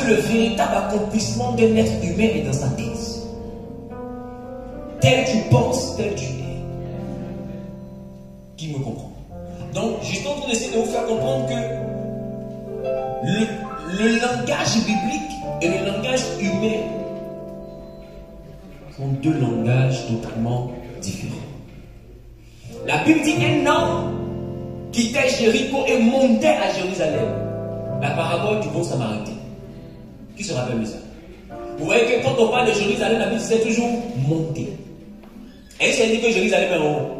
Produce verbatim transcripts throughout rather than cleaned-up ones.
le véritable accomplissement d'un être humain est dans sa tête. Tel tu penses, tel tu es. Qui me comprend? Donc, je suis en train d'essayer de vous faire comprendre que le, le langage biblique et le langage humain sont deux langages totalement différents. La Bible dit un homme quittait Jéricho et montait à Jérusalem. La parabole du bon samaritain. Qui se rappelle de ça? Vous voyez que quand on parle de Jérusalem, la Bible disait toujours monter. Est-ce qu'elle dit que Jérusalem est en haut?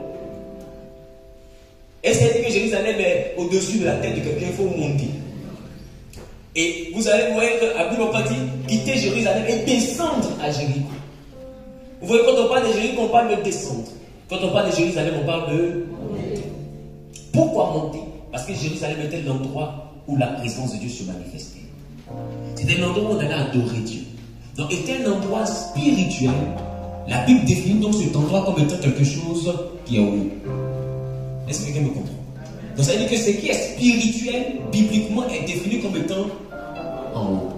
Est-ce qu'elle dit que Jérusalem est au-dessus de la tête de quelqu'un? Il faut monter. Et vous allez voir que la Bible dit quitter Jérusalem et descendre à Jéricho. Vous voyez, quand on parle de Jéricho, on parle de descendre. Quand on parle de Jérusalem, on parle de monter. Pourquoi monter? Parce que Jérusalem était l'endroit où la présence de Dieu se manifestait. C'était l'endroit où on allait adorer Dieu. Donc, c'était un endroit spirituel. La Bible définit donc cet endroit comme étant quelque chose qui est haut. Est-ce que quelqu'un me comprend? Donc, ça veut dire que ce qui est spirituel, bibliquement, est défini comme étant en haut.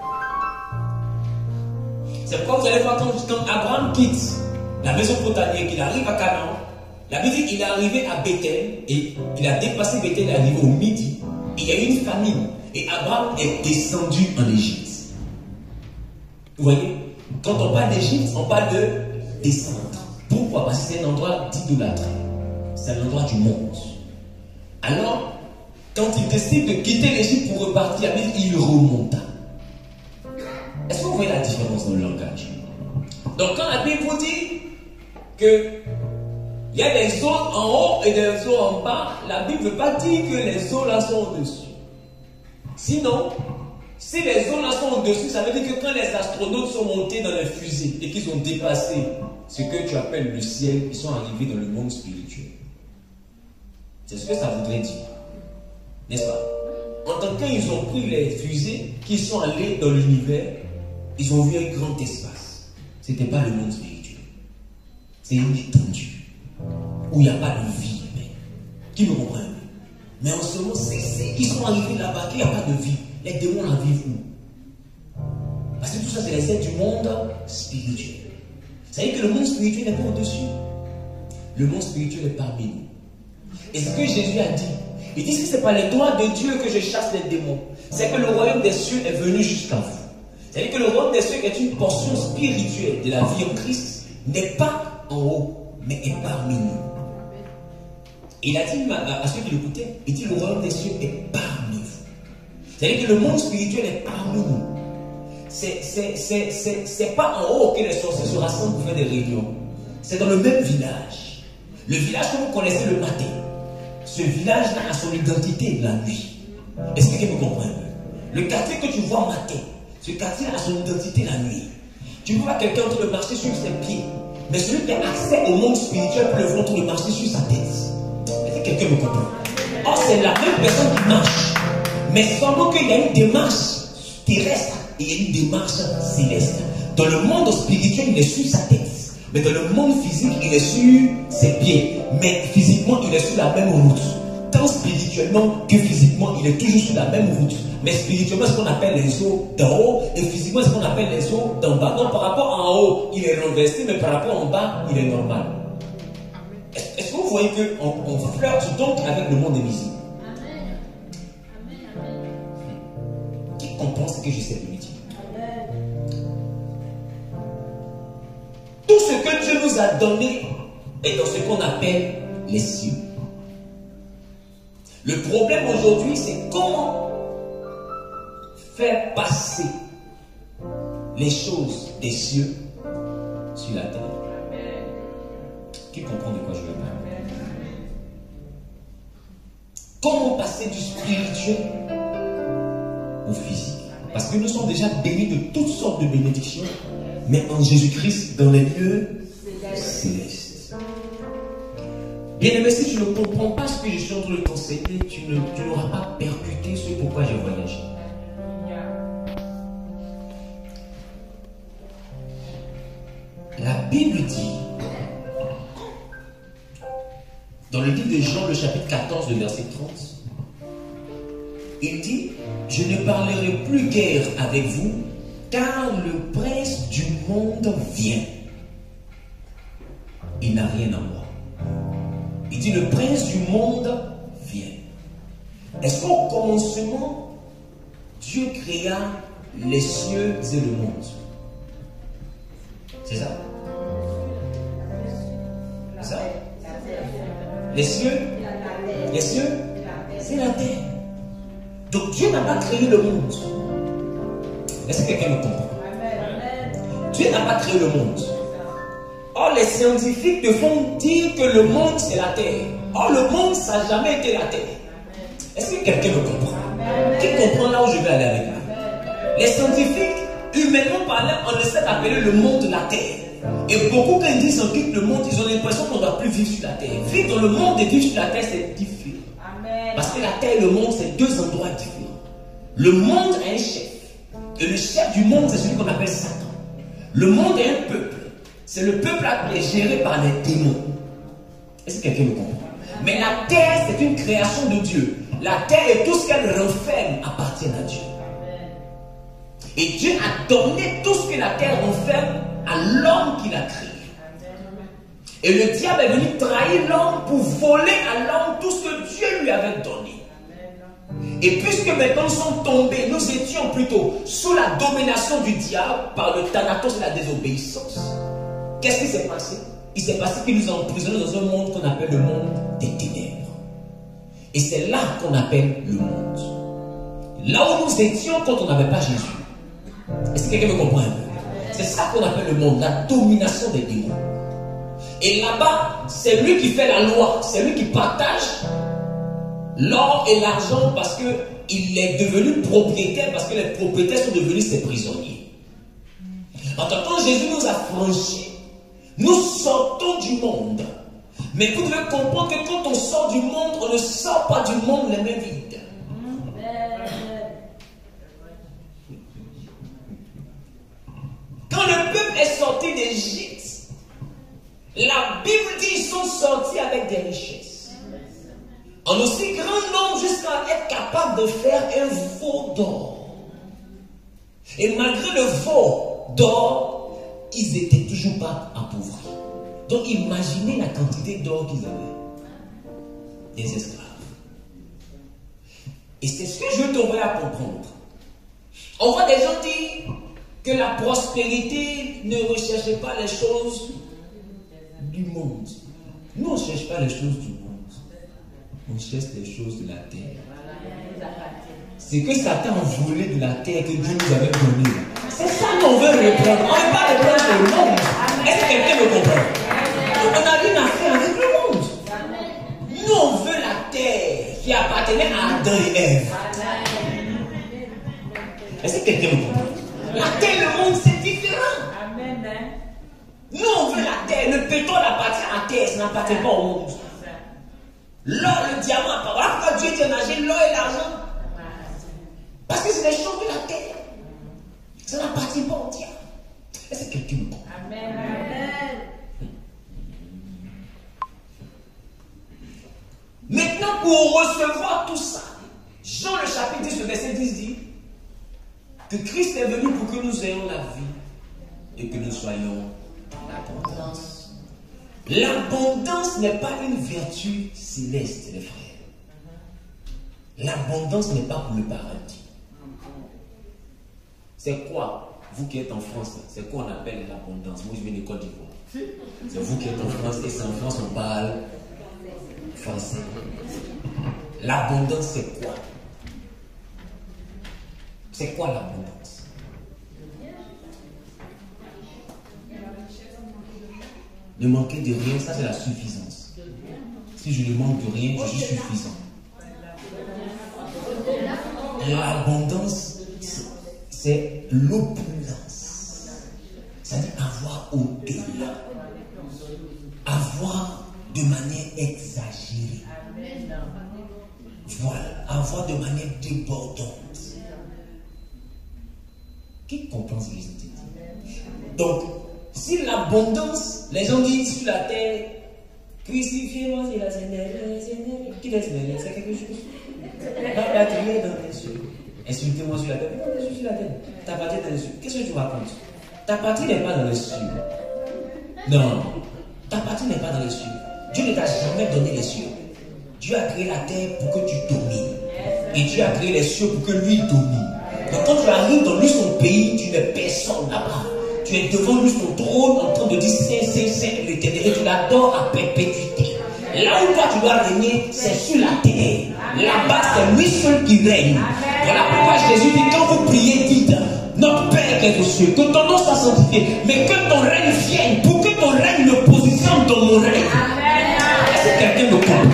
C'est pourquoi vous allez voir quand, quand Abraham quitte la maison protanière, qu'il arrive à Canaan, la Bible dit qu'il est arrivé à Bethel et il a dépassé Bethel, il est arrivé au midi. Il y a eu une famine et Abraham est descendu en Égypte. Vous voyez, quand on parle d'Égypte, on parle de descendre. Pourquoi? Parce que c'est un endroit d'idolâtrie. C'est un endroit du monde. Alors, quand il décide de quitter l'Égypte pour repartir, il remonta. Est-ce que vous voyez la différence dans le langage? Donc, quand la Bible vous dit que il y a des eaux en haut et des eaux en bas, la Bible ne veut pas dire que les eaux là sont au-dessus. Sinon, si les eaux là sont au-dessus, ça veut dire que quand les astronautes sont montés dans les fusées et qu'ils ont dépassé ce que tu appelles le ciel, ils sont arrivés dans le monde spirituel. C'est ce que ça voudrait dire. N'est-ce pas? En tant qu'ils ont pris les fusées, qu'ils sont allés dans l'univers, ils ont vu un grand espace. Ce n'était pas le monde spirituel. C'est une étendue où il n'y a pas de vie humaine. Qui me comprend? Mais en ce moment, c'est ceux qui sont arrivés là-bas, qu'il n'y a pas de vie. Les démons la vivent où? Parce que tout ça, c'est les êtres du monde spirituel. Ça veut dire que le monde spirituel n'est pas au-dessus. Le monde spirituel est parmi nous. Et ce que Jésus a dit, il dit que ce n'est pas les doigts de Dieu que je chasse les démons. C'est que le royaume des cieux est venu jusqu'à vous. C'est-à-dire que le royaume des cieux est une portion spirituelle de la vie en Christ, n'est pas en haut, mais est parmi nous. Et il a dit à, à ceux qui l'écoutaient, il dit le royaume des cieux est parmi vous. C'est-à-dire que le monde spirituel est parmi nous. C'est pas en haut que les sorciers se rassemblent pour faire des réunions. C'est dans le même village. Le village que vous connaissez le matin. Ce village-là a son identité la nuit. Est-ce que vous comprenez? Le quartier que tu vois matin, ce quartier-là a son identité la nuit. Tu vois quelqu'un en train de marcher sur ses pieds, mais celui qui a accès au monde spirituel peut le voir en train de marcher sur sa tête. Est-ce que quelqu'un me comprend? Or, c'est la même personne qui marche, mais seulement qu'il y a une démarche terrestre et il y a une démarche céleste. Dans le monde spirituel, il est sur sa tête. Mais dans le monde physique, il est sur ses pieds. Mais physiquement, il est sur la même route. Tant spirituellement que physiquement, il est toujours sur la même route. Mais spirituellement, c'est ce qu'on appelle les eaux d'en haut. Et physiquement, c'est ce qu'on appelle les eaux d'en bas. Donc par rapport en haut, il est renversé. Mais par rapport en bas, il est normal. Est-ce que vous voyez qu'on on flirte donc avec le monde invisible? Amen. Amen, amen. Qui comprend ce que j'essaie de lui dire? Tout ce que Dieu nous a donné est dans ce qu'on appelle les cieux. Le problème aujourd'hui, c'est comment faire passer les choses des cieux sur la terre. Qui comprend de quoi je veux parler? Comment passer du spirituel au physique? Parce que nous sommes déjà bénis de toutes sortes de bénédictions, mais en Jésus-Christ dans les lieux célestes. Bien-aimé, si tu ne comprends pas ce que je suis en train de t'enseigner, tu n'auras pas percuté ce pourquoi j'ai voyagé. La Bible dit, dans le livre de Jean, le chapitre quatorze, le verset trente, Il dit, je ne parlerai plus guère avec vous, car le prince du monde vient. Il n'a rien à moi. Il dit, le prince du monde vient. Est-ce qu'au commencement, Dieu créa les cieux et le monde? C'est ça? C'est ça? Les cieux? Les cieux? C'est la terre. Donc Dieu n'a pas créé le monde. Est-ce que quelqu'un me comprend? Dieu n'a pas créé le monde. Or, les scientifiques te font dire que le monde c'est la terre. Or, le monde ça n'a jamais été la terre. Est-ce que quelqu'un me comprend? Qui comprend là où je vais aller avec lui? Les scientifiques, humainement parlant, on essaie d'appeler le monde la terre. Et beaucoup quand ils disent qu'on quitte le monde, ils ont l'impression qu'on ne doit plus vivre sur la terre. Vivre dans le monde et vivre sur la terre, c'est différent. Parce que la terre et le monde, c'est deux endroits différents. Le monde a un chef. Et le chef du monde, c'est celui qu'on appelle Satan. Le monde est un peuple. C'est le peuple qui est géré par les démons. Est-ce que quelqu'un me comprend? Mais la terre, c'est une création de Dieu. La terre et tout ce qu'elle renferme appartiennent à Dieu. Et Dieu a donné tout ce que la terre renferme à l'homme qu'il a créé. Et le diable est venu trahir l'homme pour voler à l'homme tout ce que Dieu lui avait donné. Et puisque maintenant nous sommes tombés, nous étions plutôt sous la domination du diable par le thanatos et la désobéissance. Qu'est-ce qui s'est passé? Il s'est passé qu'il nous a emprisonnés dans un monde qu'on appelle le monde des ténèbres. Et c'est là qu'on appelle le monde. Là où nous étions quand on n'avait pas Jésus. Est-ce que quelqu'un me comprend un peu? C'est ça qu'on appelle le monde, la domination des démons. Et là-bas, c'est lui qui fait la loi, c'est lui qui partage l'or et l'argent parce qu'il est devenu propriétaire, parce que les propriétaires sont devenus ses prisonniers. En tant que Jésus nous a franchis, nous sortons du monde. Mais vous devez comprendre que quand on sort du monde, on ne sort pas du monde les mains vides. Quand le peuple est sorti d'Égypte, la Bible dit qu'ils sont sortis avec des richesses. En aussi grand nombre jusqu'à être capable de faire un veau d'or. Et malgré le veau d'or, ils n'étaient toujours pas appauvris. Donc imaginez la quantité d'or qu'ils avaient. Des esclaves. Et c'est ce que je veux t'envoyer à comprendre. On voit des gens dire que la prospérité ne recherchait pas les choses du monde. Nous, on ne cherche pas les choses du monde. On cherche les choses de la terre. C'est que Satan a volé de la terre que Dieu nous avait donnée. C'est ça qu'on veut reprendre. On ne veut pas reprendre le monde. Est-ce que quelqu'un me comprend? On n'a rien à faire avec le monde. Nous, on veut la terre qui appartenait à Adam et Ève. Est-ce que quelqu'un me comprend? La terre et le monde, c'est différent. Nous, on veut la terre. Le pétrole appartient à la terre, ça n'appartient pas au monde. L'or, le diamant, voilà pourquoi Dieu dit en âgé l'or et l'argent. Parce que c'est les choses de la terre. Ça n'appartient pas au diable. Est-ce que quelqu'un me comprend? Amen. Maintenant, pour recevoir tout ça, Jean le chapitre dix, le verset dix dit que Christ est venu pour que nous ayons la vie et que nous soyons l'abondance. L'abondance n'est pas une vertu céleste, les frères. L'abondance n'est pas pour le paradis. C'est quoi, vous qui êtes en France, c'est quoi on appelle l'abondance? Moi je viens de Côte d'Ivoire. C'est vous qui êtes en France et c'est en France on parle français. L'abondance c'est quoi? C'est quoi l'abondance? Ne manquer de rien, ça c'est la suffisance. Si je ne manque de rien, je suis suffisant. L'abondance, c'est l'opulence. C'est-à-dire avoir au-delà. Avoir de manière exagérée. Voilà, avoir de manière débordante. Qui comprend ce que je dis? Donc, si l'abondance, les gens disent sur la terre, crucifiez-moi, c'est la Seigneur, qui est Seigneur, c'est quelque chose. La tu es dans les cieux. Insultez-moi sur la terre. Non, je suis sur la terre. Ta patrie est dans les cieux. Qu'est-ce que tu racontes? Ta patrie n'est pas dans les cieux. Non. Ta patrie n'est pas dans les cieux. Dieu ne t'a jamais donné les cieux. Dieu a créé la terre pour que tu domines. Et Dieu a créé les cieux pour que lui domine. Donc quand tu arrives dans lui son pays, tu n'es personne là-bas. Tu es devant lui son trône en train de dire Saint, Saint, Saint, l'éternel. Et tu l'adores à perpétuité. Là où toi tu dois régner, c'est sur la terre. Là-bas, c'est lui seul qui règne. Voilà pourquoi Jésus dit quand vous priez, dites notre Père qui est aux cieux, que ton nom soit sanctifié, mais que ton règne vienne, pour que ton règne me positionne dans mon règne. Est-ce que quelqu'un me comprend?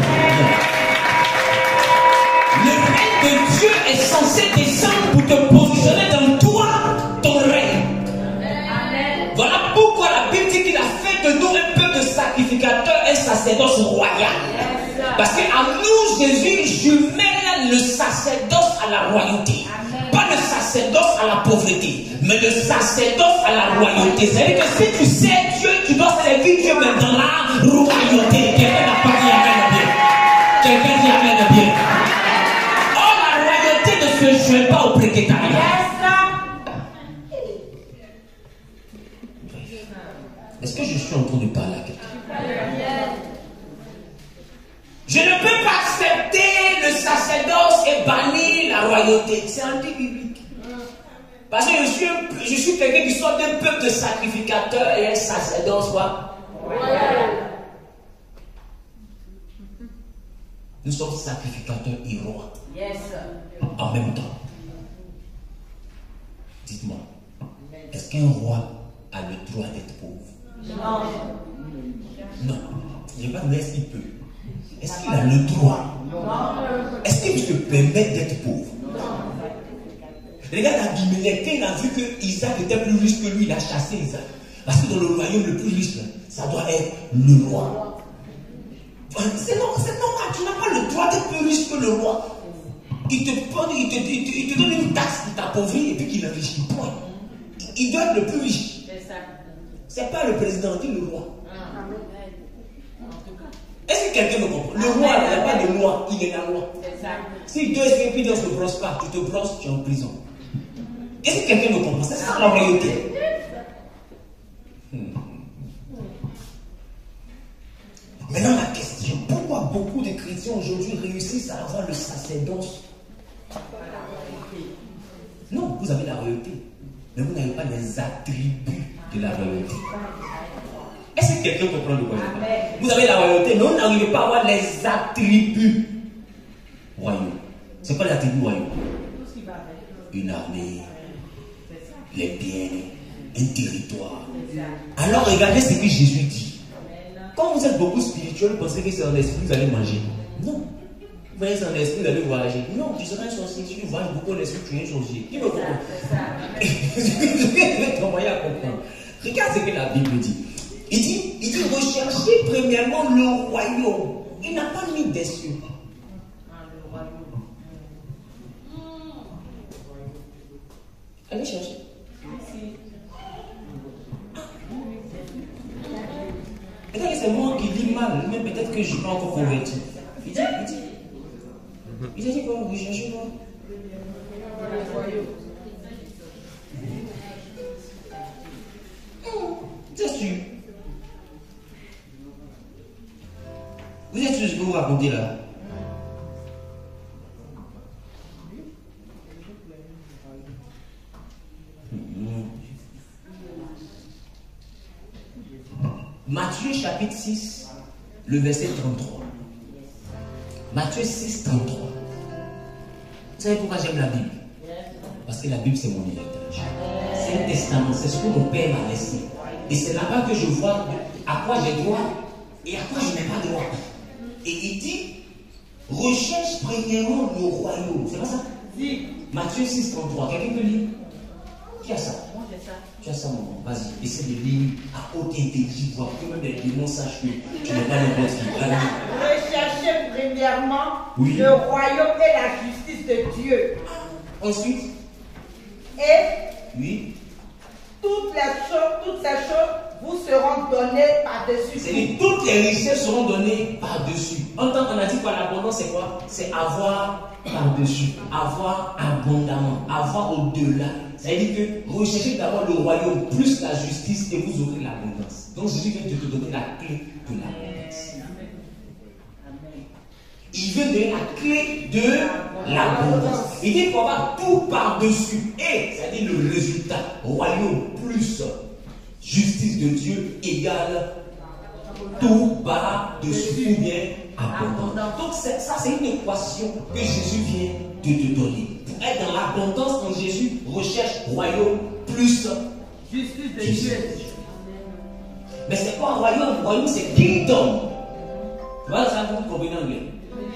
Le règne de Dieu est censé descendre pour te positionner dans toi, ton règne. Voilà pourquoi la Bible dit qu'il a fait de nous un peuple de sacrificateurs, un sacerdoce royal. Parce qu'à nous, Jésus jumelle le sacerdoce à la royauté. Pas le sacerdoce à la pauvreté, mais le sacerdoce à la royauté. C'est-à-dire que si tu sais Dieu, tu dois servir Dieu même dans la royauté. Quelqu'un n'a pas dit amen bien. Quelqu'un dit amen bien. Or, la royauté ne se joint pas au préquétariat. Est-ce que je suis en train de parler à quelqu'un? Je ne peux pas accepter le sacerdoce et bannir la royauté. C'est anti-biblique. Parce que je suis, je suis quelqu'un qui sort d'un peuple de sacrificateurs et un sacerdoce quoi? Nous sommes sacrificateurs et rois. Yes. En même temps. Dites-moi, est-ce qu'un roi a le droit d'être pauvre? Non. Non. Je ne vais pas dire est-ce qu'il peut. Est-ce qu'il a le droit? Est-ce qu'il se permet d'être pauvre? Regarde Abimelech, quand il a vu que Isaac était plus riche que lui, il a chassé Isaac. Parce que dans le royaume le plus riche, ça doit être le roi. C'est normal, tu n'as pas le droit d'être plus riche que le roi. Il te, il te, il te, il te donne une taxe qui t'appauvrit et puis qu'il enrichit. Point. Il doit être le plus riche. C'est pas le président, dit le roi. Est-ce que quelqu'un me comprend? Le roi, il n'y a pas de loi, il est la loi. Si deux esprits se brossent pas, tu te brosses, tu es en prison. Est-ce que quelqu'un me comprend? C'est ça la réalité. Hmm. Maintenant, la question, pourquoi beaucoup de chrétiens aujourd'hui réussissent à avoir le sacerdoce? Non, vous avez la royauté, mais vous n'avez pas les attributs de la royauté. Est-ce que quelqu'un comprend le quoi? Vous avez la royauté, mais vous n'arrivez pas à avoir les attributs royaux. C'est quoi les attributs royaux? Une armée, les biens, un territoire. Alors regardez ce que Jésus dit. Quand vous êtes beaucoup spirituel, vous pensez que c'est en esprit, vous allez manger. Non. Vous voyez, c'est en esprit, vous allez voyager. Non, tu seras un sorcier. Si tu voyages beaucoup en esprit, tu es un sorcier. Qui me comprend? Je vais t'envoyer à comprendre. Regarde ce que la Bible dit. Il dit, il dit recherchez premièrement le royaume. Il n'a pas mis des cieux. Allez chercher. Peut-être que c'est moi qui lis mal, mais peut-être que je ne suis pas encore converti. Il dit, il dit. Il a dit quoi? Recherchez moi. C'est sûr. Vous êtes sûr ce que vous racontez là? Matthieu chapitre six, le verset trente-trois. Matthieu six, trente-trois. Vous savez pourquoi j'aime la Bible? Parce que la Bible c'est mon héritage. C'est un testament, c'est ce que mon père m'a laissé. Et c'est là-bas que je vois à quoi j'ai droit et à quoi je n'ai pas droit. Et il dit, recherche premièrement le royaume. C'est pas ça? Oui. Matthieu six, trente-trois. Quelqu'un peut lire? Qui a ça? Moi j'ai ça. Tu as ça, maman. Vas-y, essaie de lire à haute intelligence, que même les démons sachent que tu n'es pas n'importe qui. Recherchez premièrement oui. le royaume et la justice de Dieu. Ensuite. Et oui. Toutes les choses, toutes ces choses vous seront données par-dessus. C'est-à-dire toutes les richesses seront données par-dessus. En tant qu'on a dit quoi, l'abondance c'est quoi? C'est avoir par-dessus, avoir abondamment, avoir au-delà. Ça veut dire que recherchez d'abord le royaume plus la justice et vous aurez l'abondance. Donc Jésus vient de te donner la clé de l'abondance. Il veut donner la clé de l'abondance. Il dit qu'il faut avoir tout par-dessus. Et, c'est-à-dire le résultat, royaume plus justice de Dieu égale tout par-dessus ou bien abondance. Donc ça c'est une équation que Jésus vient de te donner. Pour être dans l'abondance en Jésus, recherche royaume plus Justice de justice. Dieu. Mais c'est quoi un royaume? Royaume c'est kingdom. Tu vois ça, vous comprenez en anglais?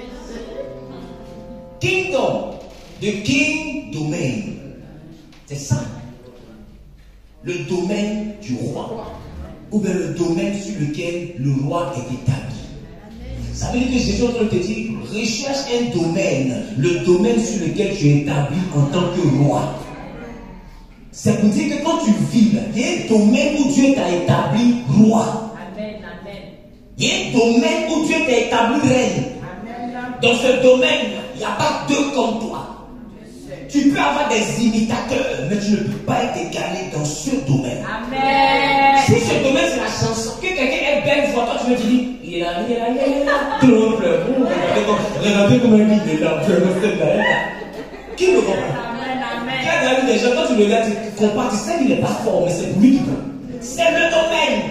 Kingdom, the king domain. C'est ça. Le domaine du roi. Ou bien le domaine sur lequel le roi est établi. Ça veut dire que Jésus est en train de te dire, recherche un domaine, le domaine sur lequel tu es établi en tant que roi. C'est pour dire que quand tu vis, il y a un domaine où Dieu t'a établi roi. Amen, amen. Il y a un domaine où Dieu t'a établi reine. Amen. Dans ce domaine, il n'y a pas deux comme toi. Tu peux avoir des imitateurs, mais tu ne peux pas être égalé dans ce domaine. Amen. Si ce domaine c'est la chanson, que quelqu'un est belle voix, toi tu me dis, il est là, il est là, il est là. Tout le monde pleure. Regardez comment il est là, c'est là. Qui le comprend? Amen, amen. Quand il y a des gens, quand tu le regardes, tu compares, tu sais qu'il n'est pas fort, mais c'est pour lui qui prend. C'est le domaine.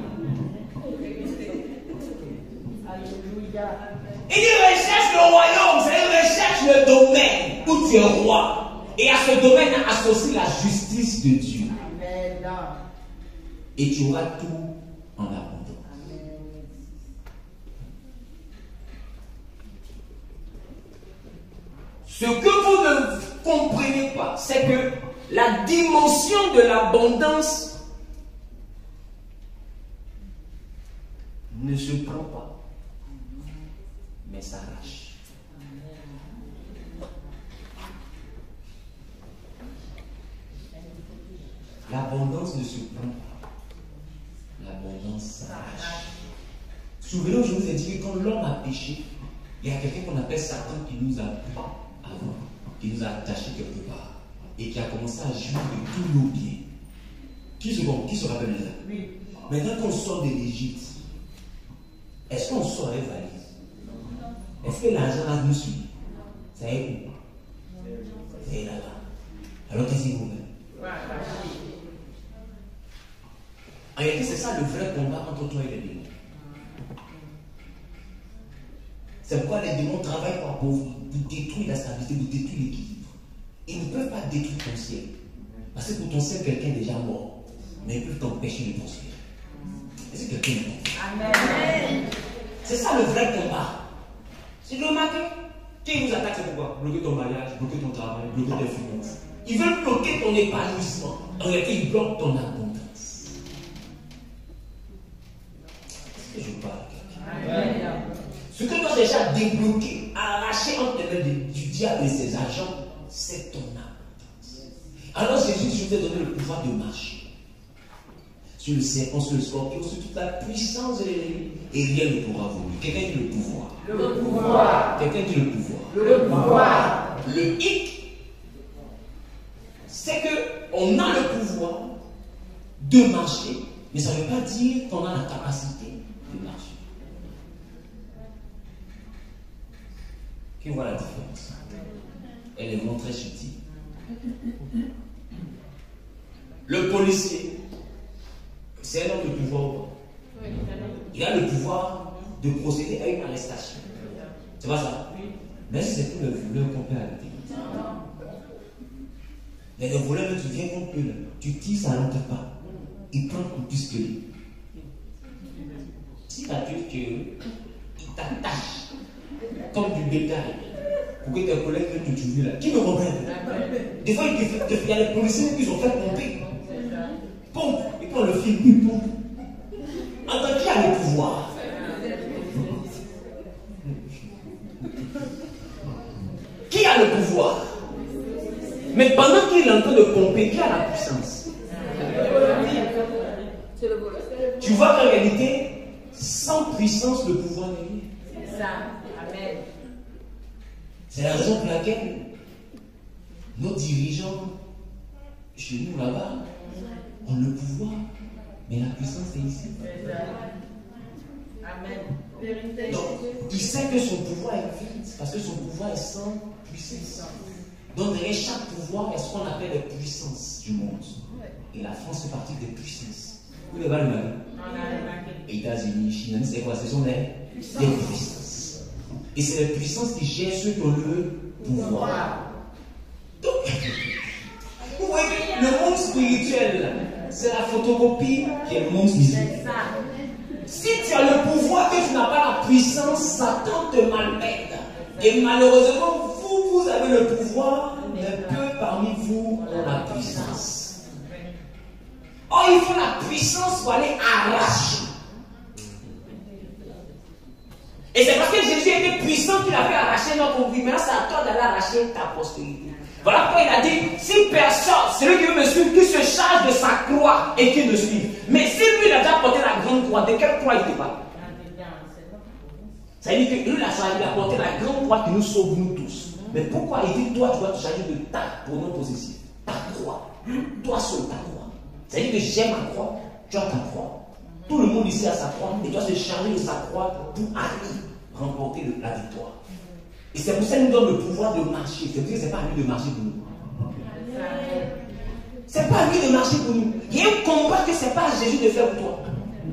Alléluia. Il dit recherche le royaume, c'est recherche le domaine où tu es roi. Et à ce domaine, associe la justice de Dieu. Amen. Et tu auras tout en abondance. Ce que vous ne comprenez pas, c'est que la dimension de l'abondance ne se prend pas, mais s'arrache. L'abondance ne se prend pas, l'abondance s'arrache. Souvenez-vous, je vous ai dit que quand l'homme a péché, il y a quelqu'un qu'on appelle Satan qui nous a avant, qui nous a attachés quelque part et qui a commencé à jouir de tous nos biens. Qui se, qui se rappelle de ça? Oui. Maintenant qu'on sort de l'Égypte, est-ce qu'on sort avec valise? Est-ce que l'argent a nous suivi? Ça y est où? Ça y est là-bas. Alors qu'est-ce qu'il vous met? En réalité, c'est ça le vrai combat entre toi et les démons. C'est pourquoi les démons travaillent pour vous, pour détruire la stabilité, pour détruire l'équilibre. Ils ne peuvent pas détruire ton ciel. Parce que pour ton ciel, quelqu'un est déjà mort. Mais ils peuvent t'empêcher de prospérer. Est-ce que quelqu'un est mort? Amen. C'est ça le vrai combat. C'est le matin. Qui vous attaque, c'est pourquoi? Bloquer ton mariage, bloquer ton travail, bloquer tes finances. Ils veulent bloquer ton épanouissement. En réalité, ils bloquent ton abondance. Est-ce que je parle à quelqu'un? Amen. Ce que doit déjà débloquer, arracher entre les mains du diable et ses agents, c'est ton abondance. Alors Jésus, je vous ai donné le pouvoir de marcher sur le serpent, sur le scorpion, sur toute la puissance de l'ennemi, et rien ne pourra vous. Quelqu'un dit le pouvoir. Le pouvoir. Quelqu'un dit le pouvoir. Le pouvoir. Le hic, c'est qu'on a le pouvoir de marcher, mais ça ne veut pas dire qu'on a la capacité de marcher. Qui voit la différence? Elle est vraiment très subtile. Le policier, c'est un homme de pouvoir ou pas? Il a le pouvoir de procéder à une arrestation. C'est pas ça? Mais si c'est pour le voleur qu'on peut arrêter. Mais le voleur, tu viens contre eux, tu tires, ça n'entre pas. Il prend pour plus que lui. Si tu as tué, il t'attache comme du bétail pour que tes collègues viennent te tuer là. Qui me comprend? Des fois, il y a les policiers qui sont fait pomper. Pompe, il prend le fil, il pompe. En tant qu'il a le pouvoir. Qui a le pouvoir? Mais pendant qu'il est en train de pomper, qui a la puissance? Tu vois qu'en réalité, sans puissance, le pouvoir n'est rien. Amen. C'est la raison pour laquelle nos dirigeants, chez nous là-bas, ont le pouvoir, mais la puissance est ici. Amen. Donc, il sait que son pouvoir est vide, parce que son pouvoir est sans puissance. Donc, derrière chaque pouvoir, il y a ce qu'on appelle les puissances du monde. Et la France fait partie des puissances. Vous les voyez, États-Unis, Chine, c'est quoi? Ce sont des, des puissances. Et c'est les puissances qui gèrent ceux qui ont le pouvoir. Donc, vous voyez, le monde spirituel, c'est la photocopie qui est le monde spirituel. Si tu as le pouvoir que tu n'as pas la puissance, Satan te malmène. Et malheureusement, vous, vous avez le pouvoir, mais peu parmi vous ont la puissance. Or, il faut la puissance pour aller arracher. Et c'est parce que Jésus était puissant qu'il a fait arracher notre vie. Maintenant, c'est à toi d'aller arracher ta postérité. Voilà pourquoi il a dit, si personne, celui qui veut me suivre, qui se charge de sa croix et qui me suit. Mais si lui, il a déjà porté la grande croix, de quelle croix il était pas? Ça veut dire que lui, il a porté la grande croix qui nous sauve, nous tous. Mais pourquoi il dit, toi, tu dois te charger de ta pronom possessif, ta croix, toi seul, ta croix. Ça veut dire que j'ai ma croix, tu as ta croix. Tout le monde ici a sa croix, et tu dois se charger de sa croix pour aller remporter la victoire. Et c'est pour ça qu'il nous donne le pouvoir de marcher. C'est pour ça que ce n'est pas à lui de marcher pour nous. Ce n'est pas à lui de marcher pour nous. Il y a un combat que ce n'est pas à Jésus de faire pour toi.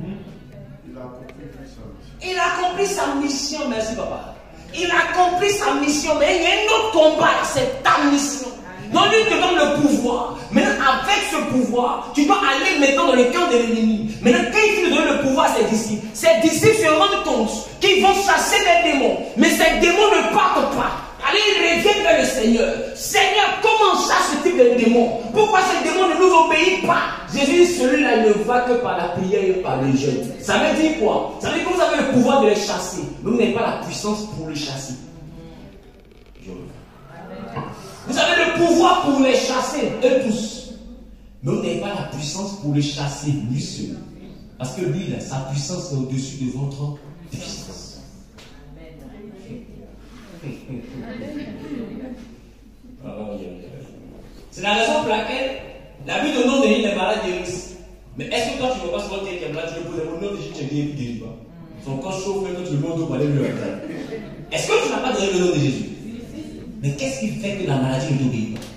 Il a accompli sa mission, merci papa. Il a accompli sa mission, mais il y a un autre combat, c'est ta mission. Donc lui te donne le pouvoir. Maintenant, avec ce pouvoir, tu dois aller maintenant dans le cœur de l'ennemi. Maintenant, quand il te donne le pouvoir à ses disciples, ses disciples se rendent compte qu'ils vont chasser des démons. Mais ces démons ne partent pas. Allez, ils reviennent vers le Seigneur. Seigneur, comment on chasse ce type de démons? Pourquoi ces démons ne nous obéissent pas? Jésus dit, celui-là ne va que par la prière et par le jeûne. Ça veut dire quoi? Ça veut dire que vous avez le pouvoir de les chasser, mais vous n'avez pas la puissance pour les chasser. Vous avez le pouvoir pour les chasser, eux tous. Mais vous n'avez pas la puissance pour les chasser, lui seul. Parce que lui, là, sa puissance est au-dessus de votre puissance. C'est la raison pour laquelle la Bible au nom de l'île les malades guérissent. Mais est-ce que toi tu ne vois pas souvent quelqu'un qui est malade, tu le poses au nom de Jésus, tu es guéri, tu ne guéris pas. Son corps chauffe, même quand tu le montres au palais, lui. Est-ce que tu n'as pas donné le nom de Jésus? Mais qu'est-ce qui fait que la maladie ne t'obéit pas?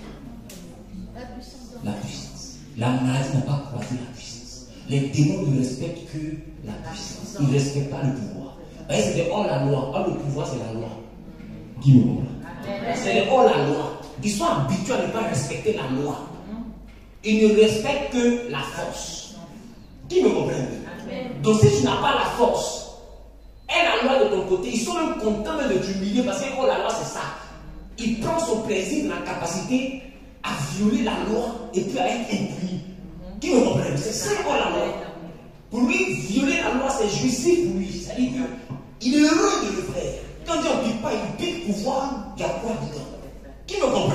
La puissance. La maladie n'a pas croisé la puissance. Les démons ne respectent que la puissance. Ils ne respectent pas le pouvoir. Voyez, c'était hors la loi. Or, le pouvoir, c'est la loi. Qui me comprend? C'est hors la loi. Ils sont habitués à ne pas respecter la loi. Ils ne respectent que la force. Qui me comprend? Donc, si tu n'as pas la force et la loi de ton côté, ils sont même contents de t'humilier parce que oh, la loi, c'est ça. Il prend son plaisir dans la capacité à violer la loi et puis à être impuni. Qui me comprend? C'est ça quoi la loi. Pour lui, violer la loi, c'est jouissif pour lui. C'est-à-dire qu'il est heureux de le faire. Quand on ne pique pas, il pique pouvoir, il y a quoi dedans? Qui me comprend?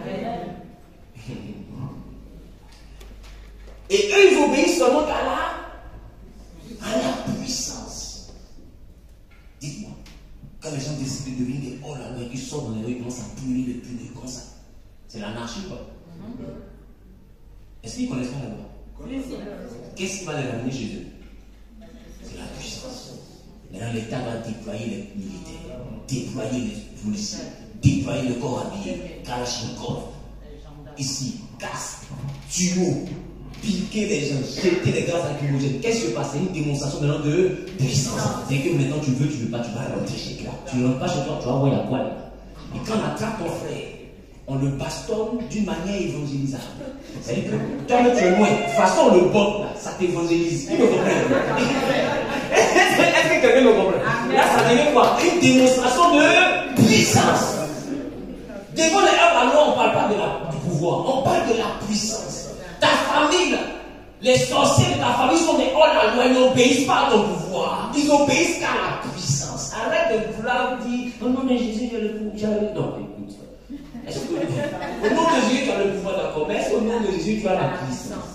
Et eux, ils obéissent seulement à la, à la puissance. Dites-moi. Quand les gens décident de devenir des oh là là, ils sortent dans les rues, ils commencent à punir les punir comme ça. C'est l'anarchie quoi. Mm-hmm. Est-ce qu'ils connaissent pas la loi? Qu'est-ce qui va les ramener chez eux? C'est la puissance. Maintenant l'État va déployer les militaires, déployer les policiers, déployer le corps habillé, Kalachnikov, ici, casque, tuyau, piquer les gens, jeter les gaz lacrymogènes. Qu'est-ce qui se passe? C'est une démonstration maintenant de puissance. C'est que maintenant tu veux, tu ne veux pas, tu vas rentrer chez toi. Tu ne rentres pas chez toi, tu vas voir la quoi là. Et quand on attrape ton frère, on le bastonne d'une manière évangélisable. C'est-à-dire que toi tu es loin, de toute façon on le botte là, ça t'évangélise. Qui me comprend? Est-ce que quelqu'un me comprend? Là ça devient quoi? Une démonstration de puissance. Devant les hommes, la loi, on ne parle pas de la, du pouvoir, on parle de la puissance. Ta famille, les sorciers de ta famille sont des hors la loi, ils n'obéissent pas à ton pouvoir, ils obéissent qu'à la puissance. Arrête de vouloir dire, au nom de Jésus, tu as le pouvoir. Non, écoute. Est-ce que, au nom de Jésus, tu as le pouvoir d'accord, mais est-ce qu'au nom de Jésus, tu as la puissance?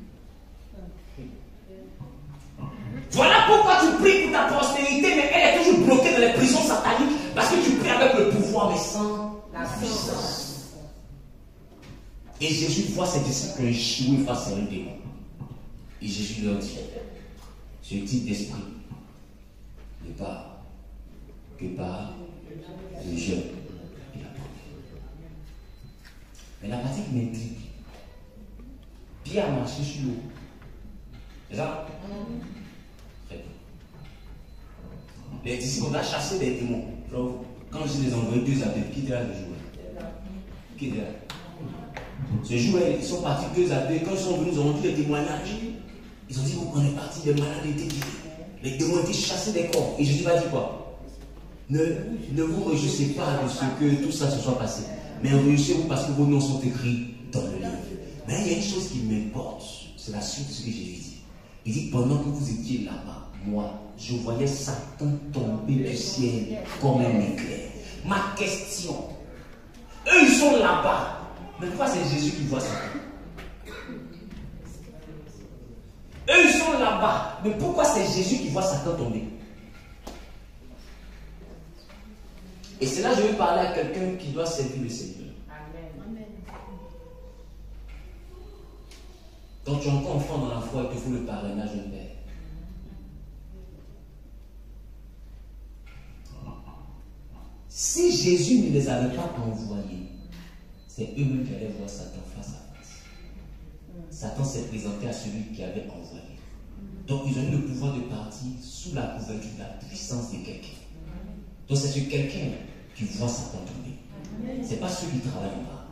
Voilà pourquoi tu pries pour ta prospérité, mais elle est toujours es bloqué dans les prisons sataniques parce que tu pries avec le pouvoir, mais sans la puissance. Et Jésus voit ses disciples échouer face à un démon. Et Jésus leur dit, ce type d'esprit n'est pas que par le jeûne et la prière. Mais la partie qui m'intrigue, Pierre a marché sur l'eau. C'est ça? Très bien. Les disciples ont chassé des démons. Quand je les ai envoyés deux à deux, qui était là le jour? Qui était là? Ce jour, ils sont partis deux à deux. Quand ils sont venus, ils ont entendu les témoignages. Ils ont dit, on est parti, les malades étaient guéris. Les démons étaient chassés des corps. Et Jésus va dire quoi? Ne, ne vous réjouissez pas de ce que tout ça se soit passé. Mais réjouissez-vous parce que vos noms sont écrits dans le livre. Mais il y a une chose qui m'importe. C'est la suite de ce que Jésus dit. Il dit, pendant que vous étiez là-bas, moi, je voyais Satan tomber du ciel comme un éclair. Ma question, eux, ils sont là-bas. Mais pourquoi c'est Jésus qui voit Satan? Eux, ils sont là-bas. Mais pourquoi c'est Jésus qui voit Satan tomber? Et c'est là que je vais parler à quelqu'un qui doit servir le Seigneur. Amen. Quand tu es encore enfant dans la foi, il te faut le parrainage d'un père. Si Jésus ne les avait pas envoyés, c'est eux-mêmes qui allaient voir Satan face à face. Satan s'est présenté à celui qui avait envoyé. Donc ils ont eu le pouvoir de partir sous la couverture de la puissance de quelqu'un. Donc c'est ce quelqu'un qui voit Satan tomber. Ce n'est pas ceux qui travaillent pas.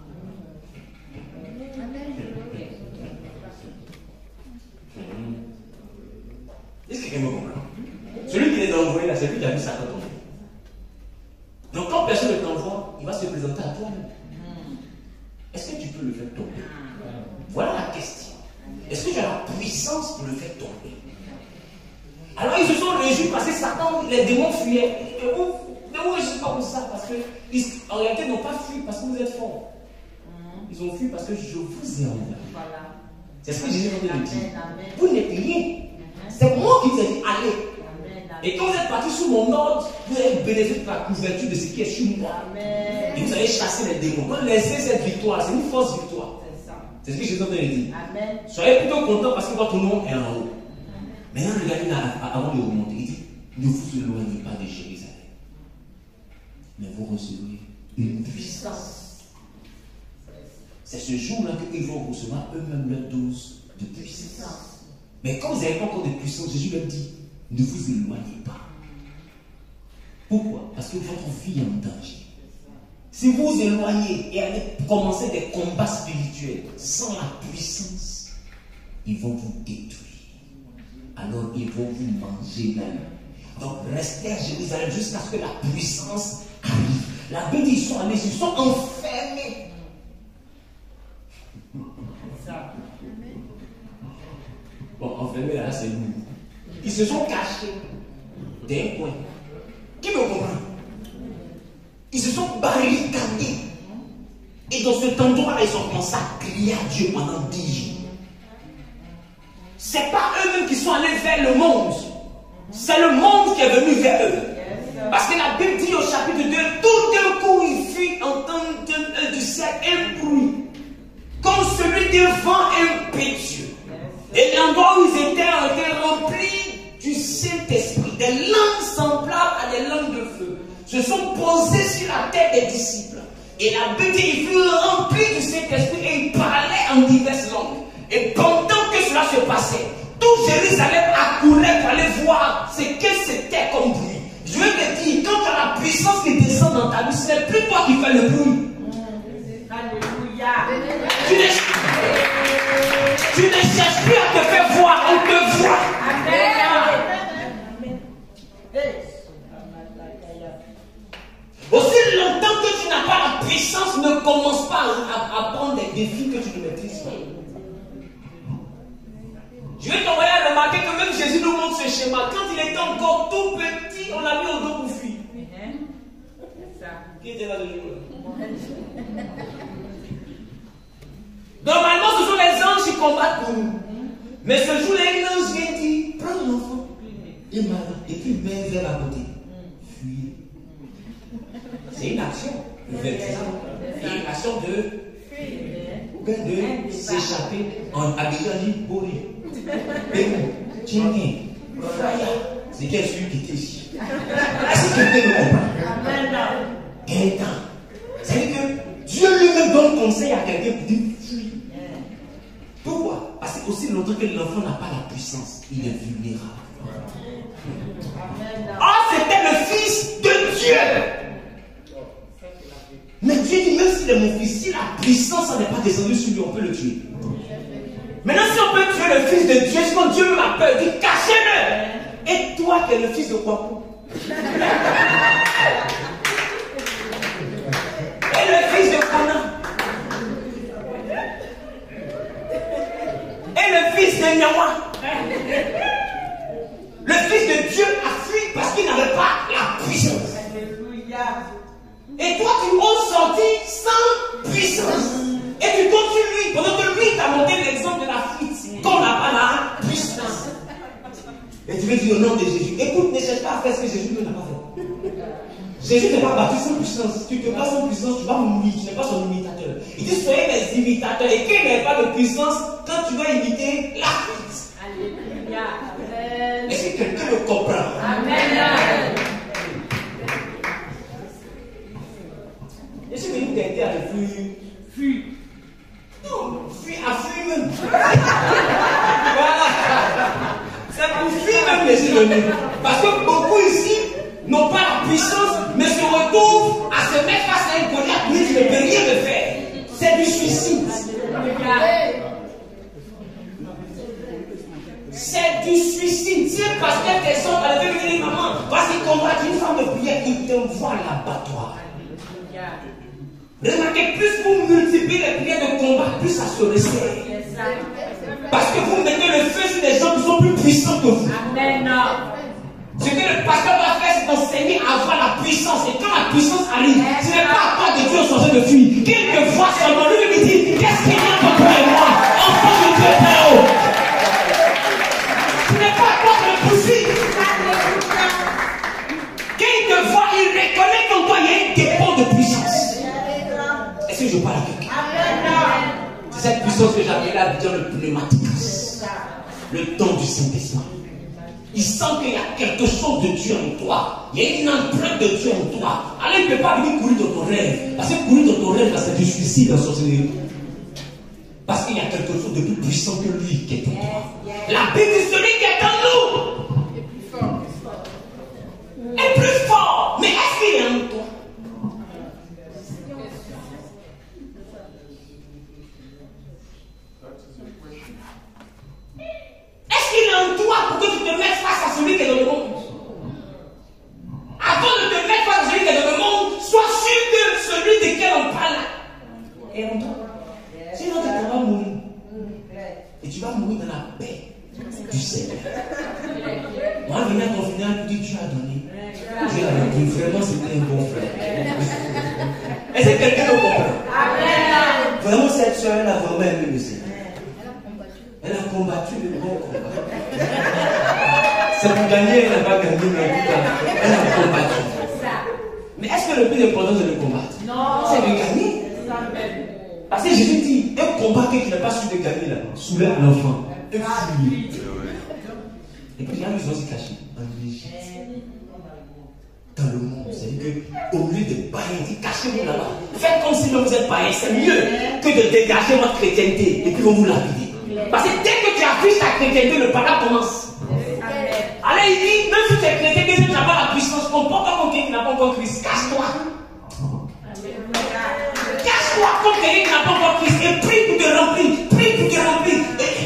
Est-ce que quelqu'un me comprend? Celui qui les a envoyés là, c'est lui qui a vu Satan tomber. Donc quand personne ne t'envoie, il va se présenter à toi-même. Est-ce que tu peux le faire tomber? Voilà la question. Est-ce que tu as la puissance pour le faire tomber? Alors ils se sont réjouis parce que Satan, les démons fuyaient. Mais où, mais où je ne sais pas où ça? Parce qu'en réalité, ils n'ont pas fui parce que vous êtes forts. Ils ont fui parce que je vous ai envoyé. Voilà. C'est ce que Jésus vient de dire. Vous n'êtes rien. C'est moi qui vous ai dit allez. Et quand vous êtes partis sous mon ordre, vous avez bénéficié de la couverture de ce qui est sur moi. Amen. Et vous allez chasser les démons. Donc laissez cette victoire, c'est une fausse victoire. C'est ce que Jésus vient de dire. Amen. Soyez plutôt contents parce que votre nom est en haut. Maintenant, regardez avant de remonter. Il dit, ne vous éloignez pas de Jérusalem. Mais vous recevrez une puissance. C'est ce jour-là qu'ils vont recevoir eux-mêmes leur dose de puissance. Mais quand vous n'avez pas encore de puissance, Jésus leur dit, ne vous éloignez pas. Pourquoi? Parce que votre vie est en danger. Si vous vous éloignez et allez commencer des combats spirituels sans la puissance, ils vont vous détruire. Alors ils vont vous manger même. Donc restez à Jérusalem jusqu'à ce que la puissance arrive. La Bible dit, ils sont allés, ils sont enfermés. Bon, enfermés là, c'est nous. Ils se sont cachés d'un coin. Qui me comprend? Ils se sont barricadés. Et dans cet endroit, ils ont commencé à crier à Dieu pendant dix jours. Ce n'est pas eux-mêmes qui sont allés vers le monde. C'est le monde qui est venu vers eux. Parce que la Bible dit au chapitre deux, tout d'un coup, il fit entendre du ciel un bruit, comme celui d'un vent impétueux. Et l'endroit où ils étaient était rempli du Saint-Esprit. Des langues semblables à des langues de feu se sont posées sur la tête des disciples. Et la Bible dit qu'ils furent remplis du Saint-Esprit et ils parlaient en diverses langues. Et pendant que cela se passait, tout Jérusalem accourait pour aller voir ce que c'était comme bruit. Je veux te dire, quand tu as la puissance qui descend dans ta vie, ce n'est plus toi qui fais le bruit. Alléluia. Tu ne, tu ne cherches plus à te faire voir, on te voit. Amen. Aussi longtemps que tu n'as pas la puissance, ne commence pas à, à prendre des défis que tu ne maîtrises pas. Je vais t'envoyer à remarquer que même Jésus nous montre ce schéma. Quand il était encore tout petit, on l'a mis au dos pour fuir. Qui était là de jour-là? Normalement, ce sont les anges qui combattent pour nous. Mais ce jour-là, un ange vient dire, prends l'enfant et puis mets vers la côté. C'est une action de vertisement. Et une action de, de s'échapper en Abidjan, Bori, Pérou, Tchingé, Raya. C'est quel celui qui était ici? Est-ce que quelqu'un me comprend? Quelqu'un. C'est-à-dire que Dieu lui-même donne conseil à quelqu'un pour dire fuis. Pourquoi? Parce que aussi longtemps que l'enfant n'a pas la puissance, il est vulnérable. Ah, c'était le fils de Dieu. Mais Dieu dit, même s'il est mon fils, si la puissance n'est pas descendue sur lui, on peut le tuer. Maintenant, si on peut tuer le fils de Dieu, c'est quand Dieu m'a peur, il dit cachez-le. Et toi qui es le fils de Kwaku. Et le fils de Kana. Et le fils de Nyawa. Le fils de Dieu a fui parce qu'il n'avait pas la puissance. Et toi, tu oses sortir sans puissance. Et tu continues lui, pendant que lui t'a montré l'exemple de la fuite, qu'on n'a pas la puissance. Et tu veux dire au nom de Jésus, écoute, ne cherche pas à faire ce que Jésus n'a pas fait. Jésus n'est pas battu sans puissance. Tu te bats sans puissance, tu vas mourir, tu n'es pas son imitateur. Il dit, soyez mes imitateurs. Et qu'il n'ait pas de puissance, quand tu vas imiter la fuite. Alléluia. Est-ce que quelqu'un le comprend? Amen. Je suis venu t'aider à le fuir. Fuir. Non, fuir, à fuir même. Voilà. C'est pour fuir même que je suis venu. Parce que beaucoup ici n'ont pas la puissance, mais se retrouvent à se mettre face à un Goliath, mais tu ne peux rien le faire. C'est du suicide. C'est du suicide. Si un pasteur descend, elle veut venir, maman, vas-y combattre une femme de prière, il t'envoie à l'abattoir. Remarquez, plus vous multipliez les prières de combat, plus ça se resserre. Parce que vous mettez le feu sur des gens qui sont plus puissants que vous. Amen. Ce que le pasteur va faire, c'est d'enseigner à avoir la puissance. Et quand la puissance arrive, ce n'est pas à toi de Dieu au changer de fuir. Qu'il te voit seulement, lui lui dit, qu'est-ce qu'il y a entre toi et moi? Enfant de Dieu très haut. Ce n'est pas à toi de le pousser. Qu'il te voit, il reconnaît qu'en toi, il y a un dépôt de puissance. Est-ce que je parle à quelqu'un? C'est cette puissance que j'appelle à dire le pneumatique. Le temps du Saint-Esprit. Il sent qu'il y a quelque chose de Dieu en toi. Il y a une empreinte de Dieu en toi. Alors il ne peut pas venir courir dans ton rêve. Parce que courir dans ton rêve, c'est du suicide en sorcellerie. Parce qu'il y a quelque chose de plus puissant que lui qui est en toi. La Bible dit celui qui est en nous est plus fort. Mais est-ce qu'il est en toi? Est-ce qu'il est en toi pour que tu te mettes face à celui qui est dans le monde? Avant de te mettre face à celui qui est dans le monde, sois sûr que celui de quel on parle est en toi. Sinon, tu vas mourir. Et tu vas mourir dans la paix du Seigneur. Moi, je venais à ton final pour dire Dieu a donné. Dieu a donné. Vraiment, c'était un bon frère. Est-ce que quelqu'un le comprend? Amen. Vraiment, cette soeur, elle a vraiment aimé le Seigneur. Elle a combattu le bon combat. C'est pour gagner, elle n'a pas gagné, mais elle a combattu. Mais est-ce que le plus important c'est de combattre? Non. C'est de gagner. Parce que Jésus dit, un combat que tu n'as pas su de gagner là, soulève l'enfant. Et fuis. Et puis il y a une chose cachée en Égypte. Dans le monde, c'est-à-dire qu'au lieu de bailler, il dit cachez-vous là-bas. Faites comme si vous êtes baillé, c'est mieux que de dégager votre chrétienté et puis on vous la vide. Parce que dès que tu affiches ta chrétienté, le paradis commence. Alors il dit, même si tu es chrétien, que tu n'as pas la puissance, comporte-toi comme quelqu'un qui n'a pas encore Christ. Cache-toi. Cache-toi comme quelqu'un qui n'a pas encore Christ. Et prie pour te remplir. Prie pour te remplir.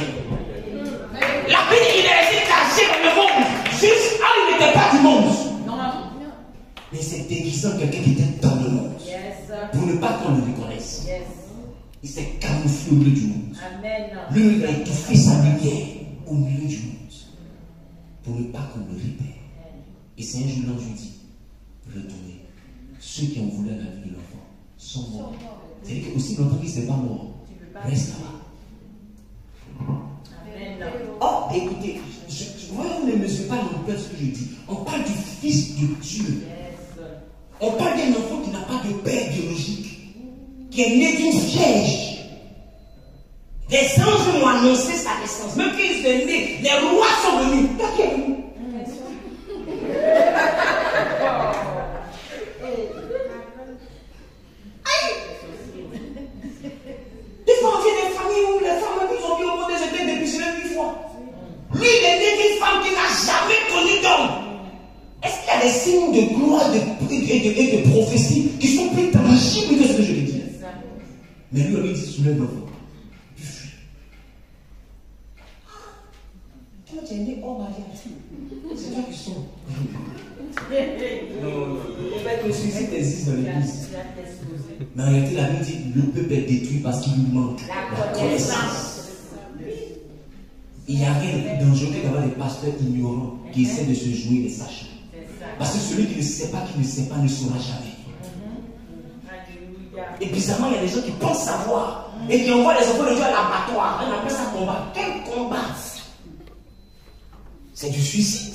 La Bible, il est resté caché dans le monde. Juste, ah, il n'était pas du monde. Mais c'est déguisant quelqu'un qui était dans le monde. Pour ne pas qu'on le reconnaisse. Il s'est camouflé au milieu du monde. Amen. Lui, il a étouffé sa lumière au milieu du monde. Pour ne pas qu'on le répète. Et c'est un jour l'ange lui dit, retournez. Ceux qui ont voulu la vie de l'enfant sont morts. C'est-à-dire que aussi longtemps qu'il ne s'est pas mort, reste là-bas. Oh, écoutez, je, je, moi, on ne mesure pas l'ampleur de ce que je dis. On parle du Fils de Dieu. On parle d'un enfant qui n'a pas de père biologique, qui est né d'une vierge. Des anges m'ont annoncé sa naissance. Même quand il est né, les rois sont venus. Toi qui es venu? Des fois, on vient des familles où les femmes qui ont vu au monde, elles étaient dépucelées huit fois. Lui, il est né d'une femme qui n'a jamais connu d'homme. Est-ce qu'il y a des signes de gloire et de, de, de, de prophétie qui sont plus tangibles que ce que je l'ai dit? Mais lui, il dit, soulève l'enfant. Tu fuis. Toi, tu es né hors mariage. C'est toi qui sont. Non, non, non. Il faut que le suicide existe dans l'église. Mais en réalité, la Bible dit le peuple est détruit parce qu'il lui manque la connaissance. Il n'y a rien de plus dangereux que d'avoir des pasteurs ignorants qui essaient de se jouer des sachants. Parce que celui qui ne sait pas, qui ne sait pas, ne saura jamais. Et bizarrement, il y a des gens qui pensent savoir et qui envoient les enfants de Dieu à l'abattoir. On appelle ça combat. Quel combat? C'est du suicide.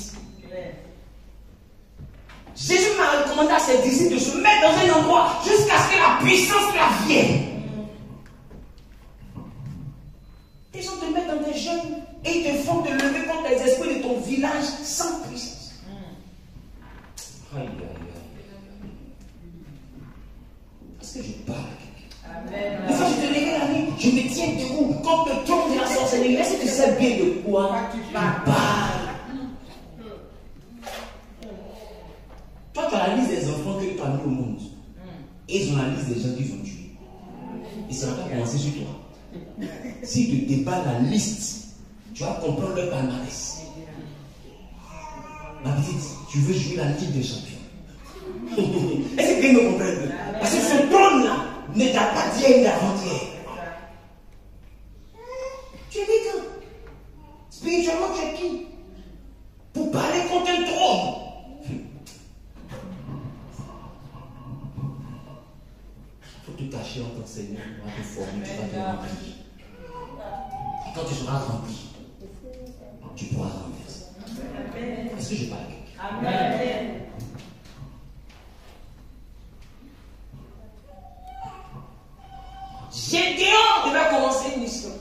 Jésus m'a recommandé à ses disciples de se mettre dans un endroit jusqu'à ce que la puissance la vienne. Les gens te mettent dans des jeûnes et ils te font te lever contre les esprits de ton village sans puissance. Aïe, aïe, aïe. Est-ce que je parle à quelqu'un? Des fois, je te lève la nuit, je me tiens debout contre le trône de la sorcellerie. Est-ce que tu sais bien de quoi tu parles? Toi, tu as la liste des enfants que tu as mis au monde. Et ils ont la liste des gens qu'ils ont tués. Et ça va pas commencer sur toi. Si tu débats la liste, tu vas comprendre leur palmarès. Ma petite, tu veux jouer la Ligue des champions. Est-ce que quelqu'un me comprend? Parce que ce trône-là ne date pas d'hier ni d'avant-hier. Tu es quelqu'un. Spirituellement, tu es qui? Pour parler contre un trône. Il faut te cacher en tant que Seigneur, tu vas te former, tu vas te remplir. Et quand tu seras rempli, tu pourras renverser. Est-ce que je parle? Amen. Gédéon devait commencer une mission.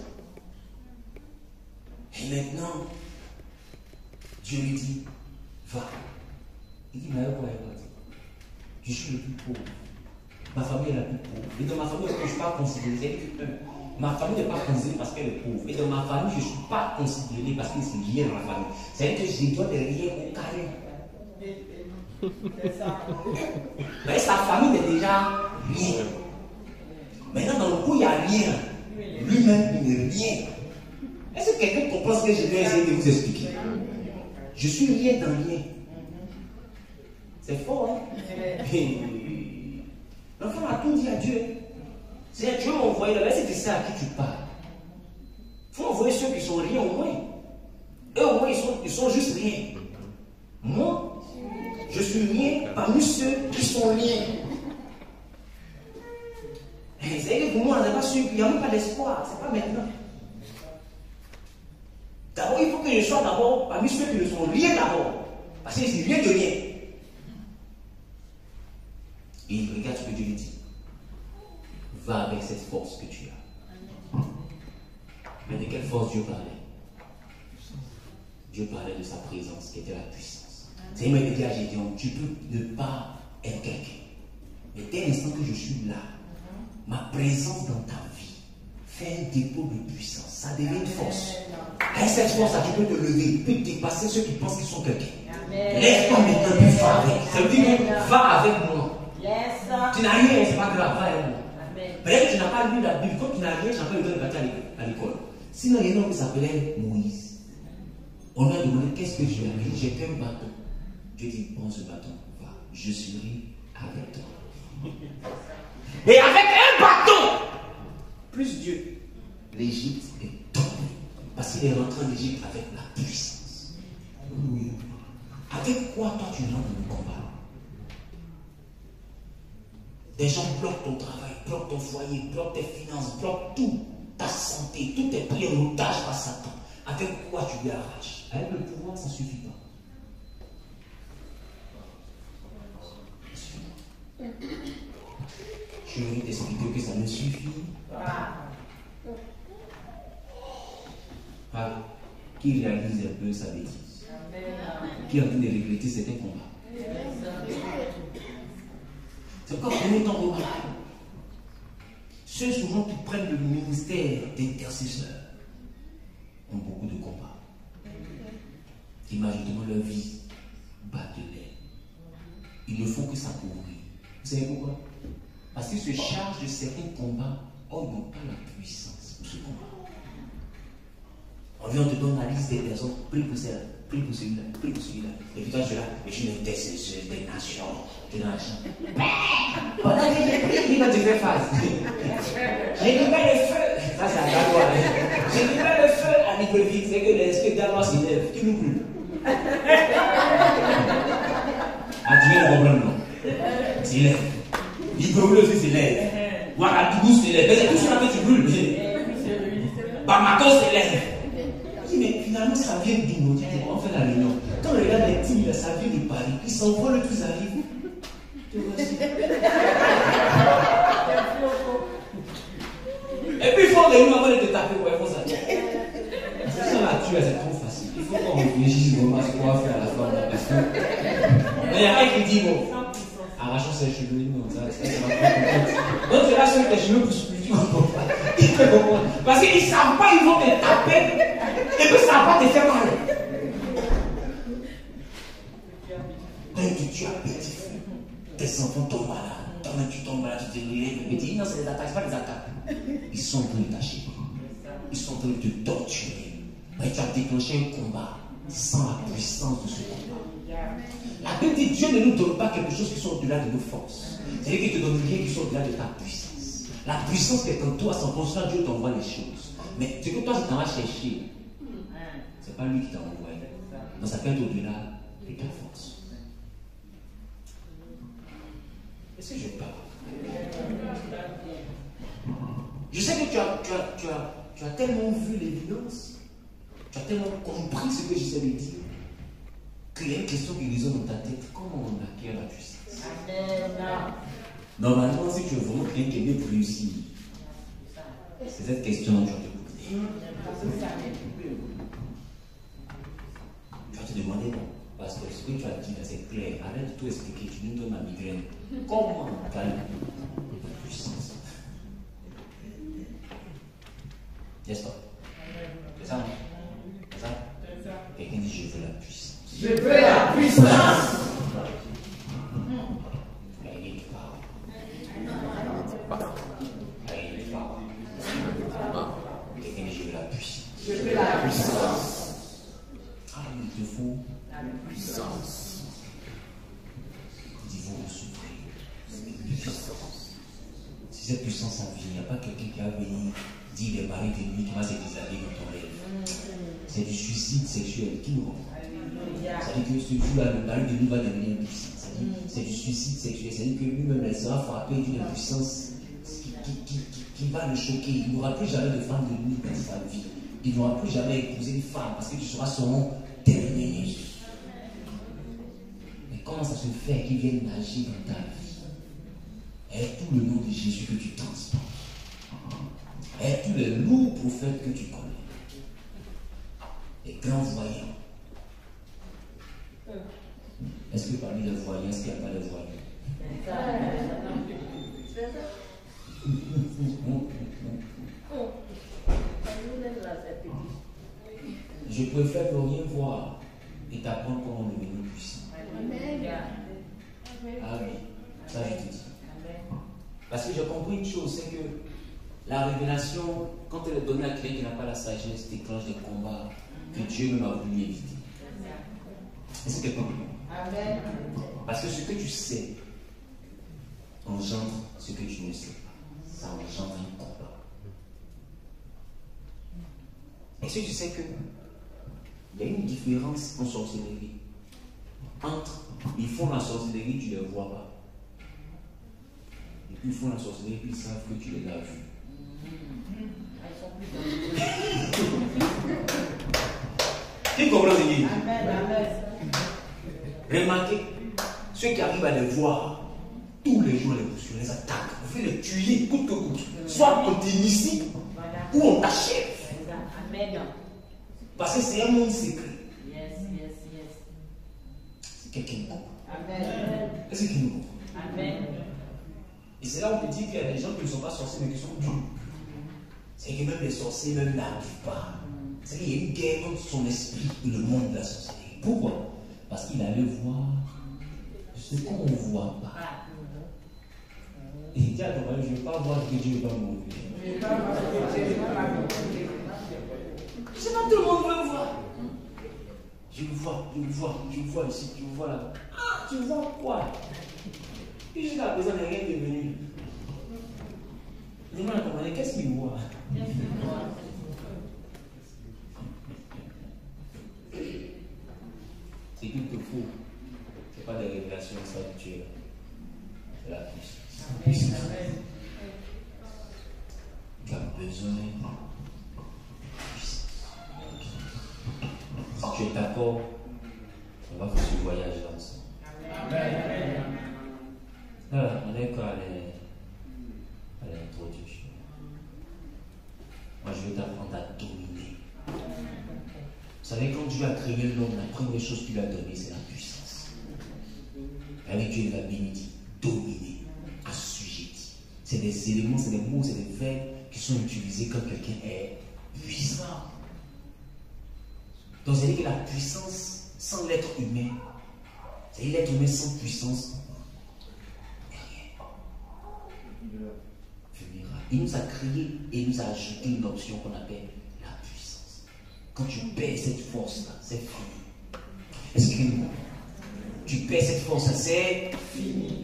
Et maintenant, Dieu lui dit, va. Il dit, mais quoi, je suis le plus pauvre. Ma famille est la plus pauvre. Et dans ma famille, je ne suis pas considéré. Ma famille n'est pas considérée parce qu'elle est pauvre. Et dans ma famille, je ne suis pas considéré parce qu'il n'y a rien dans ma famille. C'est-à-dire que je dois de rien au carré. Mais sa famille n'est déjà rien. Maintenant, dans le coup, il n'y a rien. Lui-même, il n'est rien. Est-ce que quelqu'un comprend ce que je vais essayer de vous expliquer? Je suis rien dans rien. C'est fort, hein? L'enfant a tout dit à Dieu. C'est Dieu m'a envoyé là-bas, c'est que c'est à qui tu parles. Il faut envoyer ceux qui sont rien au moins. Eux au moins, ils sont, ils sont juste rien. Moi, je suis rien parmi ceux qui sont rien. C'est-à-dire que pour moi, on n'a pas su, il n'y a même pas d'espoir. C'est pas maintenant. D'abord, il faut que je sois d'abord parmi ceux qui ne sont rien d'abord. Parce que c'est rien de rien. Et il regarde ce que Dieu lui dit. Va avec cette force que tu as. Mais de quelle force Dieu parlait? Dieu parlait de sa présence qui était la puissance. C'est il m'a dit à Gédéon, tu peux ne pas être quelqu'un. Mais dès l'instant que je suis là, ma présence dans ta vie fait un dépôt de puissance. Ça devient une force. Avec cette force-là, tu peux te lever, tu peux dépasser ceux qui pensent qu'ils sont quelqu'un. Lève-toi maintenant, puis va avec. Ça veut dire que va avec moi. Tu n'as rien, c'est pas grave, va avec moi. Peut-être que tu n'as pas lu la Bible. Comme tu n'as rien, tu n'as pas eu le temps de partir à l'école. Sinon, il y a un homme qui s'appelait Moïse. On lui a demandé qu'est-ce que je vais amener. J'ai qu'un bâton. Dieu dit, prends ce bâton, va. Je serai avec toi. Et avec un bâton, plus Dieu, l'Égypte est tombée. Parce qu'il est rentré en Égypte avec la puissance. Avec quoi toi tu rentres dans le combat? Des gens bloquent ton travail, bloquent ton foyer, bloquent tes finances, bloquent tout, ta santé, tout est pris en otage par Satan. Avec quoi tu lui arraches? Avec le pouvoir, ça ne suffit pas. Je vais t'expliquer que ça ne suffit pas. Qui réalise un peu sa bêtise, qui est en train de regretter certains combats. C'est encore pour nous temps remarqué. Ceux souvent qui prennent le ministère d'intercesseur ont beaucoup de combats. Imaginez-moi leur vie bâtonnée. Ils ne font que s'appauvrir. Vous savez pourquoi? Parce qu'ils se chargent de certains combats, or ils n'ont pas la puissance pour ce combat. On vient, on te donne la liste des personnes, prie pour celle-là, prie pour celui-là, prie pour celui-là. Et puis toi, tu es là, je suis l'intercesseur des nations, des nations. Pendant que j'ai prié, quand tu fais face, j'ai mis le feu. Ça, c'est à ta loi. J'ai mis le feu à Libreville, c'est que l'esprit d'Allah s'élève, qui nous brûle. Ah, tu viens de comprendre, non? S'élève. Libreville aussi s'élève. Ouagadougou s'élève. C'est tout ça que tu brûles. Bamako s'élève. Mais finalement, ça vient d'où? On fait la réunion. Quand on regarde les tigres, ça vient de Paris. Ils s'envolent, tous arrivent. Te voici. Et puis il faut réunir avant de te taper. Ouais, il faut ça. C'est ça la tuer, c'est trop facile. Il faut qu'on réfléchisse vraiment à ce qu'on va faire à la fin. Parce que... Mais il y a un qui dit, bon, arrachons ses cheveux, non, ça, ça, ça va pas comprendre. Donc tu lâches avec tes cheveux pour se tu comprends pas. Ils ne comprennent pas. Parce qu'ils ne savent pas, ils vont te taper. Et puis ça va te faire mal. Donc tu as petit feu. Tes enfants tombent malades. Toi-même tu tombes malade, tu te relèves. Mais dis non, c'est des attaques, c'est pas des attaques. Ils sont en train de t'acheter. Ils sont en train de te torturer. Mais tu as déclenché un combat sans la puissance de ce combat. La Bible dit Dieu ne nous donne pas quelque chose qui soit au-delà de nos forces. C'est-à-dire qu'il te donne rien qui soit au-delà de ta puissance. La puissance qui est en toi, sans pour ça, Dieu t'envoie les choses. Mais ce que toi tu t'en vas chercher, c'est pas lui qui t'a envoyé. Donc ça peut être au-delà de ta force. Est-ce que je parle? Je sais que tu as, tu as, tu as, tu as tellement vu l'évidence, tu as tellement compris ce que j'essaie de dire, qu'il y a une question qui résonne dans ta tête. Comment on acquiert la puissance? Amen. Normalement, si tu veux vraiment quelqu'un qui est mieux pour réussir, c'est cette question que tu vas te poser. Tu vas te demander, non, parce que ce que tu as dit là, c'est clair. Arrête de tout expliquer, tu nous donnes la migraine. Comment gagner la puissance? N'est-ce pas? C'est ça, non? C'est ça? Quelqu'un dit, je veux la puissance. Je veux la puissance. Quelqu'un dit, je veux la puissance. Je veux la puissance. Ah, il te faut la puissance. Dis-vous souffrir. Si cette puissance en vient, il n'y a pas quelqu'un qui va venir dire les maris de nuit qui va se déshabiller dans ton rêve. C'est du suicide sexuel qui nous rend. C'est-à-dire que ce jour-là, le mari de nuit va devenir puissant. C'est du suicide sexuel. C'est-à-dire que lui-même, elle sera frappée d'une puissance qui, qui, qui, qui, qui va le choquer. Il n'aura plus jamais de femme de nuit dans sa vie. Il n'aura plus jamais épousé une femme parce que tu seras son dernier. Mais comment ça se fait qu'il vienne nager dans ta vie? Est tout le nom de Jésus que tu transportes? Est tous les lourds prophètes que tu connais? Les grands voyants? Est-ce que parmi les voyants, est-ce qu'il n'y a pas les voyants? Je préfère ne rien voir et t'apprendre comment devenir puissant. Ah oui, ça je te dis. Parce que j'ai compris une chose, c'est que la révélation, quand elle est donnée à quelqu'un qui n'a pas la sagesse, déclenche des combats que Dieu même a voulu éviter. Est-ce que quelqu'un comprend? Amen. Parce que ce que tu sais engendre ce que tu ne sais pas. Ça engendre un combat. Est-ce que tu sais que il y a une différence en sorcellerie entre ils font la sorcellerie, tu ne les vois pas. Et puis ils font la sorcellerie, puis ils savent que tu les as vus. Qui comprend ce qu'il dit? Remarquez, ceux qui arrivent à les voir, tous les jours les bousculent, les attaquent, veut le tuer coûte que coûte. Soit on t'initie ou on t'achève. Amen. Parce que c'est un monde secret. Yes, yes, yes. C'est quelqu'un qui comprend. Amen. Est-ce qu'il nous comprend? Amen. Et c'est là où on peut dire qu'il y a des gens qui ne sont pas sorciers mais qui sont durs. C'est que même les sorciers même n'arrivent pas. C'est qu'il y a une guerre entre son esprit et le monde de la sorcellerie. Pourquoi? Parce qu'il allait voir ce qu'on ne voit pas. Et il dit à ton mari, je ne veux pas voir que Dieu va m'ouvrir. Je ne sais pas, tout le monde veut voir. Je le vois, je le vois, je le vois ici, je le vois là. Ah, tu vois quoi? Et jusqu'à présent, il n'y a rien de venu. Dis-moi, qu'est-ce qu'il voit? C'est qu'il te faut. Ce n'est pas des révélations spirituelles. C'est la puissance. Tu as besoin de puissance. Si tu es d'accord, on va faire ce voyage ensemble. Amen. Alors, on est quoi à l'introduction. Moi, je vais t'apprendre à dominer. Vous savez, quand Dieu a créé l'homme, la première chose qu'il lui a donnée, c'est la puissance. Avec Dieu, il a béni, dominer, assujetti. C'est des éléments, c'est des mots, c'est des verbes qui sont utilisés quand quelqu'un est puissant. Donc, c'est-à-dire que la puissance sans l'être humain, c'est-à-dire l'être humain sans puissance, il nous a créé et il nous a ajouté une option qu'on appelle la puissance. Quand tu perds cette force-là, c'est fini. Est-ce que tu perds cette force-là, c'est fini.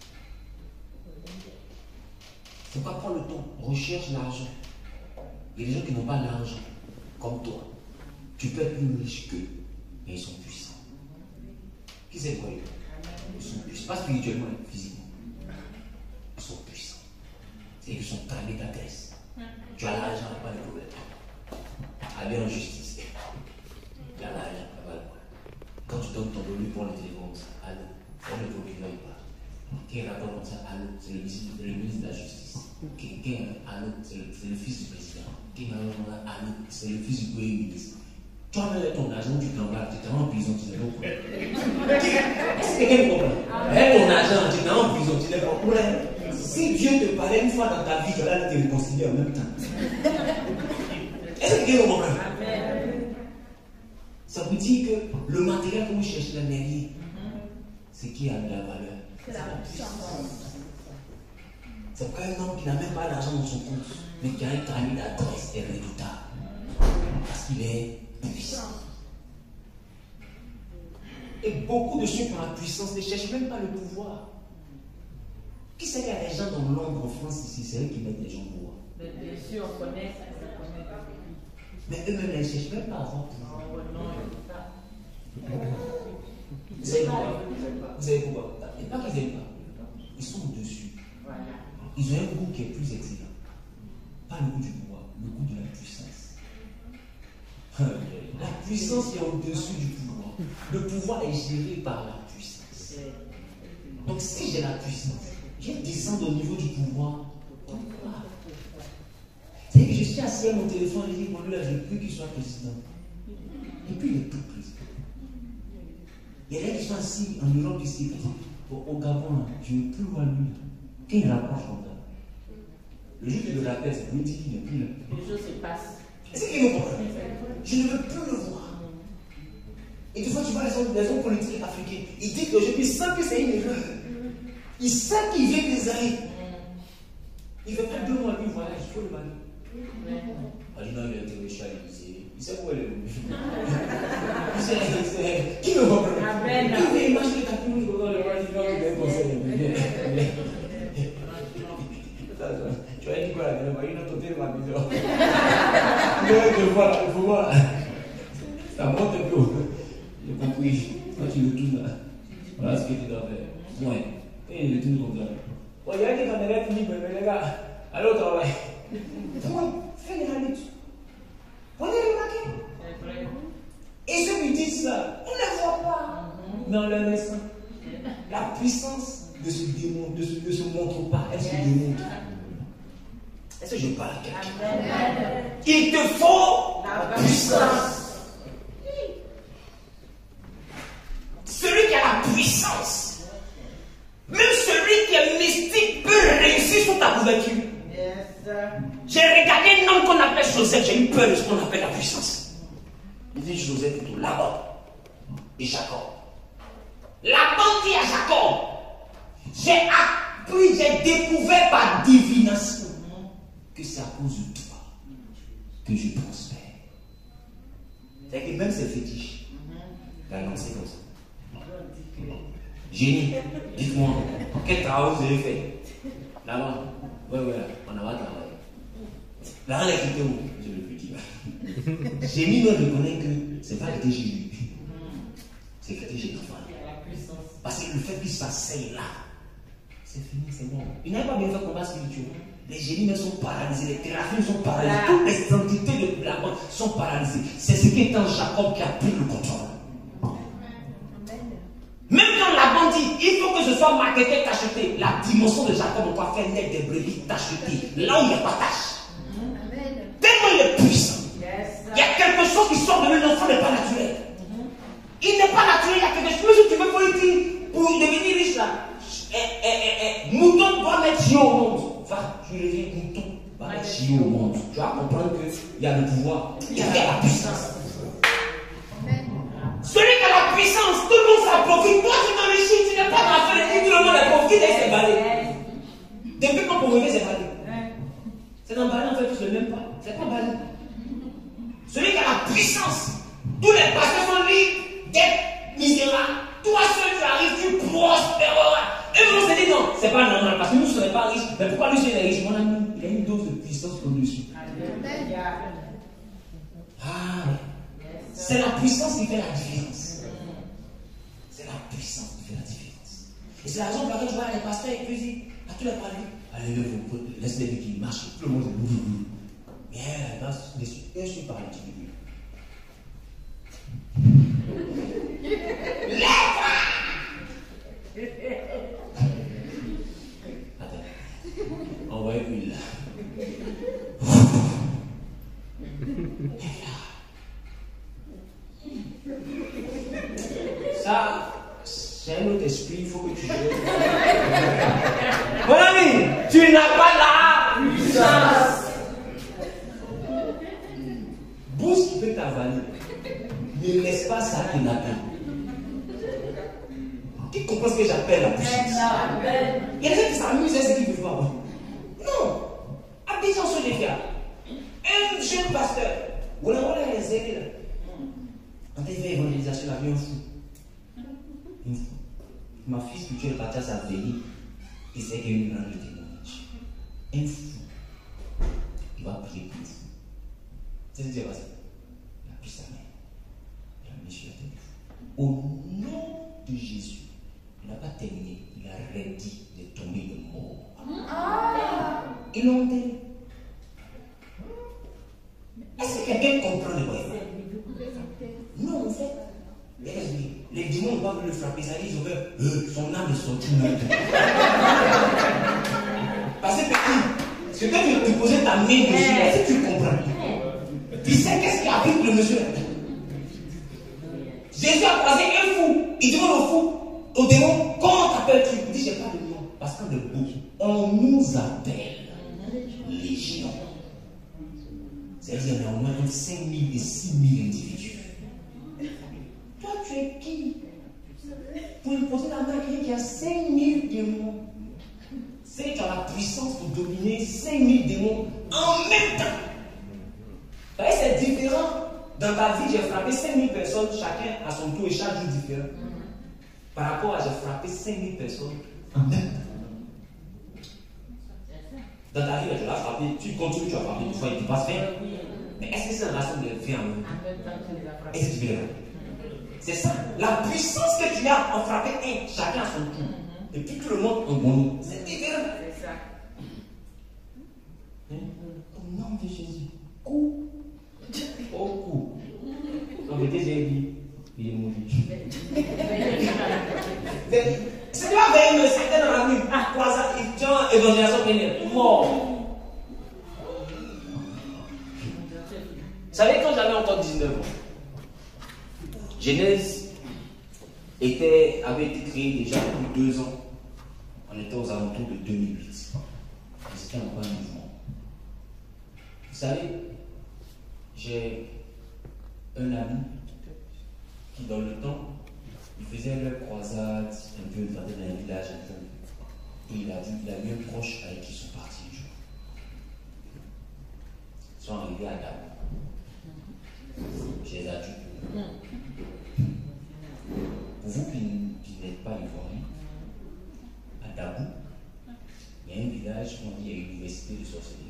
C'est pas prendre le temps. Recherche l'argent. Il y a des gens qui n'ont pas l'argent, comme toi. Tu peux être plus riche qu'eux, mais ils sont puissants. Qui c'est quoi? Ils sont puissants. Pas spirituellement, physiquement. Ils sont puissants. Ils sont calés d'adresse. Tu as l'argent, pas de problème. Aller en justice. Tu as l'argent, pas de problème. Quand tu donnes ton volume pour le téléphone, allô, on ne veut plus pas. Qui rapport comme ça, allô, c'est le ministre de la Justice. Qui allô, c'est le fils du président. Qui allô, c'est le fils du premier ministre. Tu as mis ton argent, tu t'en vas, tu t'en vas en prison, tu n'es pas au problème. Est-ce que quelqu'un comprend? Avec ton argent, tu t'en vas en prison, tu n'es pas au problème. Si Dieu te parlait une fois dans ta vie, tu vas te réconcilier en même temps. Est-ce que quelqu'un comprend? Ça veut dire que le matériel que vous cherchez là n'est rien. Ce qui a de la valeur, c'est la puissance. C'est pas un homme qui n'a même pas d'argent dans son compte, mais qui a un carnet d'adresse et redoutable. Parce qu'il est puissant. Et beaucoup de ceux qui ont la puissance ne cherchent même pas le pouvoir. Qui sait qu'il y a des gens dans l'ombre en France ici, c'est eux qui mettent les gens au pouvoir. Mais bien sûr, on connaît ça, on connaît. Mais eux-mêmes ne cherchent même pas à avoir pouvoir. Vous savez pourquoi? Vous savez pourquoi? Et pas qu'ils n'aiment pas. Ils sont au-dessus. Ils ont un goût qui est plus excellent. Pas le goût du pouvoir, le goût de la puissance. La puissance est au-dessus du pouvoir. Le pouvoir est géré par la puissance. Donc si j'ai la puissance, je descends au niveau du pouvoir. Pourquoi? C'est-à-dire que je suis assis à mon téléphone et je dis, bon, lui là, je ne veux plus qu'il soit président. Et puis il est plus président. Il y a des gens qui sont assis en Europe ici, au Gabon, je ne veux plus voir lui. Quand il rapproche comme ça, le jour qu'il le rappelle, c'est pour lui dire qu'il n'est plus là. Les choses se passent. C'est qu'il me comprend. Je ne veux plus le voir. Et des fois, tu vois les hommes, les hommes politiques africains, ils disent qu'aujourd'hui, ils savent que c'est une erreur. Ils savent qu'il vient des années. Il ne fait pas deux mois, lui, voilà, il faut le marier. Ah, il dit non, il a été riche à l'Élysée. Il sait où elle est. Il sait, qui me comprend? Qui veut imaginer ta commune dans le roi, il va conseiller. Tu as dit quoi là? Il a tenté ma maison. Il faut il faut voir. Ça monte un peu. J'ai compris. Quand tu le tournes là, voilà ce que tu dois faire. Ouais. Et il le tourne comme ça. Oh, il y a des caméras qui disent, mais les gars, allez au travail. Fais les réalités. On est remarqué. Et ceux qui disent ça, on ne les voit pas. Mais on les ressent. La puissance ne se démontre, ne se, ne se montre pas, elle se démontre. Est-ce que je parle à quelqu'un? Il te faut la puissance. Celui qui a la puissance, même celui qui est mystique peut réussir sous ta couverture. J'ai regardé un homme qu'on appelle Joseph, j'ai eu peur de ce qu'on appelle la puissance. Il dit Joseph plutôt, là-bas, et Jacob. Laban dit à Jacob, j'ai appris, j'ai découvert par divination que c'est à cause de toi que je prospère. C'est que même ses fétiches, il a lancé comme ça. Génie, dites-moi, quel travail vous avez fait? Là-bas, ouais, ouais, on a pas travaillé. Là, on a quitté où? Je ne le plus dire. Génie doit reconnaître que c'est pas que chez lui, c'est que chez l'enfant. Parce que le fait qu'il s'asseye là, c'est fini, c'est bon. Il n'a pas bien fait combat spirituel. Les génies même sont paralysés, les théraphines sont paralysés, toutes les entités de la bande sont paralysées. C'est ce qui est en Jacob qui a pris le contrôle. Même quand Laban dit, il faut que je sois marketé, t'acheter, la dimension de Jacob, on va faire naître des brebis, t'acheter, là où il n'y a pas tâche. Tellement il est puissant. Il y a quelque chose qui sort de lui, l'enfant n'est pas naturel. Il n'est pas naturel, il y a quelque chose. Mais si tu veux politique, pour devenir riche là, eh, eh, eh, eh, mouton doit mettre Dieu au monde. Va, tu reviens, mouton va mettre Dieu au monde. Tu vas comprendre qu'il y a le pouvoir, il y a la puissance. Celui qui a la puissance, tout le monde s'en profite. Toi, tu t'enrichis, tu n'es pas dans la fenêtre, tout le monde est profité et c'est balai. Depuis quand pour rêver, c'est balai. C'est dans balai, en fait, tous le même pas. C'est pas balai. Celui qui a la puissance, tous les pasteurs sont libres d'être misérables. Toi seul, tu arrives, tu prospéreras. Et nous, on s'est dit non, c'est pas normal, parce que nous ne sommes pas riches. Mais pourquoi lui, il est riche? Mon ami, il a une dose de puissance au-dessus. Ah, c'est la puissance qui fait la différence. C'est la puissance qui fait la différence. Et c'est la raison pour laquelle je vois les pasteurs et puis ils disent à tous les parler, allez, laisse-les dire qu'ils marchent. Tout le monde est boum. Mais je suis par les petits bébés. Lève-toi! Attends. Envoyez une là. Ça, c'est un autre esprit, il faut que tu joues. Mon ami, tu n'as pas la puissance. Bouge qui peut t'avaler. Ne laisse pas ça te n'appelle. Qui comprend ce que j'appelle la puissance? Il y a des gens qui s'amusent à ce qu'ils ne peuvent pas. Non. Abidjan sur les gars. Un jeune pasteur. Ou là, on l'a laissé là. Quand il fait évangélisation, il a vu un fou. Un fou. Ma fille spirituelle est partie à sa veille. Et c'est qu'il y a une grande témoignage. Un fou. Il va prier pour un fou. C'est ce qui s'est passé. Il a pris sa main. Il a mis sur la tête du fou. Au nom de Jésus, il n'a pas terminé. Il a redit de tomber de mort. Ah. Ils l'ont enterré. Est-ce que quelqu'un comprend le voyage? Non, en fait. Les, les démons ne peuvent le frapper. Ça dit, ils ont fait, euh, son âme est sortie même. Parce que petit, c'est que tu posais ta main dessus. Est-ce que tu comprends? Tu sais qu'est-ce qui arrive le monsieur? Jésus a croisé un fou. Il demande au fou, au démon, comment t'appelles-tu? Il dit, j'ai pas de nom. Parce qu'en de beau, on nous appelle légion. C'est-à-dire qu'il y a au moins cinq mille et six mille individus. Toi, tu es qui? Pour lui poser la main à quelqu'un qui a cinq mille démons. C'est que tu as la puissance pour dominer cinq mille démons en même temps. Vous voyez, c'est différent. Dans ta vie, j'ai frappé cinq mille personnes, chacun à son tour et chaque jour différent. Par rapport à j'ai frappé cinq mille personnes en même temps. Dans ta vie, tu l'as frappé, tu continues, tu as frappé une fois, il ne peut pas se faire. Mais est-ce que c'est une relation de vie en même temps? Est-ce que tu veux la C'est ça. La puissance que tu as en frapper un, chacun à son tour. Et puis tout le monde en bon. C'est différent. C'est ça. Hein? Au nom de Jésus. Coup. Au coup. En vérité, j'ai dit, il est mauvais. C'est pas veille, mais c'était dans la rue. Ah, quoi ça? Il tient évangélisation plénière. Mort. Vous savez, quand j'avais encore dix-neuf ans, Genèse était, avait été créé déjà depuis deux ans. On était aux alentours de deux mille huit. C'était encore un mouvement. Vous savez, j'ai un ami qui, dans le temps, il faisait leur croisade un peu dans un village un peu. Et il a dit, il a eu un proche avec qui ils sont partis un jour. Ils sont arrivés à Dabou, chez les adultes. Pour vous qui, qui n'êtes pas ivoiriens, à Dabou, il y a un village où on dit il y a une université de sorcellerie.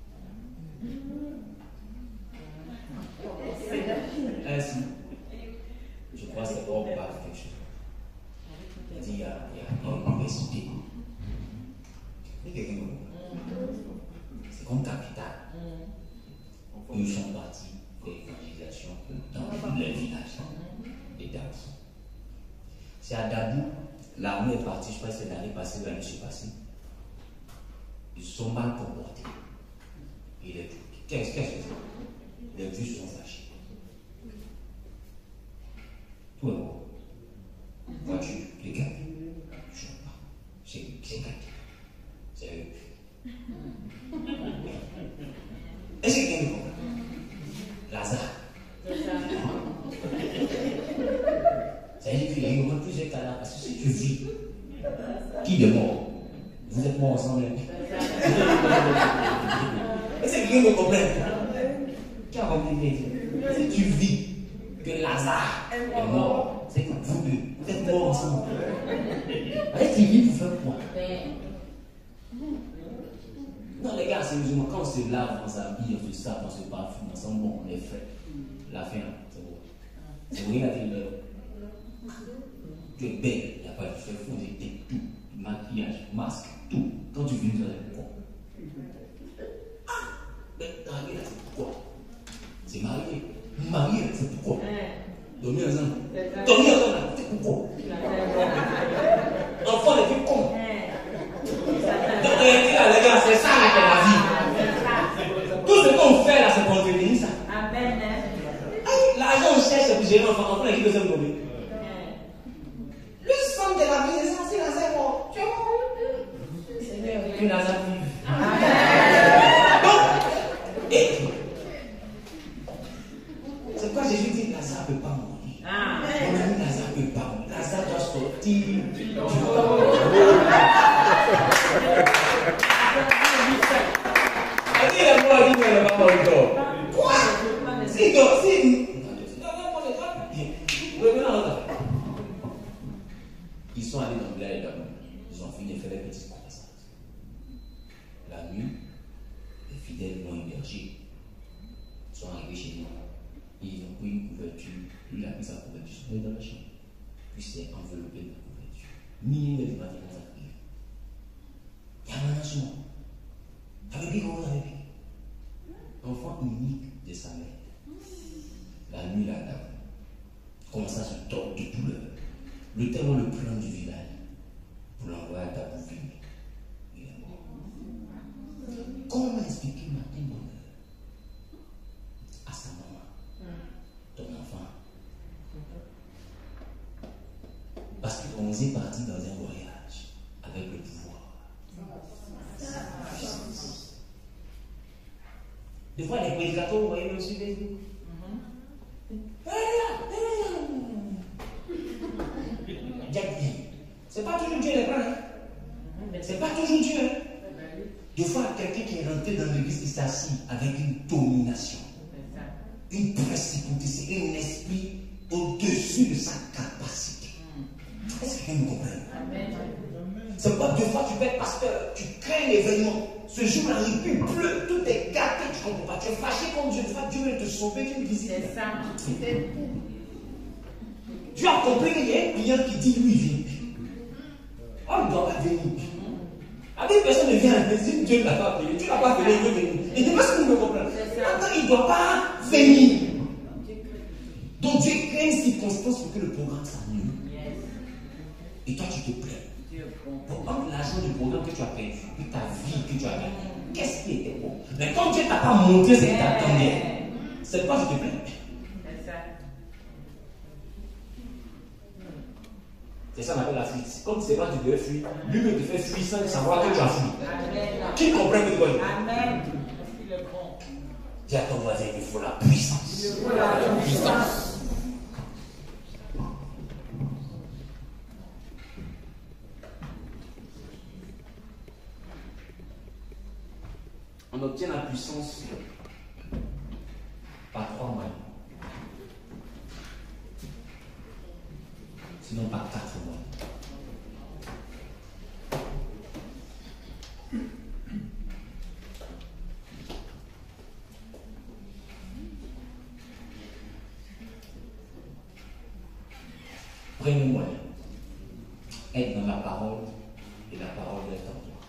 Ah si, je crois que c'est hors pas quelque chose. Il dit il y a, il y a une université. Et quelqu'un c'est comme capitale. Eux ils sont partis faire l'évangélisation dans le village des Dabou. C'est à Dabou, l'armée est partie, je crois que c'est l'année passée ou l'année passée. Ils se sont mal comportés. Et les qu'est-ce que c'est? Les vues sont fâchés. Tout est bon. Voiture, les gars, je ne sais pas. C'est gâté. C'est eux. Est-ce que quelqu'un me comprend? Lazare. Ça veut dire qu'il y a eu plusieurs cas là, parce que si tu vis, qui est mort? Vous êtes morts ensemble. Est-ce que quelqu'un me comprend? Qui a compris? Si tu vis que Lazare est mort, c'est que vous deux, vous êtes morts ensemble. Est-ce qu'il vit pour faire quoi? Non, les gars, c'est musulman. Quand on se lave, on s'habille, on se sape, on se parfume ensemble, bon, on est frais. La fin, c'est bon. C'est vrai, la vie, tu es belle, il n'y a pas de feu, il faut des tout, maquillage, masque, tout. Quand tu viens, tu vas dire pourquoi? Ah, mais marié là, c'est pourquoi? C'est marié. Marié, c'est pourquoi? Dormir ensemble. Dormir ensemble, c'est pourquoi? Enfant, les vies comme. Donc, en réalité, là, les gars, c'est ça là, que la vie. Tout ce qu'on fait là, c'est pour devenir ça. Amen. L'argent, on cherche, c'est pour gérer l'enfant. Enfant, l'équipe de ce mauvais. Le sang de la vie, c'est censé la c'est mort. Seigneur, que Lazare vive. Donc, et c'est quoi Jésus dit? Lazare ne peut pas mourir. Mon ami, Lazare ne peut pas mourir. Lazare doit sortir. Allez, la mort, il ne va pas mourir. Quoi? Si, donc, si. Ils sont allés dans le village d'Abou. Ils ont fini de faire des petites croisades. La nuit, les fidèles l'ont hébergé. Ils sont arrivés chez nous. Ils ont pris une couverture. Lui, il a pris sa couverture. Il est dans la chambre. Puis c'est enveloppé de la couverture. Minimum de matin, ça arrive. Il y a un annonce. Avec qui on avait vu? Enfant unique de sa mère. La nuit, la dame commence à se tordre de douleur. Le terme le plan du village pour l'envoyer à ta bouffe. Il est mort. Comment expliquer matin bonheur à sa maman, ton enfant? Parce qu'on est parti dans un voyage avec le pouvoir. Des fois, les prédicateurs, vous voyez, me suivez. C'est pas toujours Dieu les prend. C'est pas toujours Dieu. Des fois, quelqu'un qui est rentré dans l'église, il s'assit avec une domination, une principauté, c'est un esprit au-dessus de sa capacité. Est-ce que quelqu'un me comprend? C'est pas deux fois tu peux être pasteur, tu crains l'événement. Ce jour-là, il pleut, tout est gâté, tu ne comprends pas. Tu es fâché contre Dieu, Dieu veut te sauver, tu me dis. C'est ça. Tu as compris qu'il y a un client qui dit lui, viens. Oh, il ne doit pas venir. Avec personne ne vient, si Dieu ne l'a pas appelé, tu ne l'as pas appelé, il veut venir. Il ne pas ce que vous me comprenez. Maintenant, il ne doit pas venir. Donc Dieu crée une circonstance pour que le programme s'annule. Et toi, tu te plains. programme que tu as perdu, puis ta vie que tu as gagnée. Qu'est-ce qui était bon? Mais comme Dieu ne t'a pas montré ce qu'il t'attendait, c'est quoi je te plains? C'est ça qu'on appelle la fuite. Comme c'est pas tu devais fuir, lui-même te fait fuir sans savoir que tu as fui. Qui comprend que tu dois dire? Amen. Dis à ton voisin, il faut la puissance. Il faut la puissance. On obtient la puissance par trois moyens. Sinon par quatre moyens. Premier moyen, être dans la parole et la parole d'être en toi.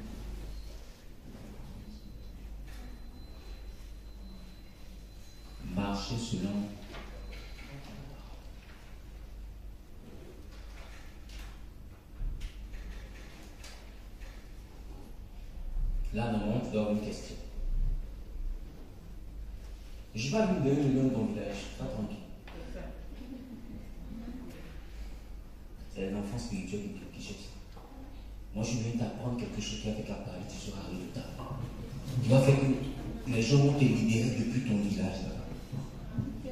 Marcher selon là, normalement, tu dois avoir une question. Je ne vais pas vous donner le nom de ton village, pas tranquille. C'est l'enfant spirituel qui cherche ça. Moi, je viens t'apprendre quelque chose qui a fait qu'à Paris, tu seras redoutable. Tu vas faire que les gens vont te libérer depuis ton village. Là.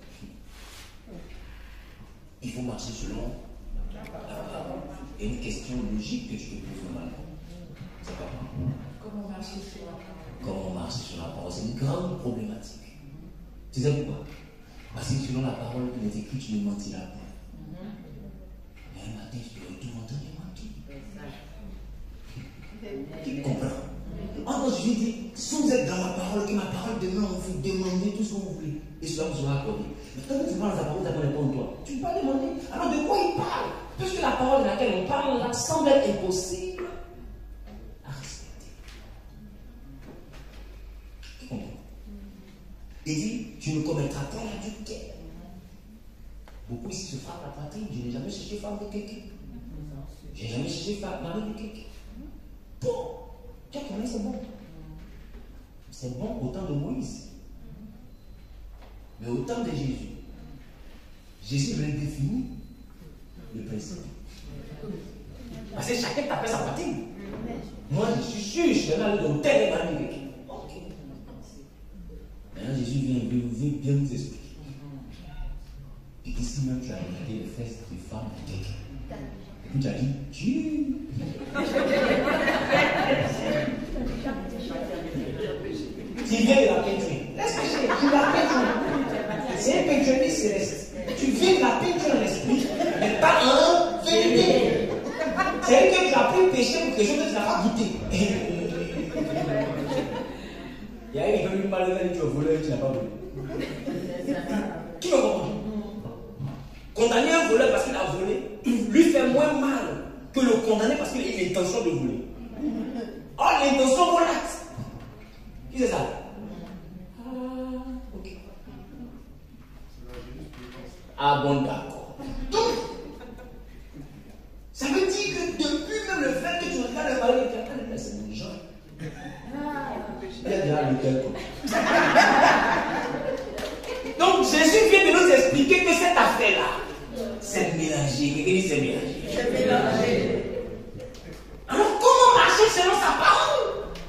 Il faut marcher selon la parole. Il y a une question logique que tu te poses normalement. C'est pas Comment marcher sur la parole? Comment marcher sur la parole? C'est une grande problématique. Tu sais pourquoi? Parce que selon la parole de les écrits, tu ne mentiras pas. Mais un matin, je te retourne entendre mentir. Qui comprend? Encore, je lui dis, si vous êtes dans ma parole, que ma parole demain, on vous demandez tout ce que vous voulez. Et cela vous sera accordé. Mais quand tu parles de la parole, tu n'as pas répondu toi. Tu ne peux pas demander. Alors de quoi il parle? Puisque la parole de laquelle on parle là semble être impossible à respecter. Qui comprend? Il dit, tu ne commettras pas l'adultère. Beaucoup ici se frappent la poitrine. Je n'ai jamais cherché femme de quelqu'un. Je n'ai jamais cherché femme mari de quelqu'un. Bon, tu as connu, c'est bon. C'est bon au temps de Moïse. Mais au temps de Jésus, Jésus redéfinit le principe. Parce que chacun tapait sa poitrine. Moi, je suis sûr, je suis allé dans tel et mari de quelqu'un. Ok. Maintenant, Jésus vient, il veut bien nous expliquer. Et ici même, tu as regardé les fesses de femmes de quelqu'un. Et puis tu as dit, Dieu. Tu viens de la peinture. Laisse pécher, tu la peinture. C'est un peinturiste céleste. Tu viens de la peinture en esprit, mais pas en vérité. C'est que tu as pris péché pour quelque chose que tu n'as pas goûté. Il y a quelqu'un qui veut lui parler de tu as volé et tu n'as pas volé. Qui me comprend? Condamner un voleur parce qu'il a volé lui fait moins mal que le condamner parce qu'il a eu l'intention de voler. Or, l'intention vaut l'acte. Qui c'est ça? Ah, ok. Ah bon, d'accord. Donc, ça veut dire que depuis même le fait que tu regardes le mari de quelqu'un, c'est mon genre. Il y a déjà le quelqu'un. Donc, Jésus vient de nous expliquer que cette affaire-là, c'est mélangé. Quelqu'un dit c'est mélangé. C'est mélangé. Alors, comment marcher selon sa parole?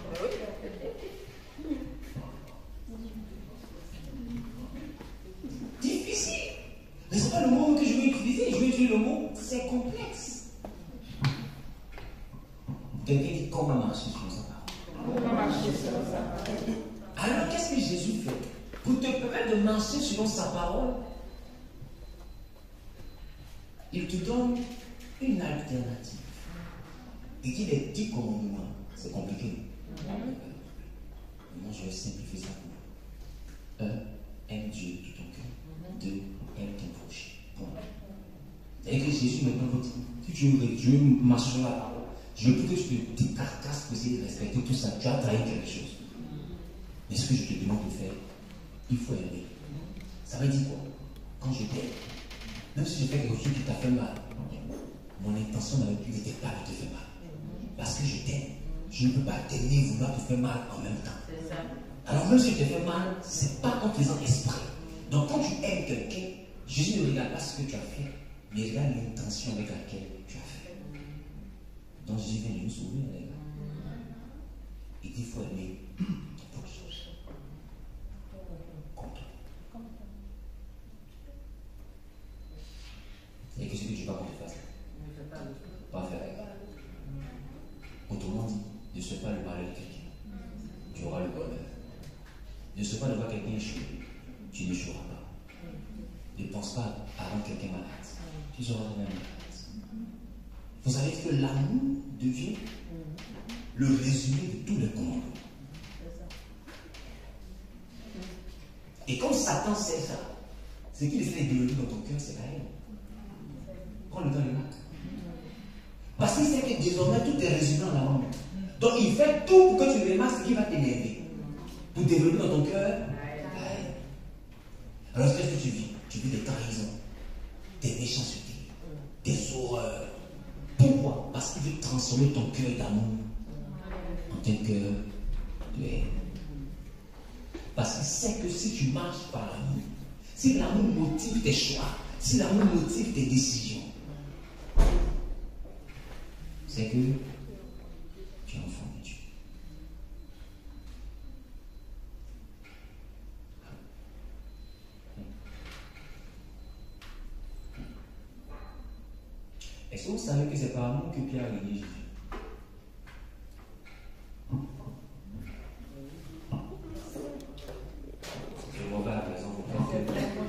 Difficile. Mais ce n'est pas le mot que je vais utiliser. Je vais utiliser le mot c'est complexe. Quelqu'un dit comment marcher selon sa parole? Comment marcher selon sa parole? Alors, qu'est-ce que Jésus fait? Pour te permettre de marcher selon sa parole, il te donne une alternative. Il dit les dix commandements. C'est compliqué. Moi, je vais simplifier ça pour vous. Un, aime Dieu de tout ton cœur. Deux, aime ton prochain. Point. C'est-à-dire que Jésus maintenant dit, si tu veux, tu veux marcher sur la parole, je veux plus que tu te décarcasses pour essayer de respecter tout ça. Tu as trahi quelque chose. Mais ce que je te demande de faire, il faut aimer. Ça veut dire quoi? Quand je t'aime, même si je fais quelque chose qui t'a fait mal, mon intention n'était pas de te faire mal. parce que je t'aime. Je ne peux pas t'aimer et vouloir te faire mal en même temps. C'est ça. Alors même si je te fais mal, ce n'est pas en faisant esprit. Donc quand tu aimes quelqu'un, Jésus ne regarde pas ce que tu as fait, mais il regarde l'intention avec laquelle tu as fait. Donc Jésus vient de nous sauver, les gars. Il dit qu'il faut aimer ton prochain. Contre. Et que ce que tu vas qu'on te fasse, pas faire. Autrement dit, ne sois pas le malheur de quelqu'un. Tu auras le bonheur. Ne sois pas de voir quelqu'un échouer. Tu n'échoueras pas. Ne pense pas à rendre quelqu'un malade. Tu seras toi-même malade. Vous savez que l'amour devient le résumé de tous les commandements. Et comme Satan sait ça, ce qu'il essaie de développer dans ton cœur, c'est la haine. Prends le temps de là. Parce qu'il sait que désormais tout est résumé en amour. Donc il fait tout pour que tu remarques ce qui va t'énerver. Pour développer dans ton cœur la haine. Alors qu'est-ce que tu vis? Tu vis des trahisons, des méchancetés, des horreurs. Pourquoi? Parce qu'il veut transformer ton cœur d'amour en un cœur de haine. Parce qu'il sait que si tu marches par l'amour, si l'amour motive tes choix, si l'amour motive tes décisions, c'est que tu es enfant de Dieu. Est-ce que vous savez que c'est par amour que Pierre a régné Jésus? Je m'en vais à la maison, vous pensez.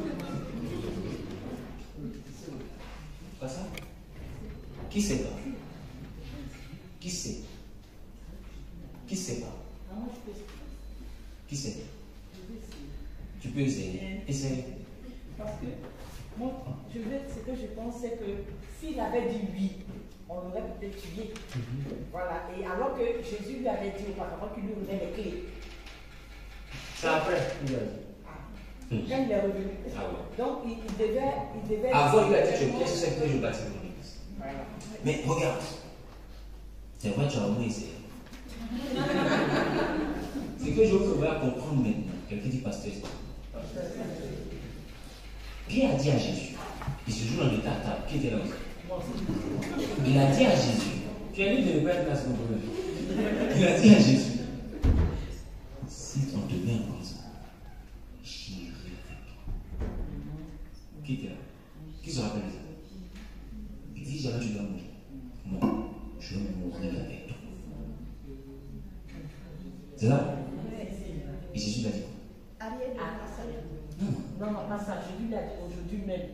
Pas ça? Qui sait pas? Qui sait? Qui sait pas? Qui sait? Tu peux essayer. Essaye. Parce que moi, je vais, ce que je pense, c'est que s'il avait dit oui, on l'aurait peut-être tué. Mm-hmm. Voilà. Et alors que Jésus lui avait dit auparavant qu'il lui donnait les clés. C'est après, il a dit. Ah. Quand il est revenu. Ah ouais. Donc il, il, devait, il devait. Avant, il a dit je pièce sur cette je bâtis mon église. Voilà. Mais regarde. C'est vrai, tu as au moins essayé. C'est que je veux à comprendre maintenant. Quelqu'un dit pasteur. Pierre a dit à Jésus, il se joue dans l'état à table, qui était là aussi? Il a dit à Jésus, Pierre dit de ne pas être là, c'est mon problème. Il a dit à Jésus, si on te met en prison, j'irai avec toi. Qui était là? Qui se rappelle de ça? Il dit, jamais tu dois mourir. Non, je vais mourir avec toi. C'est là? Et Jésus l'a dit quoi? Non, non, pas ça. Jésus l'a dit aujourd'hui même.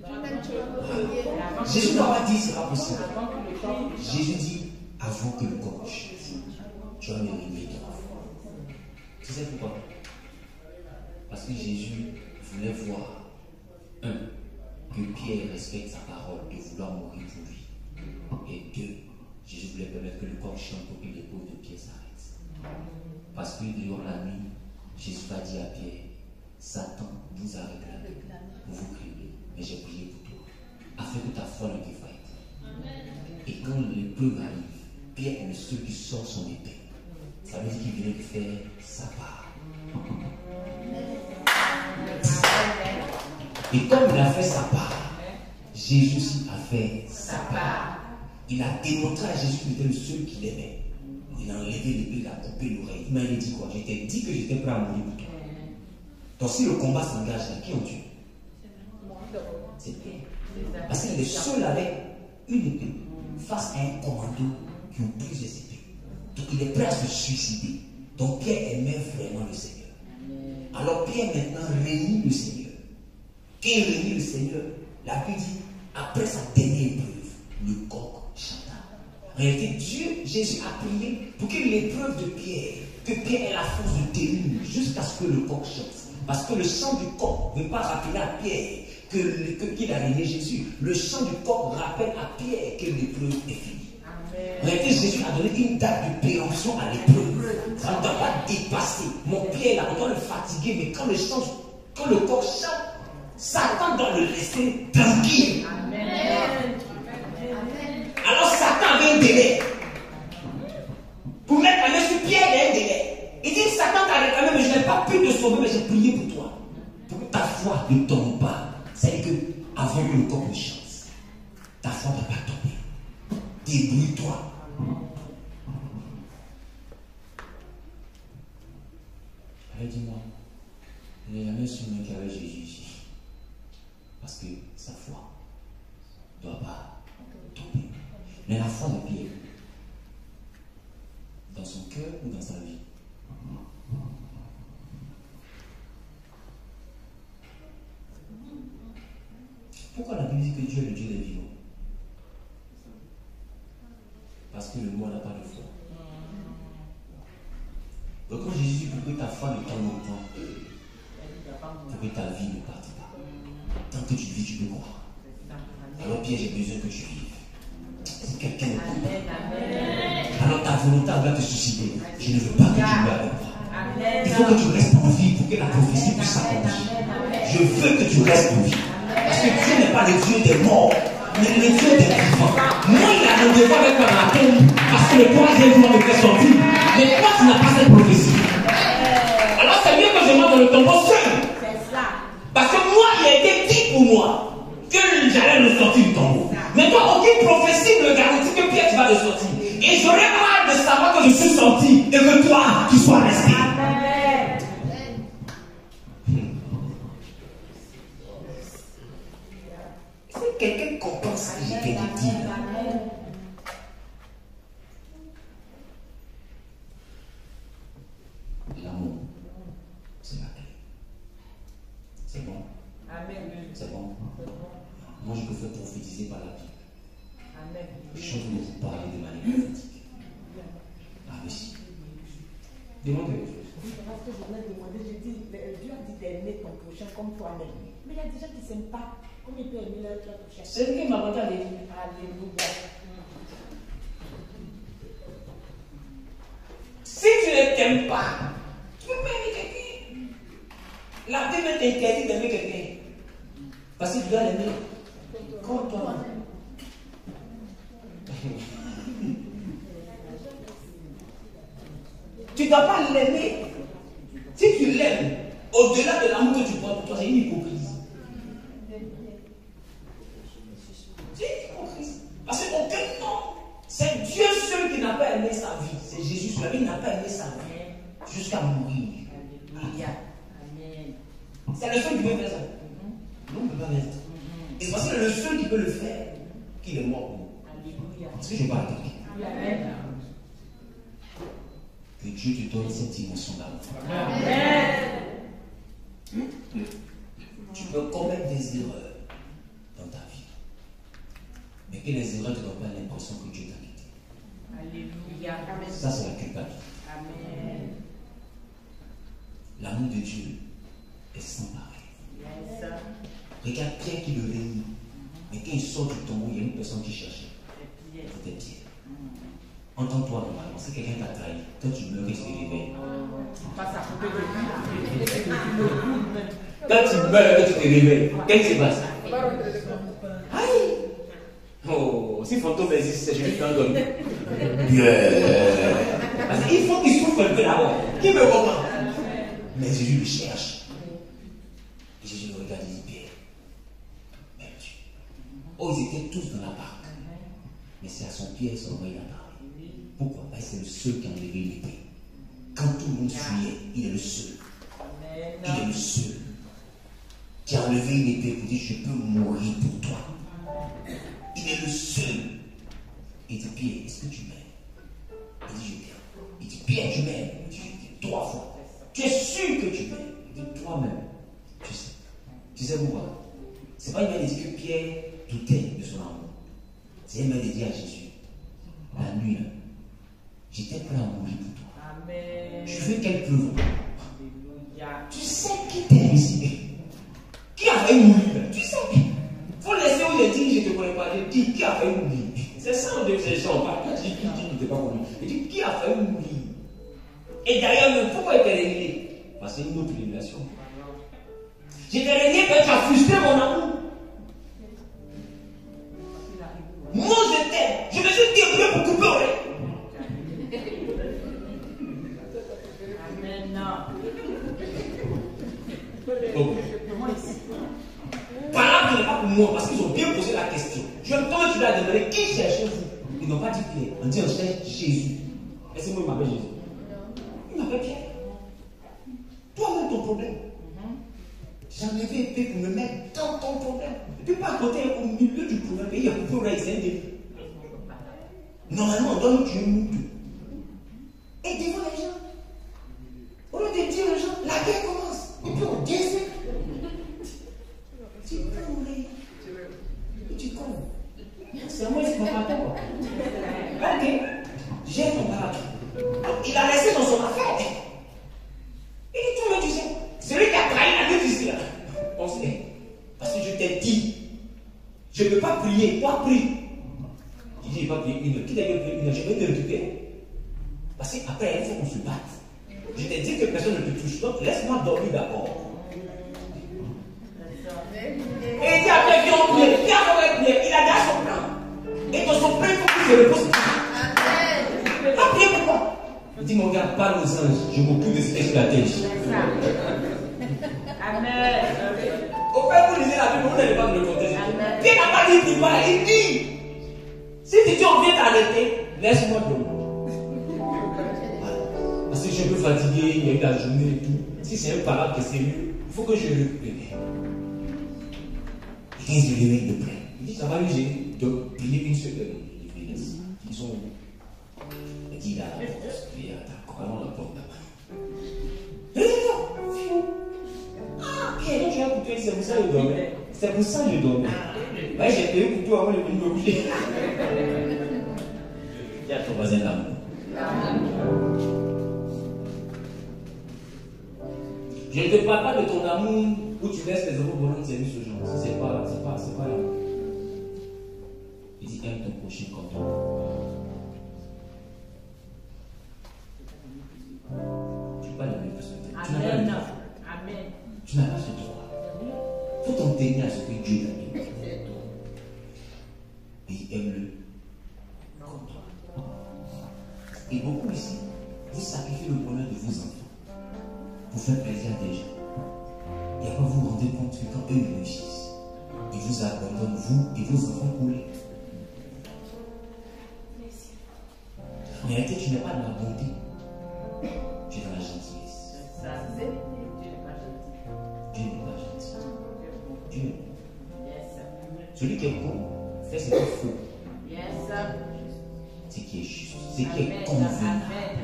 Jésus n'a pas dit c'est pas possible. Jésus dit avant que le coq chante, tu vas me régner ton enfant. Tu sais pourquoi? Parce que Jésus voulait voir, un, que Pierre respecte sa parole de vouloir mourir pour lui. Et deux, Jésus voulait permettre que le coq chante pour que l'épaule de Pierre s'arrête. Parce que durant la nuit, Jésus a dit à Pierre, Satan vous a réclamé, vous criez, mais j'ai prié pour toi, afin que ta foi ne défaille pas. Et quand l'épreuve arrive, Pierre est le seul qui sort son épée. Ça veut dire qu'il venait de faire sa part. Et comme il a fait sa part, Jésus aussi a fait sa part. Il a démontré à Jésus qu'il était le seul qui l'aimait. Il a enlevé l'épée, il a coupé l'oreille. Il m'a dit quoi? Je t'ai dit que j'étais prêt à mourir pour toi. Donc si le combat s'engage, qui ont tué? C'est Pierre. Parce qu'il est seul avec une épée face à un commando qui ont plusieurs épées. Donc il est prêt à se suicider. Donc Pierre aimait vraiment le Seigneur. Alors Pierre maintenant réunit le Seigneur. Quand il réunit le Seigneur, la Bible dit, après sa dernière épreuve, le coq chanta. En réalité, Dieu, Jésus a prié pour que l'épreuve de Pierre, que Pierre ait la force de tenir jusqu'à ce que le coq chante. Parce que le chant du coq ne veut pas rappeler à Pierre que, que, qu'il a régné Jésus. Le chant du coq rappelle à Pierre que l'épreuve est finie. En réalité, Jésus a donné une date de péremption à l'épreuve. Ça ne doit pas dépasser. Mon Pierre, là, on doit le fatiguer, mais quand le, chant, quand le coq chante, Satan doit le laisser tranquille. Amen. Alors Satan avait un délai. tombe pas, c'est que avant que le corps ne chance, ta foi ne va pas tomber. Débrouille-toi. Allez, dis-moi, il n'y a jamais su un qui avait Jésus ici. Parce que sa foi ne doit pas tomber. Mais la foi de Pierre, dans son cœur ou dans sa vie? Pourquoi la Bible dit que Dieu est le Dieu des vivants? Parce que le mort n'a pas de foi. Donc quand Jésus dit pour que ta foi ne tombe longtemps, pour que ta vie ne parte pas. Tant que tu vis, tu peux croire. Alors Pierre, j'ai besoin que tu vives. Si quelqu'un ne comprend, alors ta volonté va te susciter. Je ne veux pas que tu meurs avec moi. Il faut que tu restes en vie pour que la prophétie puisse s'accomplir. Je veux que tu restes en vie. Parce que Dieu n'est pas le Dieu des morts, mais le Dieu des vivants. Moi, il a un devoir avec moi dans la tombe, parce que le troisième jour me fait sortir. Mais toi, tu n'as pas cette prophétie. Alors c'est mieux que je monte dans le tombeau seul. Parce que moi, il a été dit pour moi que j'allais me sortir du tombeau. Mais toi, aucune prophétie ne me garantit que Pierre, tu vas le sortir. Et j'aurais mal de savoir que je suis sorti et que toi, tu sois resté. Si quelqu'un comprend ce que j'ai viens de dire, l'amour, c'est la clé. C'est bon? C'est bon? Moi, je peux faire prophétiser par la Bible. Je suis en train de vous parler de manière prophétique. Ah, mais si. Demandez quelque chose. Oui, parce que je voulais demander, je dis, Dieu a dit d'aimer ton prochain comme toi-même. Mais il y a des gens qui ne s'aiment pas. Comment il peut aimer leur prochain? C'est ce qui m'a entendu. Alléluia. Si tu ne t'aimes pas, tu ne peux pas aimer quelqu'un. La Bible t'interdit d'aimer quelqu'un. Parce que tu dois l'aimer comme toi. Tu ne dois pas l'aimer. Si tu l'aimes, au-delà de l'amour que tu portes pour toi, c'est une hypocrisie. C'est une hypocrisie. Parce que aucun homme, c'est Dieu seul qui n'a pas aimé sa vie. C'est Jésus seul qui n'a pas aimé sa vie jusqu'à mourir. Alléluia. C'est le seul qui peut faire ça. Non, on ne peut pas faire ça. Et c'est parce que le seul qui peut le faire, qu'il est mort pour nous. Parce que je parle de lui. Que Dieu te donne cette dimension d'amour. Tu peux commettre des erreurs dans ta vie. Mais que les erreurs ne te donnent pas l'impression que Dieu t'a quitté. Alléluia. Ça, c'est la culpabilité. Amen. L'amour de Dieu est sans pareil. Yes. Regarde Pierre qui le réunit. Mais quand il sort du tombeau, il y a une personne qui cherchait. C'était Pierre. Entends-toi normalement, si quelqu'un t'a trahi, quand tu meurs, il se réveille. Quand tu meurs, tu te réveilles. Qu'est-ce qui se passe? Aïe! Oh, si fantôme existe, c'est juste un homme. Yeah. Parce qu'il faut qu'il souffre un peu d'abord. Qui me comprend? Mais Jésus le cherche. Et Jésus le regarde et dit, Pierre, même Dieu. Oh, ils étaient tous dans la barque. Mais c'est à son pied seulement il a parlé. Pourquoi? Parce que c'est le seul qui a enlevé l'épée. Quand tout le monde fuyait, il est le seul. Il est le seul qui a enlevé une épée pour dire, je peux mourir pour toi. Il est le seul. Il dit, Pierre, est-ce que tu m'aimes? Il dit, je t'aime. Il dit, Pierre, tu m'aimes? Il dit, je t'aime. Trois fois. Tu es sûr que tu m'aimes? Il dit, toi-même, tu sais. Tu sais pourquoi? C'est pas une manière de dire que Pierre doutait de son amour. C'est une manière de dire à Jésus, la nuit, là, j'étais prêt à mourir pour toi. Amen. Tu veux qu'elle pleuve? Alléluia. Tu sais qui t'aime ici? Qui a failli mourir? Tu sais qui? Faut laisser où il dit, je ne te connais pas. Je dis, qui a failli mourir? C'est ça, on devait chercher en bas. Qui dit, qui dit, ne t'es pas connu? Je dis, qui a failli mourir? Et derrière le, pourquoi il t'a régné? Parce que c'est une autre révélation. Je t'ai régné parce que tu as frustré mon amour. Moi, je t'aime. Je me suis débrouillé pour couper oreille. Amen. Oh. pour moi, parce qu'ils ont bien posé la question. Je quand tu l'as demandé, qui cherchez-vous? Ils n'ont pas dit Pierre. On dit on cherche Jésus. Est-ce que moi, il m'appelle Jésus? Il m'appelle Pierre. Toi-même ton problème. J'en ai fait épée pour me mettre dans ton problème. Et puis pas à côté, au milieu du problème, il y a beaucoup de c'est un début. Normalement, on donne Dieu nous. Et devant les gens, au lieu de dire aux gens, la guerre commence. Et puis on décide. Tu peux mourir. Et tu comptes. C'est moi qui m'en parle. Ok. J'ai ton parapluie. Il a laissé dans son affaire. Il dit, toi, tu sais, celui qui a trahi la Dieu ici, là. On sait. Parce que je t'ai dit, je ne peux pas prier. Toi, prie. Il dit, il va prier une heure. Qui t'a dit une heure? Je vais te récupérer. Parce qu'après, il faut qu'on se batte. Je t'ai dit que personne ne te touche. Donc, laisse-moi dormir d'abord. Et il dit après, viens on prie. Viens on prier. Il a déjà son plan. Et dans son plan, il faut qu'il se repose. Amen. Pas prier pourquoi? Il dit, mon gars, parle aux anges. Je m'occupe de ce qui est sur la tête. Amen. Au fait, vous lisez la Bible, vous n'allez pas me le contester. Dieu n'a pas dit qu'il va. Il dit, si tu dis on vient t'arrêter, laisse-moi dormir. Parce que je suis un peu fatigué, il y a eu la journée et tout. Si c'est un parade qui est sérieux, il faut que je le récupère. quinze de l'éveil de près. Il dit, ça va lui gêner de prier une seule heure. Ils sont où? Il dit, là, il y a comment la porte là-bas. Ah, ok, donc tu as couteau, c'est pour ça que je dormais. C'est pour ça que je dormais. Ouais, j'ai payé le couteau avant de venir me coucher. Il y a ton voisin là. Je ne te parle pas de ton amour où tu laisses les autres bonhommes servir ce genre. Ça, c'est pas, c'est pas, c'est pas l'amour. Il dit, aime ton prochain comme toi. Tu n'es pas le même que ce que tu es. Amen. Amen. Tu n'as pas ce droit. Il faut t'en tenir à ce que Dieu t'a dit. Et aime-le comme toi. Et beaucoup ici, vous sacrifiez le bonheur de vos enfants pour faire plaisir à des gens. Et après vous vous rendez compte que quand eux réussissent, ils vous abandonnent, vous et vos enfants pour les. En réalité, tu n'es pas dans la bonté, tu es dans la gentillesse. Dieu n'est pas gentil. Dieu n'est pas. Celui qui est bon fait ce qui est faux. Ce qui est juste, ce qui est convenable,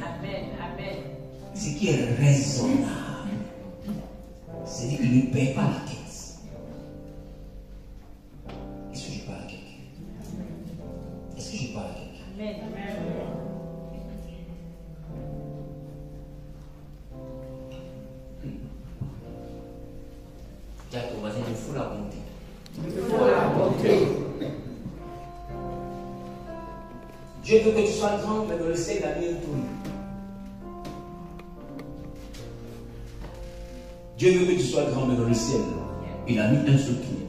ce qui est raisonnable. C'est-à-dire qu'il ne paye pas la caisse. Est-ce que je parle à quelqu'un? Est-ce que je parle à quelqu'un? Amen. Dis à ton voisin, il faut la bonté. Il faut la bonté. Dieu veut que tu sois grand, mais dans le ciel, la mienne tourne. Dieu veut que tu sois grand, mais dans le ciel, il a mis un seul tour.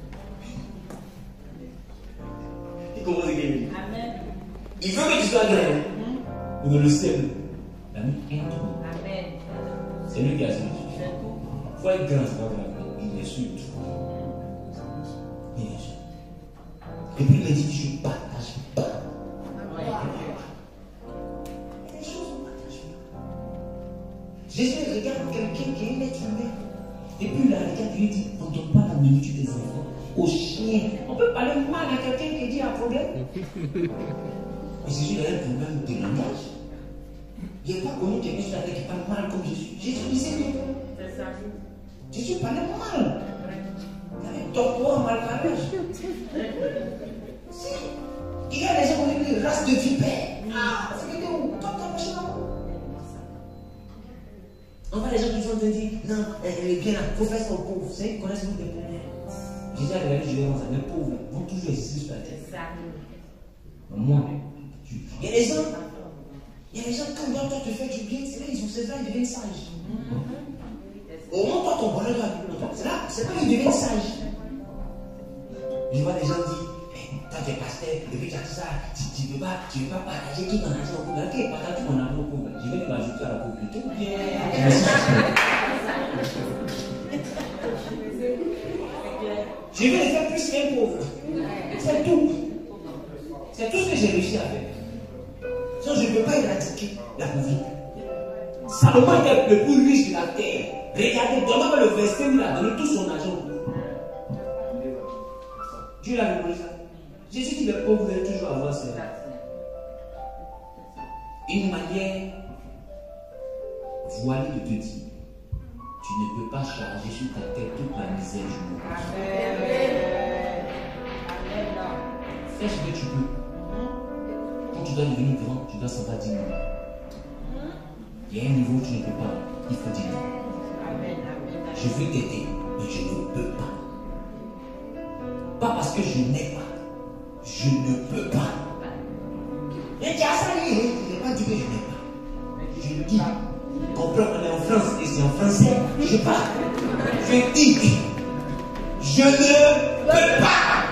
Il commence à gagner. Amen. Il veut que tu sois grand, mais dans le ciel, il a mis un tour. Amen. C'est lui qui a celui. Il faut être grand, c'est pas grave. Il est sur tout. Il est sur. Et puis il a dit, je partage pas. Jésus regarde quelqu'un qui est un être humain. Et puis il regarde et lui dit, on ne donne pas la nourriture des enfants aux chiens. On peut parler mal à quelqu'un qui dit un problème. Mais Jésus a un problème de langage. Il n'est pas connu quelqu'un sur la terre qui parle mal comme Jésus. Jésus disait non. C'est ça. Jésus parlait mal. Il avait tort mal parlé. Si. Il y a des gens qui disent race de vipère. Ah, c'est quelqu'un où toi, toi, machin là. On voit les gens qui sont te dire, non, elle est bien là, professe aux pauvres. Vous savez, ils connaissent beaucoup des pauvres. Jésus a regardé, je vais voir ça, les pauvres vont toujours exister sur la terre. C'est ça. Moi, il y a des gens, il y a des gens, quand toi te fais du bien, c'est là, ils ont ces là, ils deviennent sages. Au moins, toi, ton bonheur doit être c'est là, c'est là qu'ils deviennent sages. Je vois des gens dire, toi tu es pasteur, depuis que tu as dit ça, tu ne veux pas, tu veux pas partager qui t'en a dit au pauvre. Ok, partage tout mon amour au pauvre. Je vais l'ajouter à la pauvreté. Ou bien. Je vais les faire plus qu'un pauvre. C'est tout. C'est tout ce que j'ai réussi à faire. Sinon, je ne peux pas éradiquer la pauvreté. Salomon était le plus riche de la terre. Regardez, donnez-moi le verset où il a donné tout son argent. Dieu l'a demandé ça. Jésus dit le pauvre veut toujours avoir ça. Une manière voilée de te dire, tu ne peux pas charger sur ta tête toute la misère du monde. Fais ce que tu peux. Quand tu dois devenir grand, tu dois savoir dire non. Il y a un niveau où tu ne peux pas. Il faut dire non. Je veux t'aider, mais je ne peux pas. Pas parce que je n'ai pas. Je ne peux pas. Et tu as ça, je n'ai pas dit que je n'ai pas. Je le dis. Comprends, on est en France et c'est en français. Je parle. Je dis. Je ne peux pas.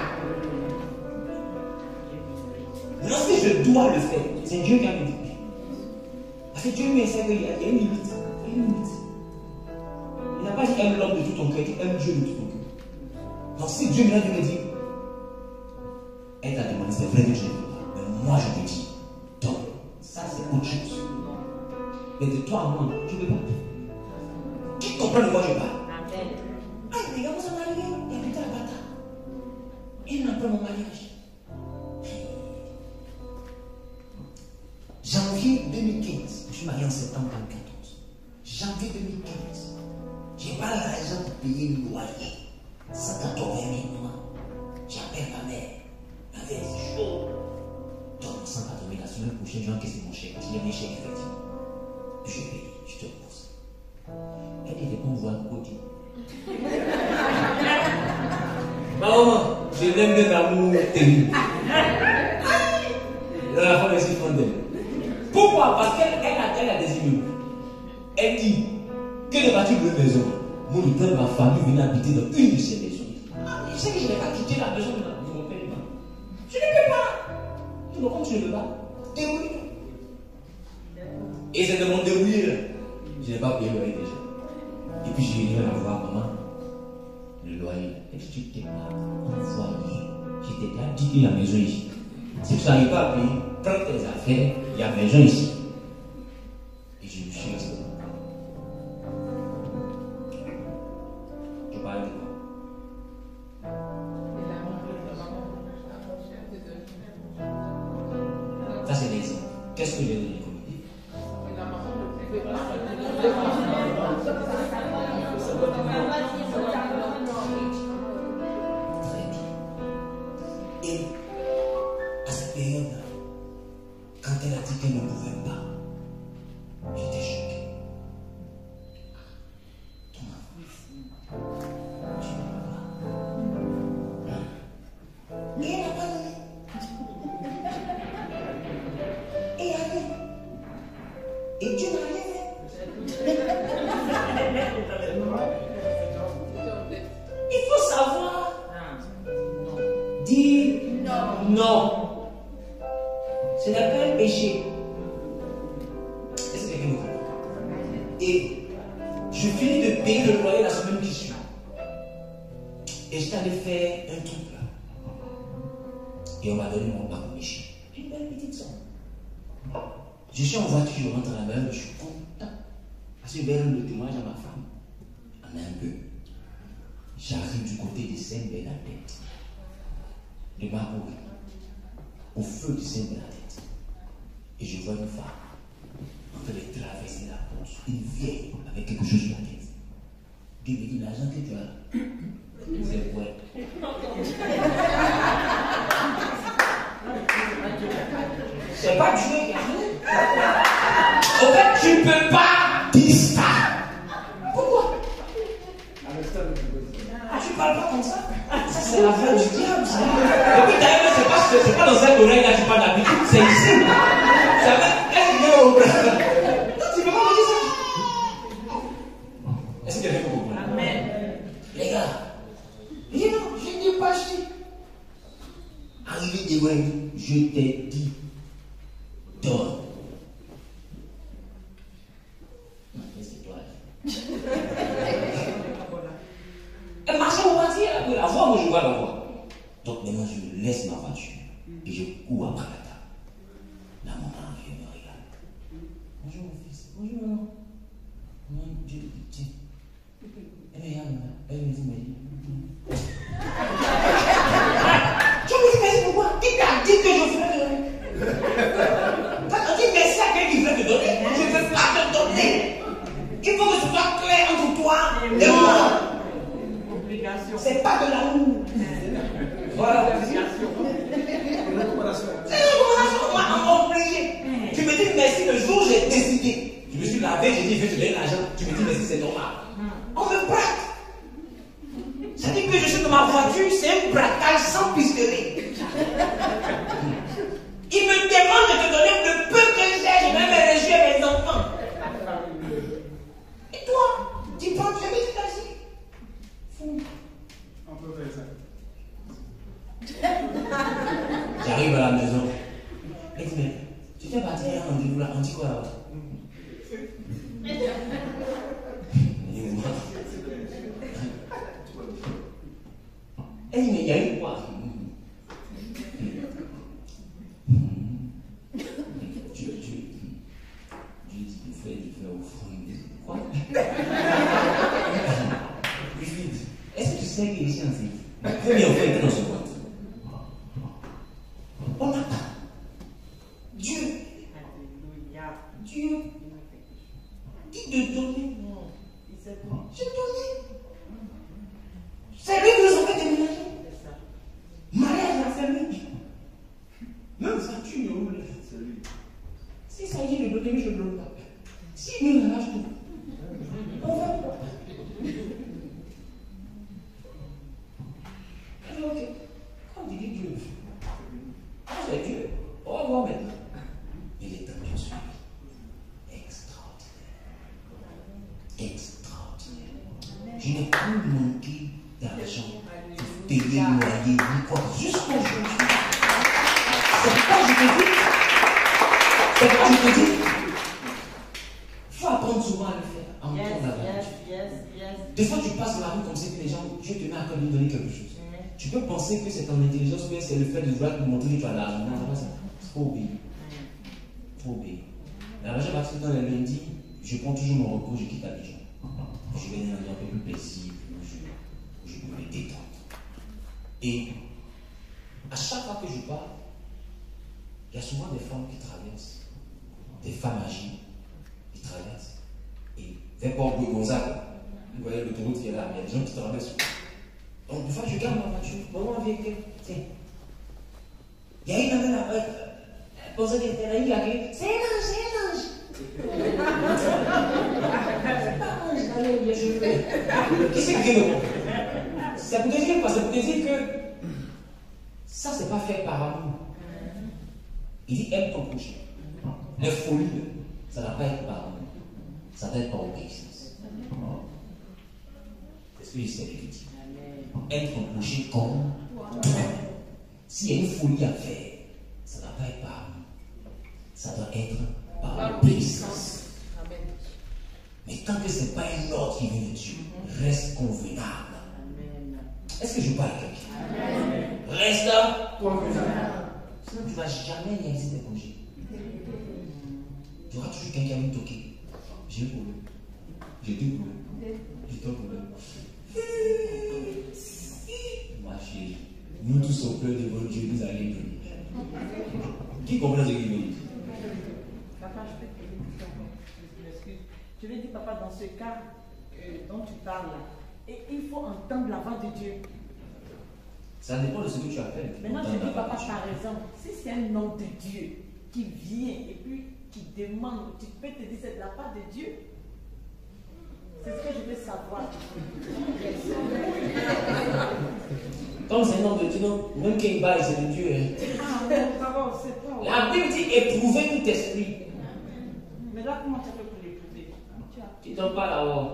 Lorsque je dois le faire, c'est Dieu qui a me dit. Parce que Dieu me sait qu'il y a une limite. Il y a une limite. Il n'a pas dit aime l'homme de tout ton cœur, il aime Dieu de tout ton cœur. Donc si Dieu vient de me dire, elle t'a demandé, c'est vrai que je ne peux pas. Mais moi je te dis, donc, ça c'est autre chose. Mais de toi à moi, je ne peux pas. Qui comprend de quoi je parle? Ah, les gars, vous êtes mariés, il y a putain la bataille. Il n'a pas mon mariage. Janvier deux mille quinze, je suis marié en septembre deux mille quatorze. Janvier deux mille quinze, je n'ai pas l'argent pour payer le loyer. cent quatre-vingt mille mois. J'appelle ma mère. Ma mère c'est chaud. Donc cent quatre-vingt mille la semaine prochaine, je vais encaisser mon chèque. Je l'ai mis chèque effectivement. Puis je paye, je te repose. Elle dit, les bons voix côté. Maman, je l'aime de l'amour terrible. La femme est si fondée. Pourquoi? Parce qu'elle a, elle a des immeubles. Elle dit que les bâtiments de maison, mon père, ma famille venait habiter dans une de ces maisons. Ah, je sais que je ne vais pas quitter la maison de mon père. Je ne peux pas. Tu me comptes, je ne peux pas. Dérouille. Et c'est de mon dérouillé là. Je n'ai pas payé le loyer déjà. Et puis j'ai venu la voir, maman. Le loyer. Et puis tu t'es pas envoyé. Je t'ai déjà dit qu'il y a la maison ici. Si tu n'arrives pas à payer, prends tes affaires, il y a maison ici. Et je me suis resté. Je parlais de quoi? Ça c'est l'exemple. Qu'est-ce que j'ai donné comme idée? Très bien. Et à cette période-là, quand elle a dit qu'elle ne pouvait pas, j'étais choqué. Ton enfant, tu ne peux pas. Hein? Mais elle n'a pas donné. Et allez. Et Dieu n'a rien fait. Il faut savoir dire non. Non. Ce n'est pas un péché. Est-ce que quelqu'un me comprend? Et je finis de payer le loyer la semaine qui suit. Et je t'allais faire un truc là. Et on m'a donné mon bac au Michi. Une belle petite somme. Je suis en voiture, je rentre à la maison, je suis content. Parce que vers le témoignage à ma femme, on a un peu. J'arrive du côté de Saint-Bernadette, de Maroui, au feu de Saint-Bernadette. Et je vois une femme en train de traverser la porte, une vieille avec quelque chose sur la tête. Dieu me dit, l'argent que tu as là, c'est vrai. C'est pas Dieu qui a fait. En fait, tu ne peux pas dire ça. Pourquoi? Ah, tu parles pas comme ça? Ça, c'est la vraie du diable, ça. Et puis d'ailleurs, c'est pas, c'est pas dans cette oreille là que tu parles d'habitude, c'est ici. Ça va être bien au bras. Non, tu peux pas me dire ça. Est-ce que quelqu'un peut comprendre? Amen. Les gars, je dis non, je n'ai pas acheté. Arrivé des ouais, je t'ai dit, donne. Non, mais c'est toi. Elle marchait au voiture, elle a voix, moi je vois la voix. Donc maintenant je laisse ma voiture et je cours après la table. La maman vient me regarde. Bonjour mon fils. Bonjour maman. Maman, Dieu te dit. Elle me regarde, elle me dit, mais. Je me dis, merci pourquoi? Qui t'a dit que je voulais te donner? Quand on dit merci à quelqu'un qui veut te donner, je ne veux pas te donner. Il faut que ce soit clair entre toi et moi. C'est pas de l'amour. Voilà. C'est une recommandation. C'est une recommandation. Moi, on m'a obligé. Tu me dis merci le jour où j'ai décidé. Je me suis lavé, j'ai dit, je vais te donner l'argent. Tu me dis merci, c'est normal. On me braque. Ça dit que je suis dans ma voiture, c'est un braquage sans pistolet. Il me demande de te donner le peu que j'ai, je vais me réjouir mes enfants. Et toi, tu prends, tu habites ici. Fou. On peut faire ça. J'arrive à la maison. Elle dit, mais tu t'es parti à un rendez-vous là, on dit quoi là? Elle dit, mais il y a eu quoi? Dieu, Dieu, Dieu dit, il faut il fait offrande. Quoi? Je lui dis, est-ce que tu sais qu'il est ici en Syrie? Combien de fois il était dans ce boîte? On attend. Dieu. Dieu. Dit de donner. J'ai donné. C'est lui qui nous a fait déménager. Mariage à la famille. Même ça, tu ne roules. Si ça y est, le donner, je ne le pas. Si il nous lâche tout, on va pas. Alors, ok. Quand il dit Dieu, c'est Dieu. Au revoir maintenant. Il est temps que je suis extraordinaire. Extraordinaire. Je n'ai plus manqué d'argent pour payer le loyer, ni quoi. Jusqu'au jour. C'est pourquoi je te dis. C'est pourquoi je te dis. Il faut apprendre souvent à le faire. En Yes, temps d'avoir. yes, yes, yes. Des fois, tu passes dans la rue comme ça que les gens, Dieu te met à cœur de lui donner quelque chose. Tu peux penser que c'est ton intelligence ou bien c'est le fait de vouloir te montrer que tu as l'argent. Non, c'est pas ça. Il faut obéir. Il faut obéir. La majeure partie du temps, le lundi, je prends toujours mon recours, je quitte Abidjan. Je vais dans un endroit un peu plus paisible où je, où je peux me détendre. Et à chaque fois que je pars, il y a souvent des femmes qui traversent, des femmes âgées qui traversent. Et vers Port-Louis Gonzague, vous voyez l'autoroute qui est là, il y a des gens qui traversent. Donc, des fois, je garde ma voiture. Maman, viens, tiens. Il y a une amène après. Elle posait des terrains, il a dit, c'est un ange, c'est un ange. C'est pas un ange, allez, il y a je Qu'est-ce que tu veux? Ça pour te dire quoi? Ça pour te dire que ça, c'est pas fait par amour. Il dit, aime ton prochain. Les folies, ça n'a pas été par amour. Ça doit être par obéissance. C'est ce que j'essaie de dire. Être prochain comme toi. S'il y a une folie à faire, ça ne va pas être par nous. Ça doit être par l'obéissance. Mais tant que ce n'est pas un ordre qui vient de Dieu, reste convenable. Est-ce que je parle à quelqu'un? Reste là convenable. Sinon, tu ne vas jamais réaliser tes projets. Tu auras toujours quelqu'un qui va me toquer. J'ai un problème. J'ai deux problèmes. J'ai trois problèmes. Ma chérie, nous tous on pleure devant Dieu, nous allons venir. Qui comprend ce qu'il veut dire? Papa, je peux te dire, je m'excuse. Je vais dire, papa, dans ce cas euh, dont tu parles là, et il faut entendre la voix de Dieu. Ça dépend de ce que tu appelles. Maintenant, je dis, papa, par exemple, si c'est un homme de Dieu qui vient et puis qui demande, tu peux te dire, c'est de la part de Dieu. C'est ce que je veux savoir. Comme c'est un homme de Dieu, non, même qu'il baille, c'est de Dieu. Hein. Ah, non, papa, c'est pas. La Bible dit éprouver tout esprit. Mais là, comment tu fais pour l'éprouver? Tu t'en parles là-haut.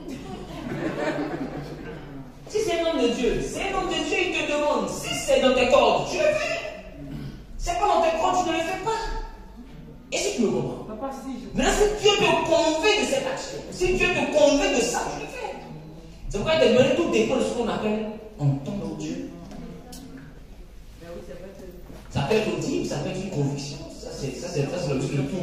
Si c'est un homme de Dieu, c'est un homme de Dieu, il te demande. Si c'est dans tes cordes, tu le fais. C'est pas dans tes cordes, tu ne le fais pas. Et si tu me comprends? Papa, si je. Maintenant, si Dieu te convainc de cette action, si Dieu te convainc de ça, tu le fais. C'est pourquoi il te demande tout dépend de ce qu'on appelle en temps de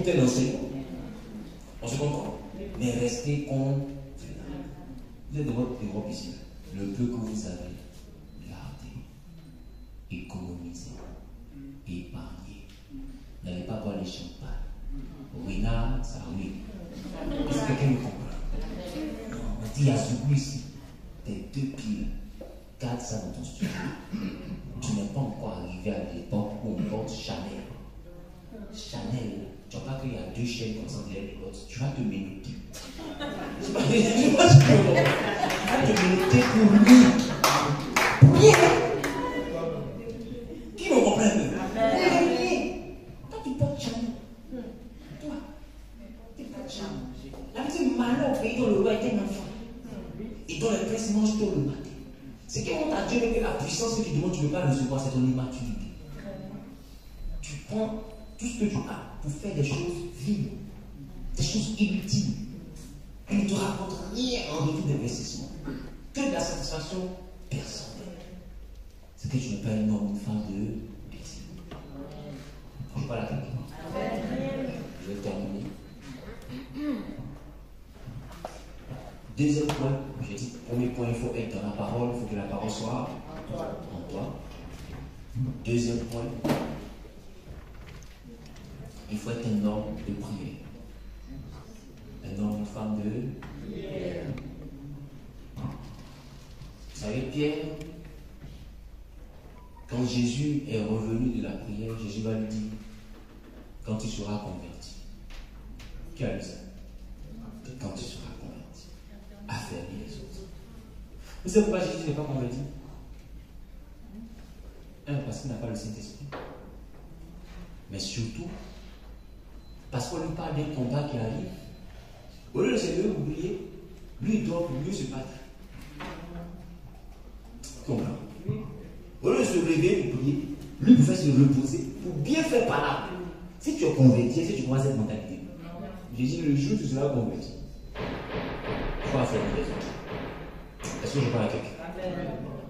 tout un enseignant. On se comprend? Mais restez convenable. Vous êtes de votre Europe ici. Le peu que vous avez, gardez, économisez, épargnez. N'allez pas boire les champagnes. Ruinard, ça ruine. Est-ce que quelqu'un me comprend? On dit à ce ici, tes deux piles, garde ça dans ton studio. Tu n'es pas encore arrivé à l'époque où on porte Chanel. Chanel, tu vois pas qu'il y a deux chaînes comme ça derrière les bottes. Tu vas te ménoter. Tu vas te ménoter pour lui. Pour lui. Qui me comprend? Toi, tu portes Chanel. Toi, tu portes Chanel. La petite malheur au pays dont le roi était un enfant. Et dont les princes mangent tôt le matin. C'est qu'on t'a dit que la puissance que tu demandes, tu ne peux pas recevoir, c'est ton immaturité. Tu prends tout ce que tu as pour faire des choses vides, des choses inutiles. Et ne te rapporte rien en retour d'investissement. Que de la satisfaction personnelle. C'est que tu n'es pas une homme, une femme de plaisir. Je parle à quelqu'un. Je vais terminer. Deuxième point, j'ai dit, premier point, il faut être dans la parole, il faut que la parole soit en toi. Deuxième point, il faut être un homme de prière. Un homme, une femme de prière. Vous savez, Pierre, quand Jésus est revenu de la prière, Jésus va lui dire, quand tu seras converti. Qui a dit ça? Quand tu seras converti. Affermir les autres. Vous savez pourquoi Jésus n'est pas converti? Un, parce qu'il n'a pas le Saint-Esprit. Mais surtout, parce qu'on lui parle d'un combat qui arrive. Au lieu de se lever pour prier, lui il doit pour mieux se battre. Comprends? Au lieu de se lever pour prier, lui il peut se reposer pour bien faire par là. Si tu es converti, si tu vois cette mentalité, Jésus, le jour où tu seras converti, il faut affermir les autres. Est-ce que je parle à quelqu'un?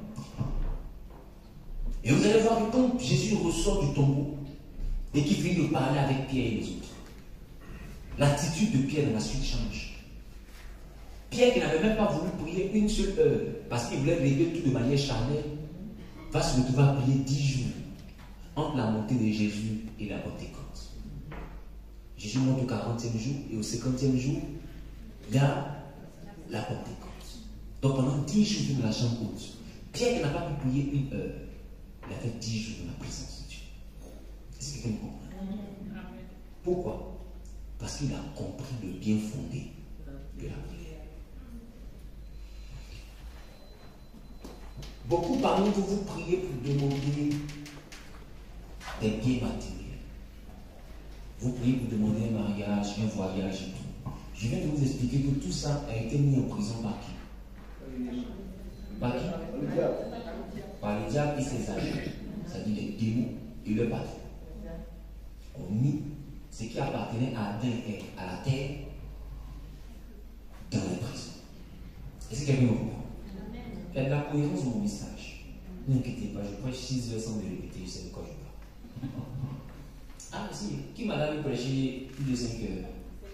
Et vous allez voir que quand Jésus ressort du tombeau et qu'il finit de parler avec Pierre et les autres, l'attitude de Pierre dans la suite change. Pierre qui n'avait même pas voulu prier une seule heure parce qu'il voulait régler tout de manière charnelle, va se retrouver à prier dix jours entre la montée de Jésus et la Pentecôte. Jésus monte au quarantième jour et au cinquantième jour, il y a la Pentecôte. Donc pendant dix jours dans la chambre haute, Pierre qui n'a pas pu prier une heure, il a fait dix jours dans la présence de Dieu. Est-ce que quelqu'un comprend? Pourquoi? Parce qu'il a compris le bien fondé de la prière. Beaucoup parmi vous, vous priez pour demander des biens matériels. Vous priez pour demander un mariage, un voyage et tout. Je viens de vous expliquer que tout ça a été mis en prison par qui? Par qui? Par le diable et ses agents, c'est-à-dire les démons et le patron. On mit ce qui appartenait à Adam et à la terre dans les prisons. Est-ce que quelqu'un me comprend? Il y a de la cohérence dans mon message. Ne vous inquiétez pas, je prêche six heures sans me répéter, je sais de quoi je parle. Ah, si, qui m'a d'ailleurs prêché plus de cinq heures?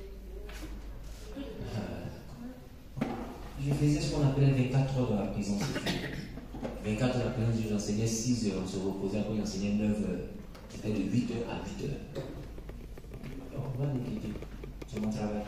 Ah, je faisais ce qu'on appelait vingt-quatre heures dans la prison. vingt-quatre heures dans la prison, j'enseignais six heures, on se reposait, après j'enseignais neuf heures. C'était de huit heures à huit heures. On va m'inquiéter sur mon travail.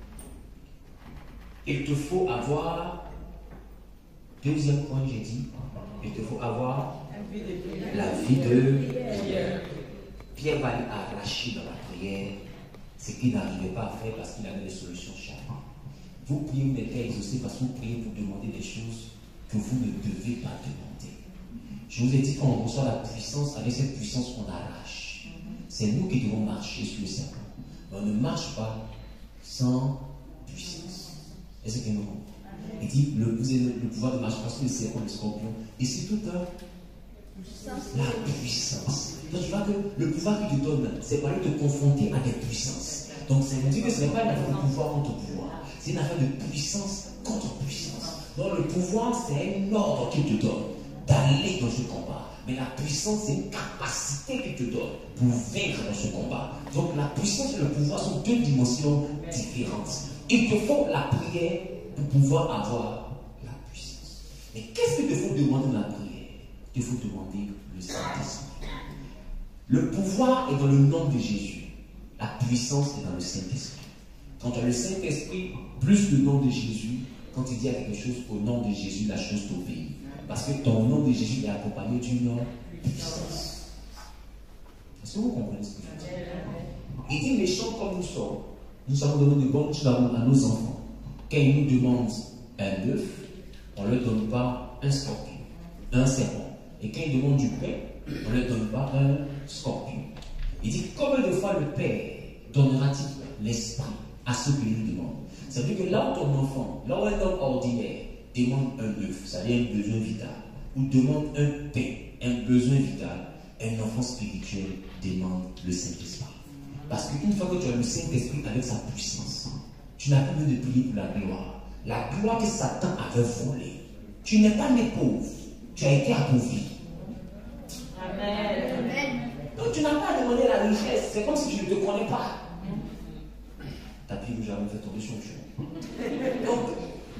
Il te faut avoir, deuxième point, j'ai dit, il te faut avoir la vie de prière. Pierre va arracher dans la prière ce qu'il n'arrivait pas à faire parce qu'il avait des solutions charmantes. Vous priez, vous n'êtes pas exaucé parce que vous priez pour demander des choses que vous ne devez pas demander. Je vous ai dit qu'on reçoit la puissance, avec cette puissance on arrache. C'est nous qui devons marcher sur le serpent. On ne marche pas sans puissance. Est-ce que nous comprenons? Il dit, le, vous avez le pouvoir de marcher sur le serpent, le scorpion, et c'est tout un la puissance. Donc tu vois que le pouvoir qu'il te donne, c'est pour aller te confronter à des puissances. Donc ça veut dire que ce n'est pas une affaire de pouvoir contre pouvoir, c'est une affaire de puissance contre puissance. Donc le pouvoir, c'est un ordre qu'il te donne. d'aller dans ce combat. Mais la puissance, c'est une capacité qu'il te donne pour vaincre dans ce combat. Donc la puissance et le pouvoir sont deux dimensions différentes. Il te faut la prière pour pouvoir avoir la puissance. Mais qu'est-ce qu'il te faut demander dans la prière? Il te faut demander le Saint-Esprit. Le pouvoir est dans le nom de Jésus. La puissance est dans le Saint-Esprit. Quand tu as le Saint-Esprit, plus le nom de Jésus, quand il dit à quelque chose au nom de Jésus, la chose t'obéit. Parce que ton nom de Jésus est accompagné d'une puissance. Est-ce que vous comprenez ce que je dis? Il dit méchants comme nous sommes, nous avons donné de bonnes choses à nos enfants. Quand ils nous demandent un bœuf, on ne leur donne pas un scorpion, un serpent. Et quand ils demandent du pain, on ne leur donne pas un scorpion. Il dit combien de fois le Père donnera-t-il l'esprit à ceux qui lui demandent? Ça veut dire que là où ton enfant, là où un homme ordinaire demande un œuf, c'est-à-dire un besoin vital, ou demande un pain, un besoin vital, un enfant spirituel demande le Saint-Esprit. Parce qu'une fois que tu as le Saint-Esprit avec sa puissance, tu n'as plus besoin de prier pour la gloire. La gloire que Satan avait volée. Tu n'es pas né pauvre, tu as été appauvri. Amen. Donc tu n'as pas à demander la richesse, c'est comme si tu ne te connais pas. Ta Bible jamais fait tomber sur le chemin. Donc,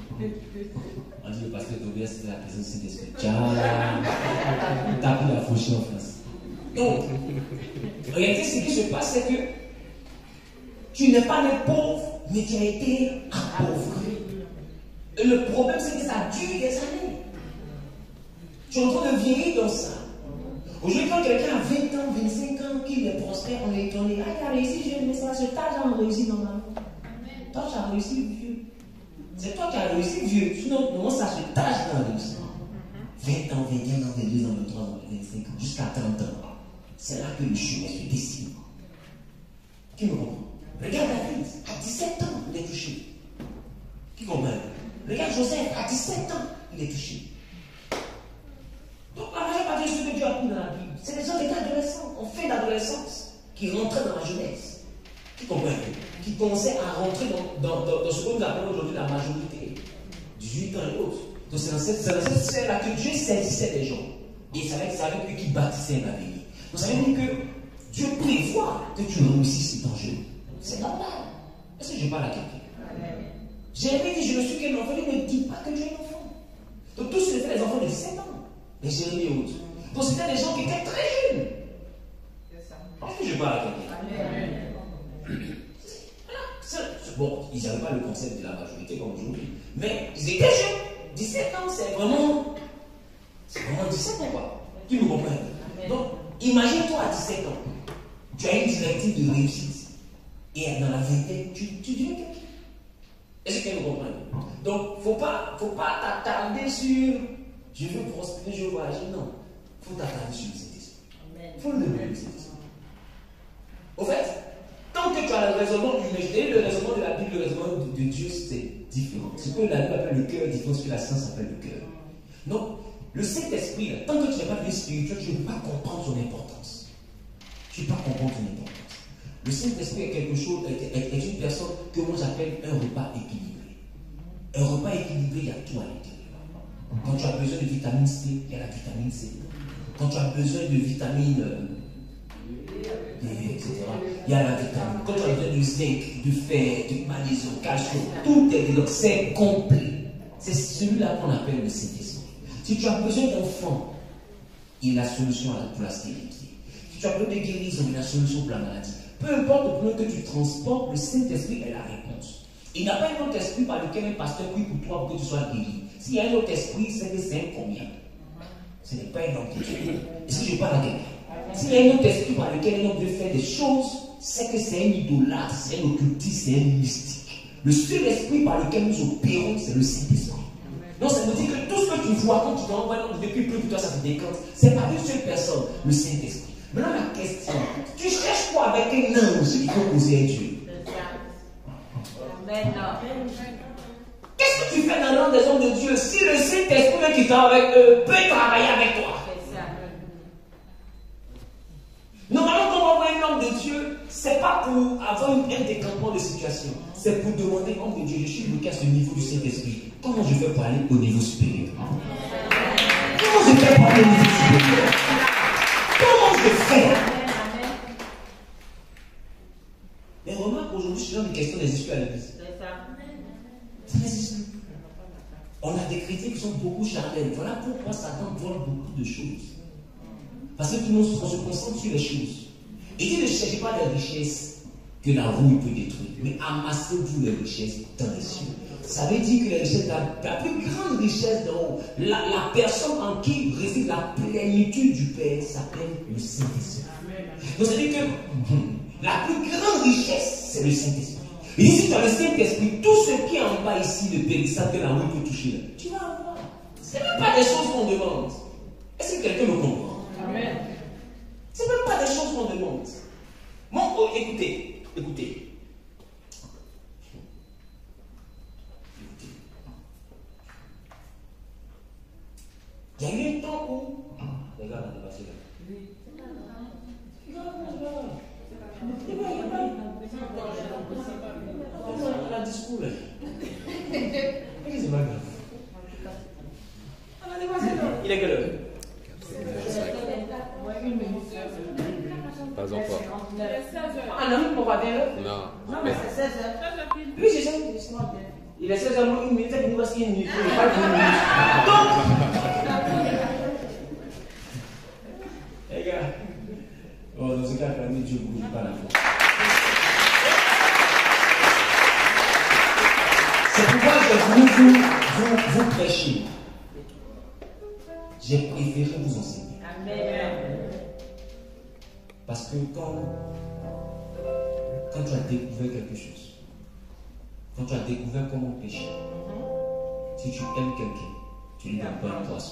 on dit le pasteur Tobias, c'est la présence du Saint-Esprit. Tiens, t'as pris la fauchée en France. Donc, en réalité, ce qui se passe, c'est que tu n'es pas né pauvre, mais tu as été appauvri. Et le problème, c'est que ça dure des années. Tu es en train de vieillir dans ça. Aujourd'hui, quand quelqu'un a vingt ans, vingt-cinq ans, qu'il est prospère, on est étonné. Ah, il a réussi, j'ai aimé ça. Ce tas, j'ai réussi normalement. Toi, tu as réussi vieux. C'est toi qui as réussi vieux. Sinon, non, ça se tâche dans réussi. vingt ans, vingt et un ans, vingt-deux ans, vingt-trois ans, vingt-cinq ans, jusqu'à trente ans. C'est là que le chemin se dessine. Qui me comprend? Regarde David, à dix-sept ans, il est touché. Qui comprend? Regarde Joseph, à dix-sept ans, il est touché. Donc, la majeure partie de ce que Dieu a pris dans la Bible, c'est des gens d'état adolescents, en fin d'adolescence, qui rentraient dans la jeunesse. Qui comprennent? Qui commençaient à rentrer dans, dans, dans, dans ce que nous appelons aujourd'hui la majorité, dix-huit ans et autres. Donc, c'est dans cette, cette sphère-là que Dieu saisissait les gens. Et c'est avec, avec eux qui bâtissaient un avenir. Donc, ça veut dire que Dieu prévoit que tu réussisses ton jeu. C'est normal. Est-ce que je parle à quelqu'un? Jérémie dit, je ne suis qu'un enfant, il ne dit pas que tu es un enfant. Donc, tous c'était les enfants de dix-sept ans. Mais Jérémie et autres. Donc, c'était des gens qui étaient très jeunes. Est-ce que je parle à quelqu'un? Bon, ils n'avaient pas le concept de la majorité comme aujourd'hui. Mais ils étaient jeunes. dix-sept ans, c'est vraiment. C'est vraiment dix-sept ans, quoi. Tu me comprends? Donc, imagine-toi à dix-sept ans. Tu as une directive de réussite. Et dans la vingtaine, tu, tu deviens quelqu'un. Est-ce que tu me comprends? Donc, il ne faut pas, faut pas t'attarder sur je veux prospérer, je veux voyager. Non. Il faut t'attarder sur le Saint-Esprit. Il faut le lever, le Saint-Esprit. Au fait, tant que tu as le raisonnement humain, le raisonnement de la Bible, le raisonnement de, de Dieu, c'est différent. Ce que la Bible appelle le cœur est différent de ce que la science appelle le cœur. Donc, le Saint-Esprit, tant que tu n'as pas de vie spirituelle, tu ne peux pas comprendre son importance. Tu ne peux pas comprendre son importance. Le Saint-Esprit est quelque chose, est, est, est une personne que moi j'appelle un repas équilibré. Un repas équilibré, il y a tout à l'intérieur. Quand tu as besoin de vitamine C, il y a la vitamine C. Quand tu as besoin de vitamine D, et cetera, il y a la vitamine. Quand tu as besoin de zinc, de fer, de magnésium, calcium, tout est dedans, c'est complet. C'est celui-là qu'on appelle le Saint-Esprit. Si tu as besoin d'enfant, il a la solution pour la stérilité. Si tu as besoin de guérison, il a la solution pour la maladie. Peu importe le problème que tu transportes, le Saint-Esprit est la réponse. Il n'y a pas un autre esprit par lequel un pasteur prie pour toi pour que tu sois guéri. S'il y a un autre esprit, c'est que c'est un combien. Ce n'est pas un homme de Dieu. Est-ce que je parle à quelqu'un? S'il y a un autre esprit par lequel un homme veut faire des choses, c'est que c'est un idolâtre, c'est un occultiste, c'est un mystique. Le seul esprit par lequel nous opérons, c'est le Saint-Esprit. Donc ça veut dire que tout ce que tu vois quand tu t'envoies un homme depuis plus pour toi, ça te décante. C'est pas une seule personne, le Saint-Esprit. Maintenant la question, tu cherches quoi avec un ange qui peut poser un Dieu? Qu'est-ce que tu fais dans l'ordre des hommes de Dieu si le Saint-Esprit qui travaille avec eux peut travailler avec toi? Normalement, quand on voit un homme de Dieu, c'est pas pour avoir un décampement de situation. C'est pour demander, homme de Dieu, je suis bloqué à ce niveau du Saint-Esprit. Comment je fais pour aller au niveau supérieur? Comment je fais pour bénéficier de Dieu? Comment je fais? Mais remarque, aujourd'hui, je donne des questions des esprits à l'église. Ça n'existe plus. On a des chrétiens qui sont beaucoup charnels. Voilà pourquoi Satan vole beaucoup de choses. Parce que tout le monde se concentre sur les choses. Et il ne cherchez pas les richesses que la rouille peut détruire, mais amassez-vous les richesses dans les cieux. Ça veut dire que les richesses, la, la plus grande richesse d'en haut, la, la personne en qui réside la plénitude du Père s'appelle le Saint-Esprit. Donc ça veut dire que la plus grande richesse, c'est le Saint-Esprit. Et ici, dans le Saint-Esprit, tout ce qui est en bas ici de périssable que la rouille peut toucher, là, tu vas avoir. Ce n'est même pas des choses qu'on demande. Est-ce que quelqu'un me comprend? Amen. Ce n'est même pas des choses qu'on demande. Bon, oh, écoutez, écoutez. Il y a eu un temps où. Regarde, on est passé là. On a un discours là. C'est pas grave. Il est quelle heure? Pas encore. Ah non, on va bien là. Non. Non, mais c'est seize heures. Oui, c'est ça. Il est seize heures, une minute, il nous reste une minute. Il n'est pas une minute. Donc, les gars, oh, dans ce cas, quand même, Dieu ne bouge pas la foi. C'est pourquoi j'ai voulu vous, vous, vous prêcher. J'ai préféré vous enseigner. Amen. Parce que quand, quand tu as découvert quelque chose, quand tu as découvert comment pécher, si tu aimes quelqu'un, tu lui donnes pas un poisson.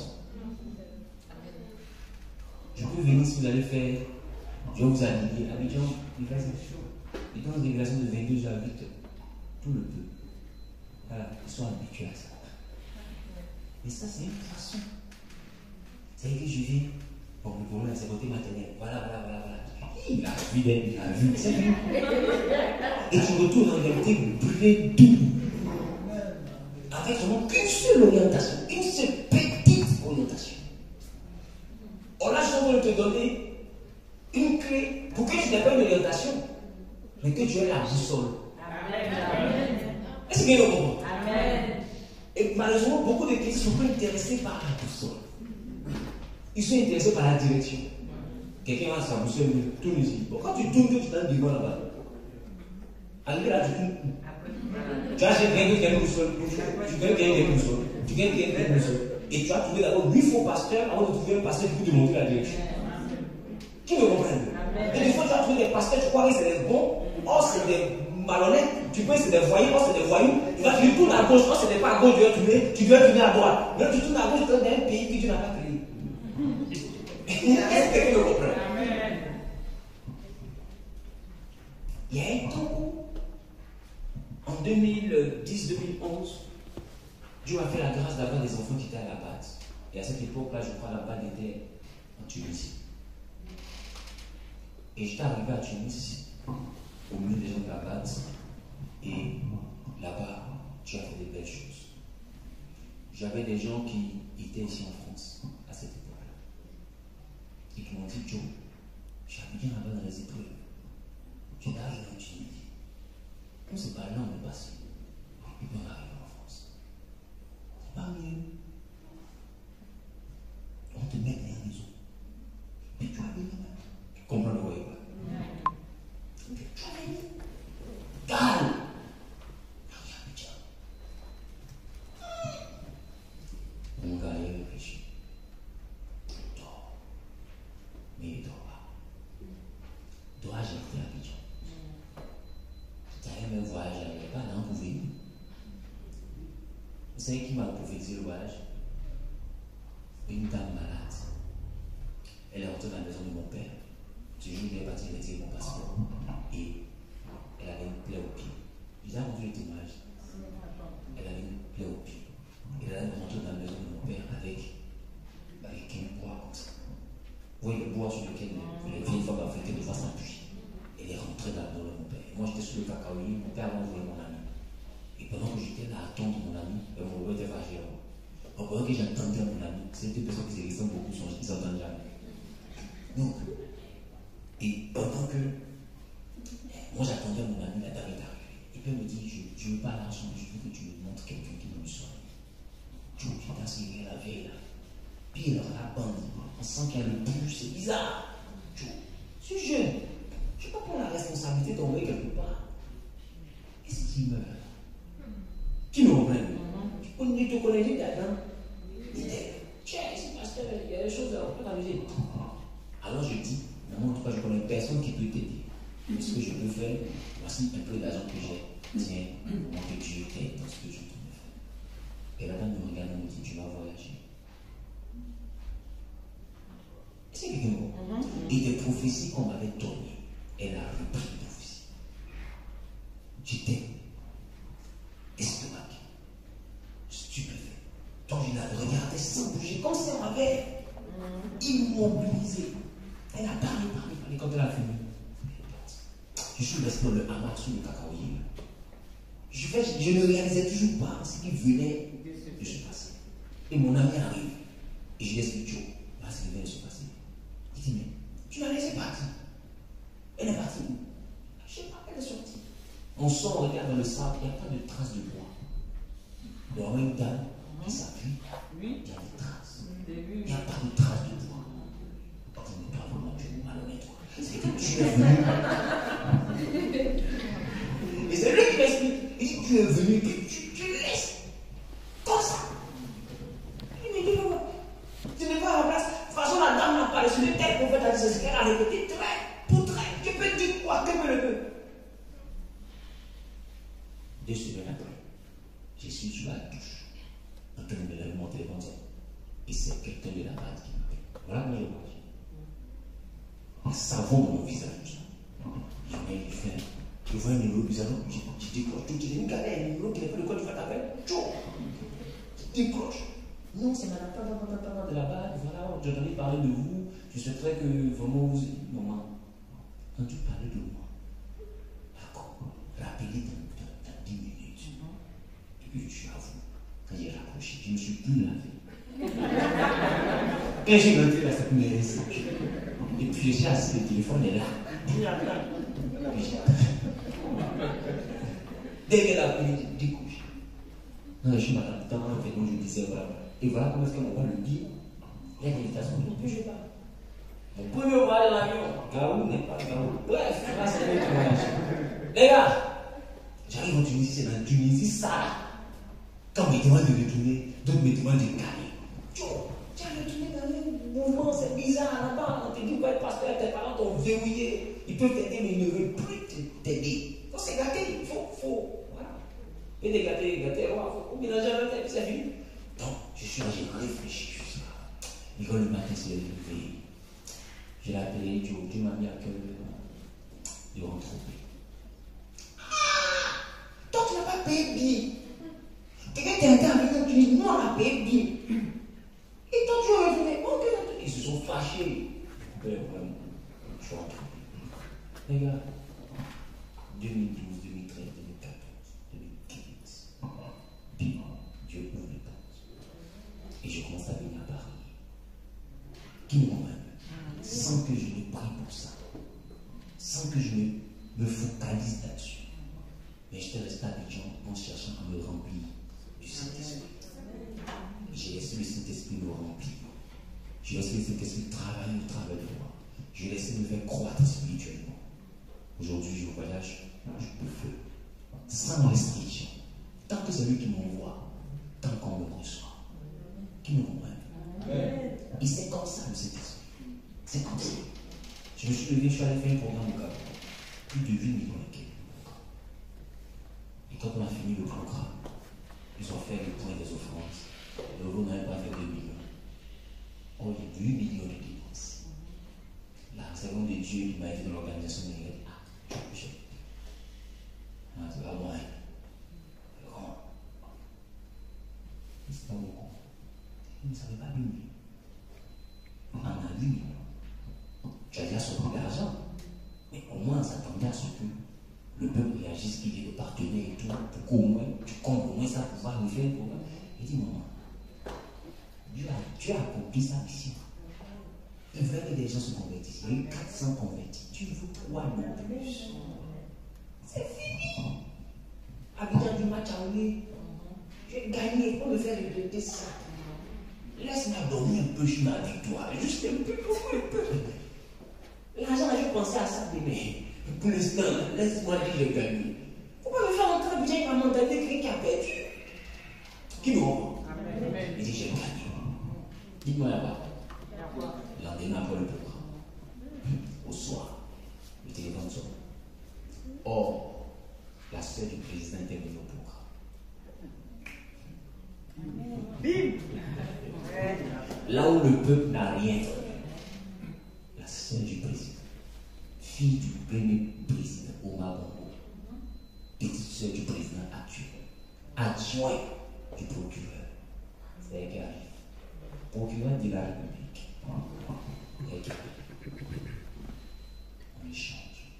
Je peux venir si vous allez faire, je vais vous habiller, Abidjan, livraison. Et dans des livraisons de vingt-deux heures à huit heures, tout le peu. Voilà, ils sont habitués à ça. Mais ça, c'est une façon. C'est-à-dire que je viens, bon, le problème, c'est côté maternel. Voilà, voilà, voilà, voilà. Il a vu, il a vu, c'est vu. Et tu retournes en réalité brûlé tout. Avec vraiment qu'une seule orientation, une seule petite orientation. On a souvent te donner une clé pour que tu n'aies pas une orientation, mais que tu aies la boussole. Est-ce que vous comprenez? Et malheureusement, beaucoup de chrétiens ne sont pas intéressés par la boussole. Ils sont intéressés par la direction. Quelqu'un a sa boussole, tout nous dit. Bon, quand tu tournes, que tu t'en dis là-bas. Arrivé là, tu tournes. Tu as gagné une boussole, tu gagnes une boussole, tu gagnes une boussole. Et tu as trouvé d'abord huit faux pasteurs avant de trouver un pasteur qui peut te montrer la direction. Qui me comprend? Et des fois, tu as trouvé des pasteurs, tu crois que c'est des bons, or c'est des malhonnêtes, tu peux c'est des voyous, or c'est des voyous. Tu vas tu tournes à gauche, or ce n'est pas à gauche, tu dois tourner, tu dois tourner à droite. Mais tu tournes à gauche, tu es dans un pays que tu n'as pas créé. Est-ce que quelqu'un me comprend? Il y a un temps où, en deux mille dix deux mille onze, Dieu m'a fait la grâce d'avoir des enfants qui étaient à la base. Et à cette époque-là, je crois, la base était en Tunisie. Et j'étais arrivé à Tunis, au milieu des gens de la base. Et là-bas, Dieu a fait des belles choses. J'avais des gens qui étaient ici en France, à cette époque-là. Et qui m'ont dit, Joe, j'avais bien là-bas dans les épreuves. Tu es arrivé en Tunisie. On ne sait pas là, on est passé. Et puis on arrive en France. C'est pas mieux. On te met dans la maison. Mais tu as vu là-bas. Tu comprends le voyage. Tu as vu. Calme. Mon gars, il réfléchit. Il dort. Mais il ne dort pas. Dois-je rester à Abidjan? J'avais même voyage, je n'avais pas d'en pouvoir. Vous savez qui m'a prophétisé le voyage? Une dame malade. Elle est rentrée dans la maison de mon père. Ce jour, il est parti retirer mon passeport. Et elle avait une plaie au pied. J'ai entendu le témoignage. Elle avait une plaie au pied. Et elle est rentrée dans la maison de mon père avec, avec un bois comme ça. Vous voyez le bois sur lequel les vieilles femmes africaines ne voient s'appuyer. Elle est rentrée dans la maison de mon père. Moi, j'étais sur le cacaoyer. Mon père m'a envoyé mon ami. Et pendant que j'étais là à attendre mon ami, mon père était fâché. Pendant que j'attendais mon ami, c'est deux personnes qui se ressemblent beaucoup, ils s'entendent jamais. Donc, et pendant que moi j'attendais mon ami, la dame est arrivée. Et puis elle me dit, je ne veux pas l'argent, je veux que tu me montres quelqu'un qui me soit. Tu vois, putain, c'est la veille là. Puis alors la bande, on sent qu'il y a le bouge, c'est bizarre. Tu vois, je suis jeune, je ne peux pas prendre la responsabilité d'envoyer quelque part. Et c'est qui meurt? Qui me remet? Tu peux te connaître là-dedans? Il dit, tiens, c'est parce qu'il y a des choses à faire amuser. Alors je dis, non, en tout cas, je connais personne qui peut t'aider. Ce que je peux faire, voici un peu d'argent que j'ai. Tiens, on peut Dieu t'aide dans ce que je peux faire. Et la dame me regarde et me dit, tu vas voyager. C'est quelqu'un mort. Et des prophéties qu'on m'avait données, elle a repris les prophéties. J'étais estomaqué, stupéfait. Donc je la regardais sans bouger, comme si elle m'avait immobilisé. Elle a parlé, parlé, parlé. Quand elle a fini, je suis resté dans le hamac sur le cacaoyer. Je, fais, je ne réalisais toujours pas ce qui venait de se passer. Et mon ami arrive. Et je lui explique, Joe, voilà ce qui vient de se passer. Il dit, mais tu l'as laissé partir. Elle est partie où? Je ne sais pas, elle est sortie. On sort, on regarde dans le sable, il n'y a pas de traces de bois. Il y a une dame qui s'appuie, il y a des traces. Il n'y a pas de traces de bois. Il dit, mais pas vraiment, tu es malhonnête. C'est que tu es venu. Et c'est lui qui m'explique. Il dit, tu es venu et tu, tu laisses comme ça. Il dit, mais tu n'es pas à la place. De toute façon, la dame n'a pas reçu le tel prophète a dit, c'est ce qu'elle a répété, très pour très. Tu peux dire quoi? Que peut le peu? Deux semaines après, je suis sur la douche, en train de me lever mon téléphone, et c'est quelqu'un de la base qui m'appelle. Voilà comment je vois. Un savon dans mon visage. Je mets, je fais, je vois un numéro bizarre, je décroche tout, je dis, regardez, un numéro qui n'est pas de quoi tu vas t'appeler, je décroche. Non, c'est madame, de la base, voilà, j'ai entendu parler de vous, je souhaiterais que vraiment vous. Maman, quand tu parlais de moi, d'accord, rappelez dans dix minutes. Et puis je suis à vous. Quand j'ai raccroché, je ne me suis plus lavé. Quand j'ai rentré là, ça me laissait. Et puis j'ai assis, le téléphone est là. Puis j'ai dès qu'elle a appelé, j'ai décroché. Non, je suis madame, tant en fait, donc je disais voilà. Et voilà comment est-ce qu'on va le dire. Il y a une invitation, je ne bouge pas. Mon premier voyage dans l'avion, Gaou n'est pas Gaou. Bref, là c'est le voyage. Les gars, j'arrive en Tunisie, c'est dans Tunisie, ça là. Quand on me demande de retourner, d'autres me demandent de gagner. Tu as retourné dans le mouvement, c'est bizarre là-bas. On te dit, ouais, parce que tes parents t'ont verrouillé. Ils peuvent t'aider, mais ils ne veulent plus t'aider. Donc c'est gâté, il faut, faut. Voilà. Et des gâtés, gâtés, il faut mélanger la tête, c'est fini. Donc, je suis là, j'ai réfléchi, je suis là. Nicole, le matin, c'est levé. Je l'ai appelé, Dieu m'a mis à cœur de rentrer. Ah! Toi, tu n'as pas payé bien. Quelqu'un t'a intervenu, tu dis, non, on a payé bien. Et toi, tu as revenu. Ok, ils se sont fâchés. Mais vraiment, je suis rentré. Les gars, deux mille douze, deux mille treize, deux mille quatorze, deux mille quinze. Puis, Dieu ouvre les portes. Et je commence à venir à Paris. Qui me convainc? Sans que je ne prie pour ça. Sans que je ne me focalise là-dessus. Mais j'étais resté à Abidjan en cherchant à me remplir du Saint-Esprit. J'ai laissé le Saint-Esprit me remplir. J'ai laissé le Saint-Esprit travailler au travers de moi. J'ai laissé me faire croître spirituellement. Aujourd'hui, je voyage, je peux faire. Sans restriction. Tant que c'est lui qui m'envoie, tant qu'on me reçoit. Qui me comprend? Et c'est comme ça le Saint-Esprit. C'est comme ça. Je me suis levé, je suis allé faire un programme au Gabon. Plus de huit millions de Québec. Et quand on a fini le programme, ils ont fait le point des offrandes. Le groupe n'avait pas fait deux millions. Oh, il y a huit millions de dépenses. Là, c'est comme de Dieu qui m'a été dans l'organisation. Il a dit, ah, je suis ah, c'est pas bon, hein. C'est grand. C'est pas beaucoup. Il ne savait pas huit millions. On en a huit millions. Tu as déjà sorti l'argent. Mais au moins, ça s'attendait à ce que le peuple réagisse, qu'il y ait des partenaires et tout, pour qu'au moins, tu comptes au moins ça pour pouvoir nous faire un programme. Il dit, maman, Dieu a, Dieu a Il voulait que des gens se convertissent. Il y a eu quatre cents convertis. Tu veux quoi de plus? C'est fini. Habitant du match à lui, j'ai gagné pour me faire regretter ça. Laisse-moi dormir un peu sur ma victoire. Juste un peu, un peu. L'argent, je pensais à ça demain. Pour l'instant, laisse-moi dire que j'ai gagné. Pourquoi me faire entrer à Bidjan à m'entendre qui a perdu? Qui me comprend? Il dit j'ai gagné. Dites-moi là-bas. Lendemain après le programme. Au soir, le téléphone sonne. Or, la sœur du président était venue au programme. Bim! Là où le peuple n'a rien, la sœur du président, fille du premier président Omar Bongo, petite sœur du président actuel, adjoint du procureur, c'est elle qui arrive. Procureur de la République. Elle qui arrive. On échange.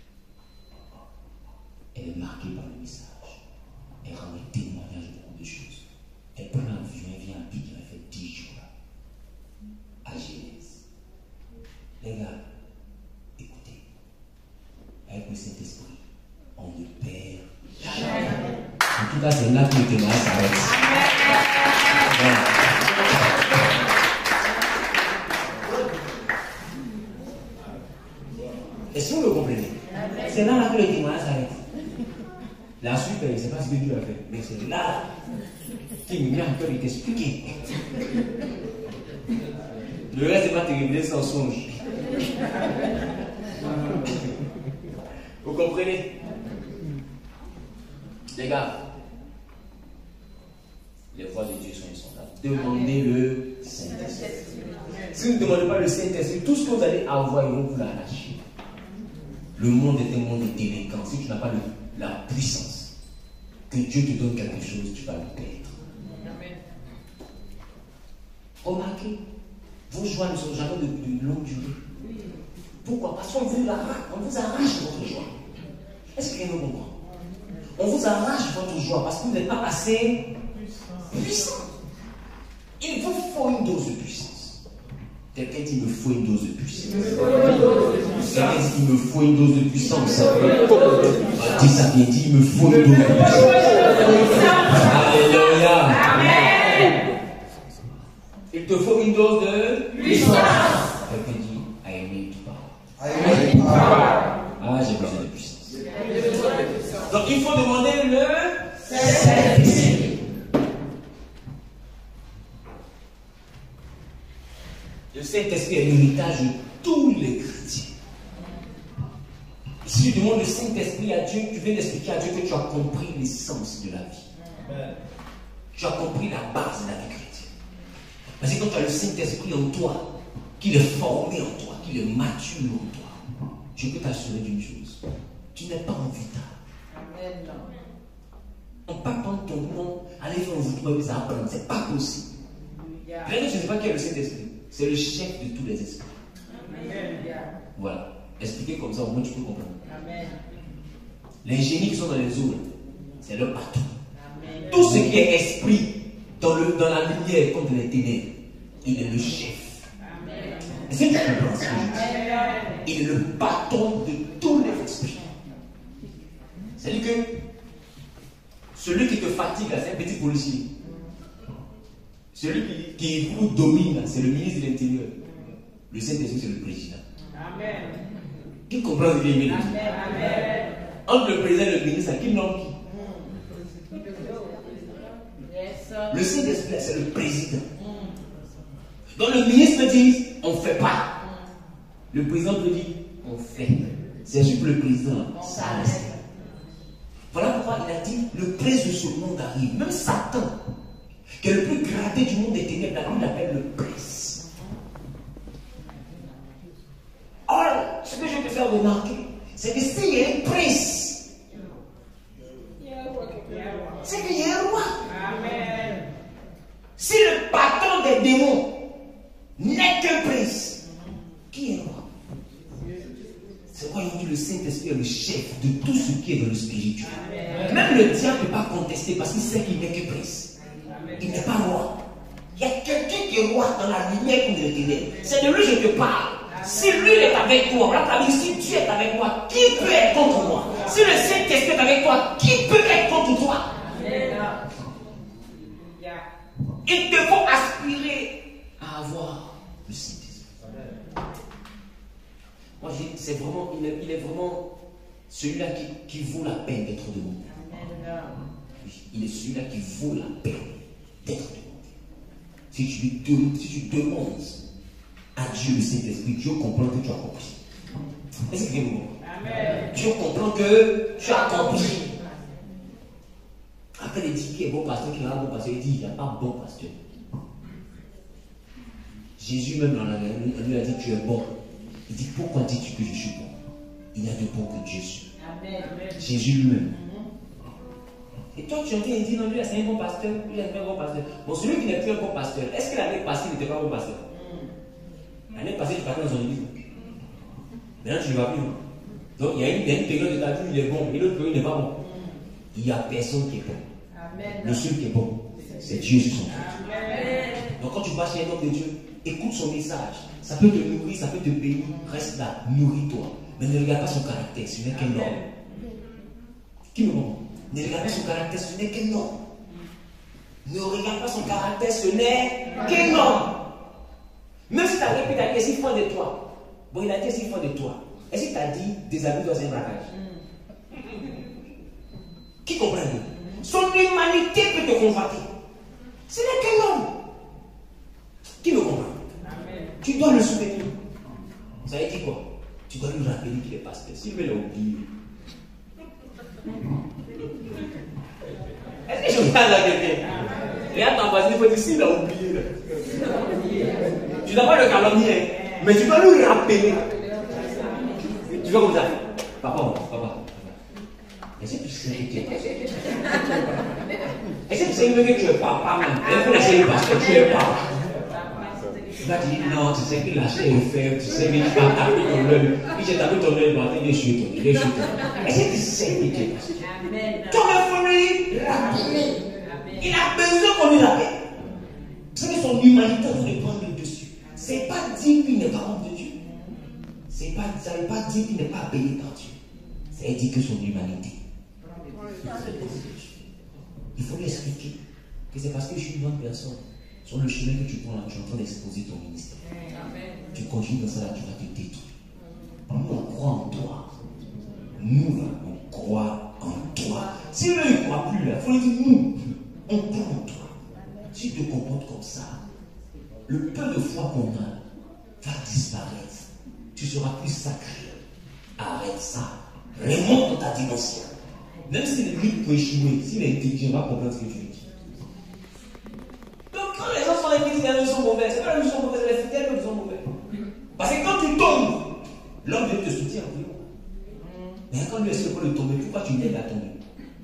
Elle est marquée par le message. Elle rend le témoignage de beaucoup de choses. Elle prend l'avion, elle vient à Pique, elle fait dix jours là. À Genèse. Les gars, écoutez. Avec le Saint-Esprit, on ne perd jamais. En tout cas, c'est là que le témoignage s'arrête. Voilà. Est-ce que vous le comprenez? C'est là, là que le témoignage s'arrête. La suite, je ne sais pas ce que Dieu a fait, mais c'est là qui me met en cœur de t'expliquer. Le reste, c'est pas te révéler sans songe. Vous comprenez? Les gars, les voies de Dieu sont insondables. Demandez le Saint-Esprit. Si vous ne demandez pas le Saint-Esprit, tout ce que vous allez avoir, ils vont vous l'arracher. Le monde est un monde de délinquance. Si tu n'as pas le, la puissance, que Dieu te donne quelque chose, tu vas le perdre. Amen. Remarquez, vos joies ne sont jamais de, de longue durée. Oui. Pourquoi? Parce qu'on vous arrache, on vous arrache votre joie. Est-ce que quelqu'un me comprend? On vous arrache votre joie parce que vous n'êtes pas assez puissant. Il vous faut une dose de puissance. Quelqu'un dit il me faut une dose de puissance. Quelqu'un dit il me faut une dose de puissance. Dis ça bien, dit il me faut une dose de puissance. Alléluia. Amen. Il te faut une dose de puissance. Quelqu'un dit I need power. I need power. Ah, j'ai besoin de puissance. Donc il faut demander le Saint-Esprit. Le Saint-Esprit est l'héritage de tous les chrétiens. Si tu demandes le Saint-Esprit à Dieu, tu viens d'expliquer à Dieu que tu as compris l'essence de la vie. Amen. Tu as compris la base de la vie chrétienne. Parce que quand tu as le Saint-Esprit en toi, qu'il est formé en toi, qu'il est mature en toi, je peux t'assurer d'une chose. Tu n'es pas en vital. Amen. On ne peut pas prendre ton nom, aller faire un voûtement et ça apprendre. Ce n'est pas possible. Rien que je ne sais pas qui est le Saint-Esprit. C'est le chef de tous les esprits. Amen. Voilà. Expliquer comme ça, au moins tu peux comprendre. Amen. Les génies qui sont dans les eaux, c'est leur patron. Amen. Tout ce qui est esprit dans, le, dans la lumière contre les ténèbres, il est le chef. Amen. Est-ce que tu comprends ce que je dis? Il est le patron de tous les esprits. C'est-à-dire que celui qui te fatigue, c'est un petit policier. Celui qui, qui vous domine, c'est le ministre de l'Intérieur. Le Saint-Esprit, c'est le président. Amen. Qui comprend ce qu'il est? Amen. Entre le président et le ministre, qui nomme qui? Le Saint-Esprit, c'est le président. Donc le ministre dit, on ne fait pas. Le président peut dire, on fait. C'est juste le président, ça reste. Voilà pourquoi il a dit, le prince de ce monde arrive. Même Satan, qui est le plus gradé du monde des ténèbres, la Bible l'appelle le prince. Or, ce que je peux faire remarquer, c'est que s'il y a un prince, c'est qu'il y a un roi. Amen. Si le patron des démons n'est qu'un prince, qui est roi? C'est pourquoi il dit le Saint-Esprit est le chef de tout ce qui est dans le spirituel. Amen. Même le diable ne peut pas contester parce qu'il sait qu'il n'est que prince. Il n'est pas roi. Il y a quelqu'un qui est roi dans la lumière comme les ténèbres. C'est de lui que je te parle. Si lui est avec toi, voilà, ta vie, si Dieu est avec moi, qui peut être contre moi? Si le Saint-Esprit est avec toi, qui peut être contre toi? Il te faut aspirer à avoir le Saint-Esprit. Moi, je dis, c'est vraiment, il est, il est vraiment celui-là qui, qui vaut la peine d'être demandé. Il est celui-là qui vaut la peine d'être demandé. Si tu, lui demandes, si tu demandes à Dieu le Saint-Esprit, Dieu comprend que tu as compris. Est-ce que vous Amen. Dieu comprend que tu as compris. Après, il dit qu'il est bon pasteur, qu'il n'est pas bon pasteur. Il dit qu'il n'y a pas bon pasteur. Jésus, même dans la on lui a dit tu es bon. Il dit pourquoi dis-tu que je suis bon? Il n'y a de bon que Dieu seul. Jésus lui-même. Et toi, tu entends, il dit non, lui, c'est un bon pasteur, lui, c'est un bon pasteur. Bon, celui qui n'est plus un bon pasteur, est-ce que l'année passée, il n'était pas un bon pasteur? L'année passée, tu partais dans son église. Maintenant, tu ne vas plus. Donc, il y a une, il y a une période de ta vie où il est bon, et l'autre période, il n'est pas bon. Il n'y a personne qui est bon. Amen. Le seul qui est bon, c'est Dieu sur son trône. Donc, quand tu vas chez un homme de Dieu, écoute son message. Ça peut te nourrir, ça peut te bénir. Reste là, nourris-toi. Mais ne regarde pas son caractère, ce n'est qu'un homme. Qui me montre? Ne regarde pas son caractère, ce n'est qu'un homme. Ne regarde pas son caractère, ce n'est qu'un homme. Même si tu as répété, il a dit s'il faut de toi. Bon, il a dit s'il faut de toi. Est-ce qu'il t'a dit déshabille-toi dans un braquage? Qui comprend? Son humanité peut te convoiter. Ce n'est qu'un homme. Qui me comprend? Tu dois le soutenir. Ça veut dire quoi? Tu dois lui rappeler qu'il est pasteur. S'il veut l'oublier. Est-ce que je parle à quelqu'un? Regarde ton voisin, il faut dire s'il a oublié. Tu ne dois pas le calomnier, mais tu dois lui rappeler. Tu vas comme ça. Papa, papa. Est-ce que tu sais que tu es pasteur? Est-ce que tu sais que tu es papa même? Il faut laisser le pasteur, tu es papa. Tu vas dire non, tu sais que la chair est faible, tu sais que tu vas taper ton œil. Puis j'ai tapé ton œil, il est sur ton il est sur ton Est-ce que tu sais que tu es pasteur? Comme il faut lui rappeler. Il a besoin qu'on lui rappelle. Vous savez, son humanité doit prendre le dessus. Ce n'est pas dire qu'il n'est pas homme de Dieu. C'est pas, ça ne veut pas dire qu'il n'est pas payé par Dieu. Ça veut dire que son humanité. Il faut lui expliquer que c'est parce que je suis une bonne personne. Sur le chemin que tu prends là, tu es en train d'exposer ton ministère. Tu continues dans ça là, tu vas te détruire. Nous, on croit en toi. Nous, là, on croit en toi. Si eux, ils ne croient plus là, il faut lui dire nous, on croit en toi. Si tu te comportes comme ça, le peu de foi qu'on a va disparaître. Tu seras plus sacré. Arrête ça. Remonte dans ta dimension. Même si le mythe peut échouer, s'il est intelligent, il va comprendre ce que tu lui dis. Donc quand les gens sont intelligents, ils sont mauvais. C'est pas les gens sont mauvais, c'est les fidèles qui sont mauvais. Parce que quand tu tombes, l'homme de Dieu te soutient en priant. Mais quand lui est pour le tomber, pourquoi tu l'aides à tomber?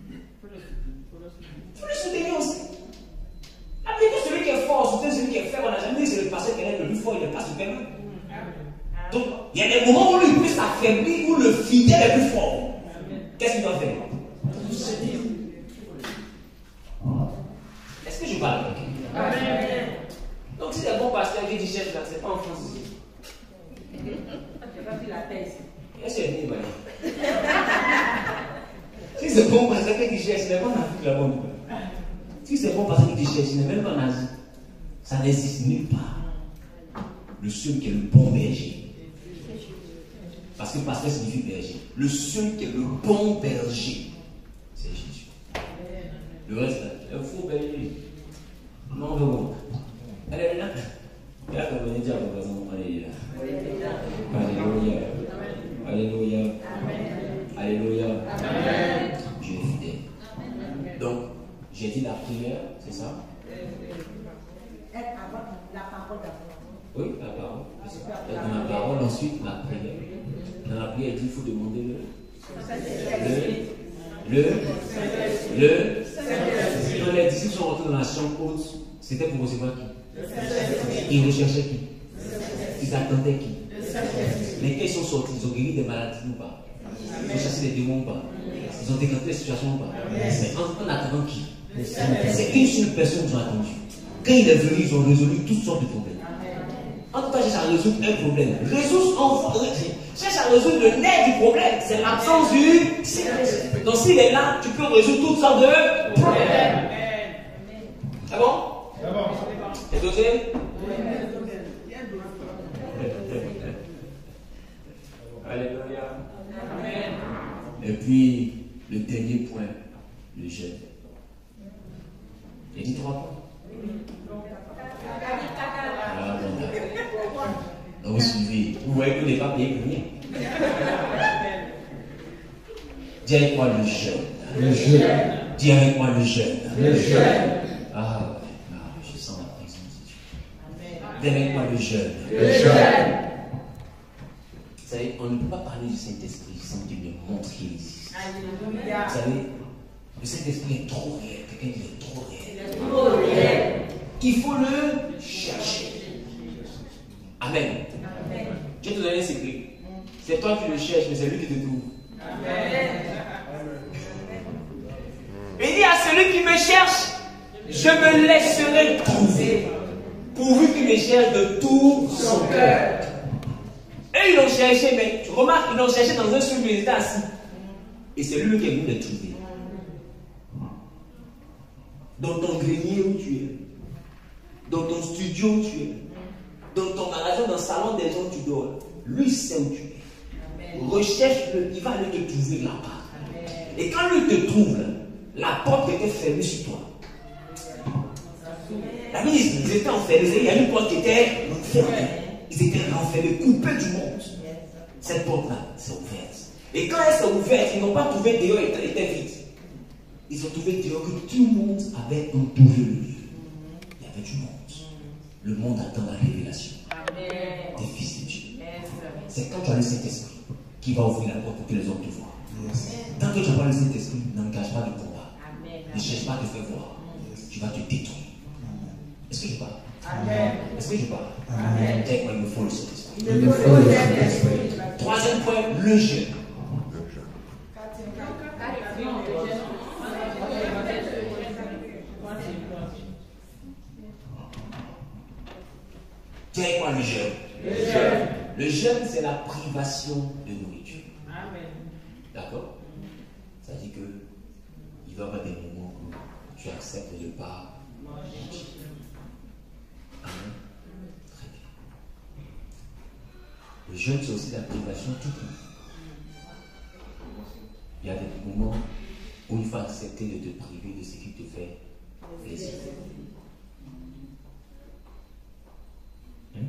Il faut le soutenir aussi. Après que celui qui est fort soutient celui qui est faible, on n'a jamais dit que c'est le pasteur qui est le plus fort, il n'est pas Superman. Donc, il y a des moments où lui peut s'affaiblir, où le fidèle est plus fort. Qu'est-ce qu'il doit faire? Est-ce que je parle avec quelqu'un? Donc, si c'est un bon pasteur qui dit chef là, c'est pas en France ici. J'ai pas vu la thèse. Est-ce que c'est une Si c'est bon pasteur qui dit chef, ce n'est pas en Afrique là-bas. Si c'est bon pasteur qui dit chef, ce n'est même pas en Asie. Ça n'existe nulle part. Le seul qui est le bon berger. Parce que pasteur signifie berger. Le seul qui est le bon berger, c'est Jésus. Le reste, c'est un faux berger. Non, non, non. Allez, là. Là, comme on est déjà, on va aller là. Alléluia. Alléluia. Alléluia. Dieu est fidèle. Donc, j'ai dit la prière, c'est ça? Être avant la parole d'abord. Oui, la parole. Dans la parole, ensuite la prière. Dans la prière, il dit qu'il faut demander le. Le. Le. Le. Quand les disciples sont rentrés dans la chambre haute, c'était pour recevoir qui? Ils recherchaient qui? Ils attendaient qui? Mais quand ils sont sortis, ils ont guéri des maladies ou pas? Ils ont chassé des démons ou pas? Ils ont décanté les situations ou pas? Mais en attendant qui? C'est une seule personne qui ont attendu. Quand il est venu, ils ont résolu toutes sortes de problèmes. En tout cas, toi cherches à résoudre un problème. Résoudre, en, cherche à résoudre le nerf du problème. C'est l'absence du Saint-Esprit. Donc s'il est là, tu peux résoudre toutes sortes de problèmes. C'est bon? C'est bon. C'est dosé? Alléluia. Et puis, le dernier point, le jeûne. J'ai dit trois points. Ah, bon, d'accord. Donc, vous suivez. Vous voyez que vous n'avez pas payé pour rien. Dis avec moi le jeûne. Le jeûne. Dis avec moi le jeûne. Le jeûne. Ah, ouais. Ah, je sens la présence de Dieu. Dis avec moi le jeûne. Le jeûne. Vous savez, on ne peut pas parler du Saint-Esprit sans Dieu ne montre qu'il existe. Alléluia. Vous savez, le Saint-Esprit est trop réel. Quelqu'un dit est trop réel. Il est trop réel. Il faut le chercher. Amen. Amen. Je vais te donner un secret. C'est toi qui le cherches, mais c'est lui qui te trouve. Amen. Il dit à celui qui me cherche, je me laisserai trouver. Pourvu qu'il me cherche de tout son cœur. Eux, ils l'ont cherché, mais tu remarques, ils l'ont cherché dans un seul lieu, ils étaient assis. Et c'est lui qui est venu les trouver. Dans ton grenier où tu es, dans ton studio où tu es, dans ton magasin, dans le salon des gens où tu dors, lui sait où tu es. Recherche-le, il va aller te trouver là-bas. Et quand lui te trouve, la porte était fermée sur toi. La ministre, ils étaient enfermés, il y a une porte qui était fermée. Ils étaient enfermés, coupés du monde. Cette porte-là s'est ouverte. Et quand elle s'est ouverte, ils n'ont pas trouvé dehors, elle était vide. Ils ont trouvé dehors que tout le monde avait entouré le lieu. Il y avait du monde. Le monde attend la révélation des fils de Dieu. C'est quand tu as le Saint-Esprit qui va ouvrir la porte pour que les hommes te voient. Tant que tu n'as pas le Saint-Esprit, n'engage pas de combat. Ne cherche pas à te faire voir. Tu vas te détruire. Est-ce que je parle? Amen. Est-ce que je parle? Amen. Avec moi, il me faut le Saint-Esprit. Il me faut le Saint-Esprit. Troisième point, le jeûne. Tiens avec moi le jeûne. Le jeûne. Le jeûne, c'est la privation de nourriture. Amen. D'accord? Ça dit que il va y avoir des moments où tu acceptes de ne pas manger. Amen. Très bien. Le jeûne, c'est aussi la privation tout court. Il y a des moments où il faut accepter de te priver de ce qui te fait plaisir. Hein?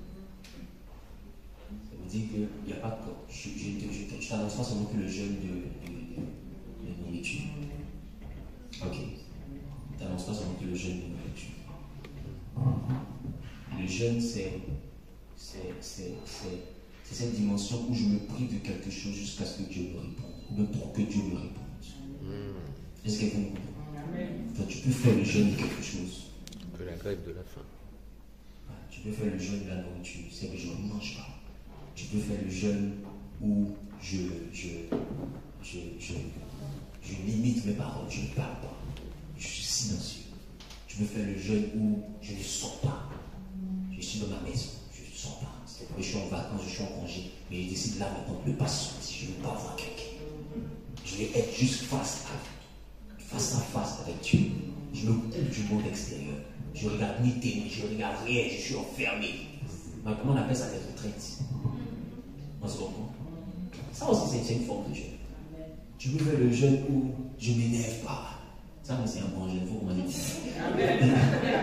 Ça veut dire qu'il n'y a pas de... Je ne t'annonce pas seulement que le jeûne de, de, de, de nourriture. Ok. Je ne t'annonce pas seulement que le jeûne de nourriture. Le jeûne, c'est c'est cette dimension où je me prive de quelque chose jusqu'à ce que Dieu me réponde. Ou même pour que Dieu me réponde. Mm. Est-ce que vous comprenez? Enfin, tu peux faire le jeûne de quelque chose. Que la grève de la faim. Tu peux faire le jeûne de la nourriture, c'est que je ne mange pas. Tu peux faire le jeûne où je, je, je, je, je limite mes paroles, je ne parle pas. Je suis silencieux. Tu peux faire le jeûne où je ne sors pas. Je suis dans ma maison, je ne sors pas. Je suis en vacances, je suis en congé, mais je décide là maintenant de ne pas sortir. Je ne veux pas voir quelqu'un. Je vais être juste face à, face à face avec Dieu. Je me coupe du monde extérieur. Je ne regarde ni télé, je ne regarde rien, je suis enfermé. Mais comment on appelle ça des retraites? On se comprend? Ça aussi, c'est une forme de jeûne. Tu peux faire le jeûne où je ne m'énerve pas. Ça, c'est un bon jeûne, il faut qu'on m'en dise.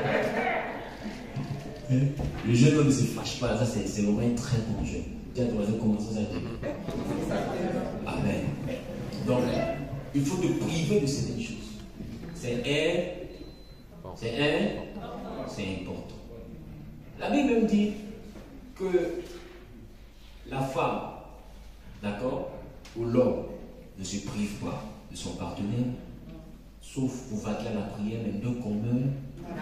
Le jeûne où on ne se fâche pas, ça c'est vraiment un très bon jeûne. Dis à ton voisin comment ça s'appelle. Amen. Donc, il faut te priver de certaines choses. C'est un, c'est un, c'est important. La Bible même dit que la femme, d'accord, ou l'homme ne se prive pas de son partenaire, sauf pour vaquer à la prière, mais deux communs.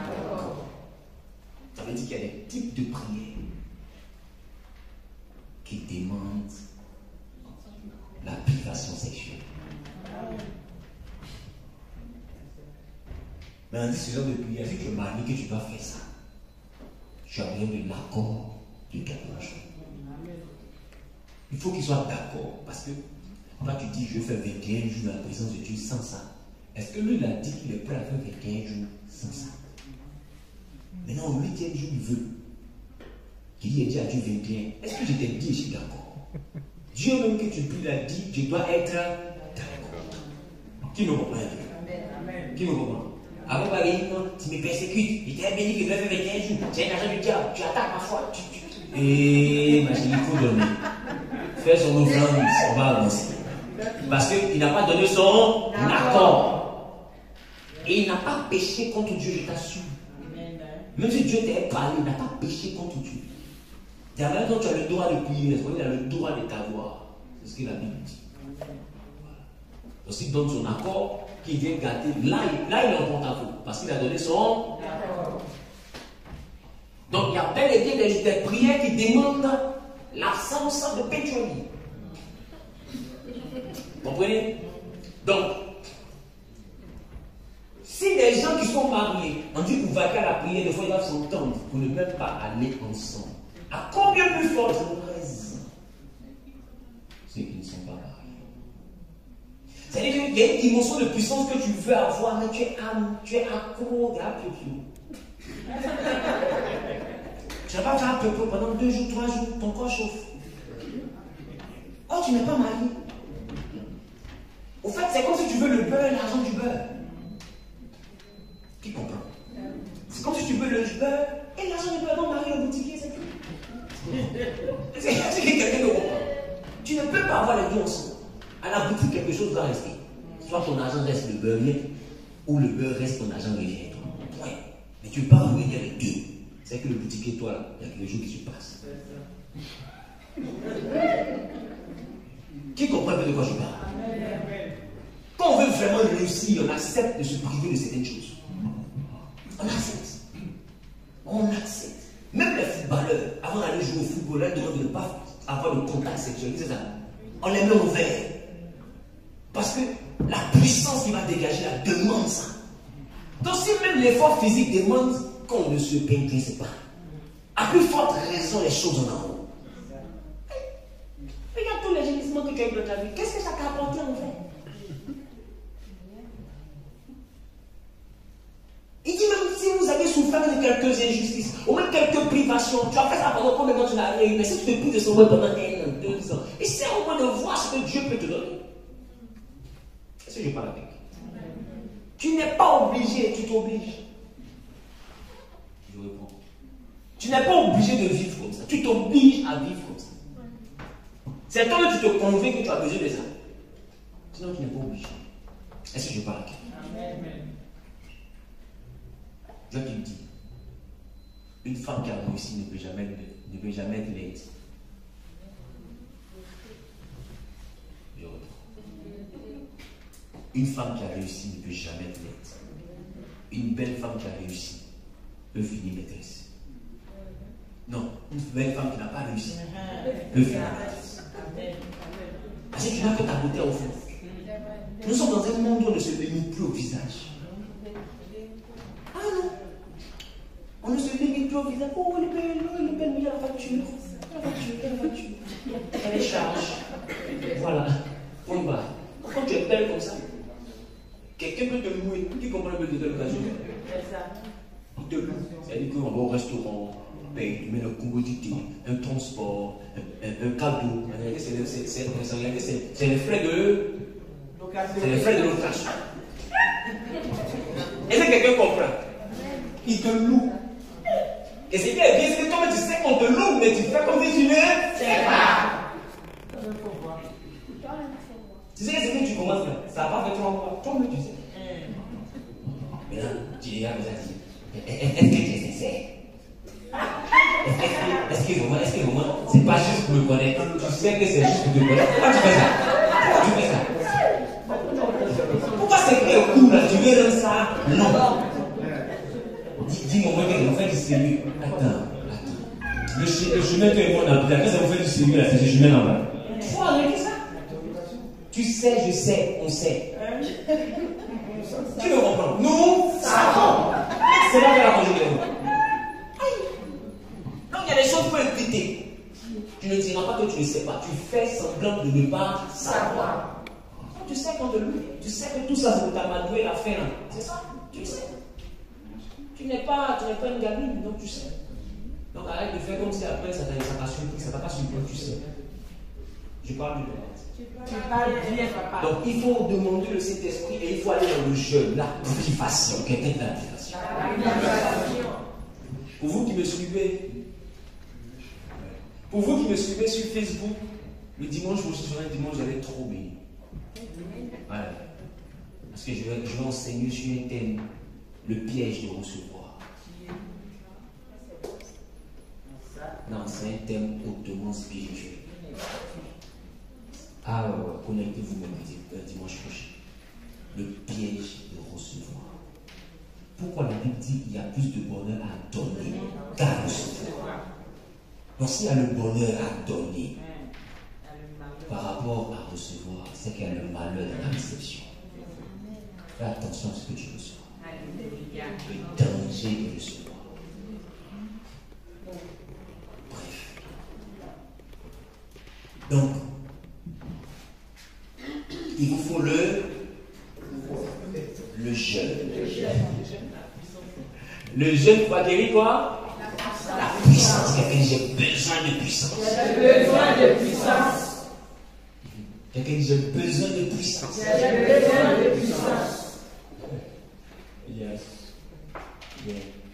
Ça veut dire qu'il y a des types de prières qui demandent la privation sexuelle. Mais on dit ce genre de prière, c'est que le mari que tu dois faire ça. Tu as besoin de l'accord Dieu garde la chose. Il faut qu'il soit d'accord. Parce que toi, tu dis, je fais vingt et un jours dans la présence de Dieu sans ça. Est-ce que lui, il a dit qu'il est prêt à faire vingt et un jours sans ça? Maintenant, au huitième jour, il veut. Il dit, dit à Dieu vingt et un. Est-ce que je t'ai dit, je suis d'accord? Dieu même que tu lui as dit, je dois être d'accord. Qui me comprend? Qui me comprend? Avant, par exemple, tu me persécutes. Il t'a bien dit que je vais faire vingt et un jours. Tu es un agent du diable. Tu attaques ma foi. Tu, tu... Et ma chérie, il faut donner. Fais son offrande, on va avancer. Parce qu'il n'a pas donné son accord. Et il n'a pas péché contre Dieu, je t'assure. Même si Dieu t'a parlé, il n'a pas péché contre Dieu. Tu as même quand tu as le droit de prier, il a le droit de t'avoir. C'est ce que la Bible dit. Voilà. Donc il donne son accord, qu'il vient gâter. Là, il, là, il est en porte-à-faux. Parce qu'il a donné son accord. Donc il y a bel et bien des, des prières qui demandent l'absence de pétrolier. Vous comprenez? Donc, si les gens qui sont mariés, on dit qu'on va qu'à la prière, des fois ils doivent s'entendre pour ne même pas aller ensemble. À combien plus fort raison ceux qui ne sont pas mariés? C'est-à-dire qu'il y a une dimension de puissance que tu veux avoir, mais tu es, tu es accro de la pipi. Tu n'as pas fait un peu pendant deux jours, trois jours, ton corps chauffe. Oh, tu n'es pas marié. Au fait, c'est comme si tu veux le beurre et l'argent du beurre. Qui comprend? C'est comme si tu veux le beurre et l'argent du beurre. Non, marié au boutiquier, c'est tout. C'est quelqu'un de comprend. Tu ne peux pas avoir les deux ensemble. À la boutique, quelque chose doit rester. Soit ton argent reste le beurre, ou le beurre reste ton argent revient. Ouais. Mais tu ne peux pas revenir les deux. C'est que le boutiquier, toi, là, il y a quelque chose qui se passe. Qui comprend un peu de quoi je parle? Quand on veut vraiment réussir, on accepte de se priver de certaines choses. On accepte. On accepte. Même les footballeurs, avant d'aller jouer au football, là, demandent de ne pas avoir de contact sexuel. C'est ça. On les met au vert. Parce que la puissance qui va dégager la demande ça. Donc si même l'effort physique demande qu'on ne se pénètre pas, à plus forte raison les choses en haut. Regarde tous les gémissements que tu as eu dans ta vie. Qu'est-ce que ça t'a apporté en fait? Il dit même si vous avez souffert de quelques injustices, ou même quelques privations, tu as fait ça pendant combien de temps tu n'as rien eu, mais si tu te prives de son pendant un an, deux ans, essaie au moins de voir ce que Dieu peut te donner. Est-ce que je parle avec? Tu n'es pas obligé, tu t'obliges. Je réponds. Tu n'es pas obligé de vivre comme ça. Tu t'obliges à vivre comme ça. C'est toi que tu te convaincs que tu as besoin de ça. Sinon, tu n'es pas obligé. Est-ce que je parle avec? Amen. Je te dis, une femme qui a réussi ne peut jamais, ne peut jamais être laide. Je reprends. Une femme qui a réussi ne peut jamais être laide. Une belle femme qui a réussi peut finir maîtresse. Non, une belle femme qui n'a pas réussi peut finir maîtresse. Parce que tu n'as que ta beauté au fond. Nous sommes dans un monde où on ne se limite plus au visage. Ah non. On ne se limite plus au visage. Oh, le bel, le bel, il y a la facture. La facture, la facture. Elle est charge. Voilà. On va. Quand tu es belle comme ça, quelqu'un peut te louer. Qui comprend le but de l'occasion? Il te loue. C'est-à-dire qu'on va au restaurant, on paye, tu mets une commodité, un transport, un, un, un cadeau. C'est les frais de. C'est les frais de location. Est-ce que quelqu'un comprend? Il te loue. Et c'est bien, c'est que toi, tu sais qu'on te loue, mais tu fais comme si tu ne sais pas. Tu sais que c'est que tu commences là. Ça va pas faire trois mois. Toi, mais tu sais. Maintenant, tu regardes ça, tu dis, est-ce que tu es sincère? Est-ce que vraiment, est-ce que vraiment, c'est pas juste pour me connaître? Tu sais que c'est juste pour te connaître. Pourquoi tu fais ça? Pourquoi tu fais ça? Pourquoi c'est que au coup là, tu veux rendre ça long? Dis-moi, moi, vous faites du sérieux. Attends, attends. Le, le chemin que moi, on a pris, ça vous fait du sérieux là, c'est le chemin en bas. Il faut arrêter ça. Tu sais, je sais, on sait. Qui me comprend? Nous savons. C'est là que la conjugaison. Donc il y a des choses pour éviter. Tu ne diras pas que tu ne sais pas. Tu fais semblant de ne pas savoir. Tu sais quand de lui, tu sais que tout ça c'est pour t'amadouer la fin. C'est ça, tu sais. Tu n'es pas, tu n'es pas une gamine, donc tu sais. Donc arrête de faire comme si après ça t'a surpris, ça t'a pas surpris, tu sais. Je parle de Tu parles bien, papa. Donc il faut demander le Saint-Esprit et il faut aller dans le jeûne, la activation. Quelqu'un de l'activation. Pour vous qui me suivez, pour vous qui me suivez sur Facebook, le dimanche, je vous souviens, le dimanche, j'allais trop béni. Voilà. Parce que je vais, je vais enseigner sur un thème, le piège de recevoir. Non, c'est un thème hautement spirituel. Ah, ouais, connectez-vous même le dimanche prochain. Le piège de recevoir. Pourquoi la Bible dit qu'il y a plus de bonheur à donner qu'à recevoir? Donc s'il y a le bonheur à donner par rapport à recevoir, c'est qu'il y a le malheur de la réception. Fais attention à ce que tu reçois. Le danger de recevoir. Bref. Donc, il vous faut le, le jeûne. Le jeûne va guérir quoi? La puissance. Quelqu'un dit j'ai besoin de puissance. J'ai besoin de puissance. Quelqu'un dit j'ai besoin de puissance. J'ai besoin de puissance. Yes. Yeah.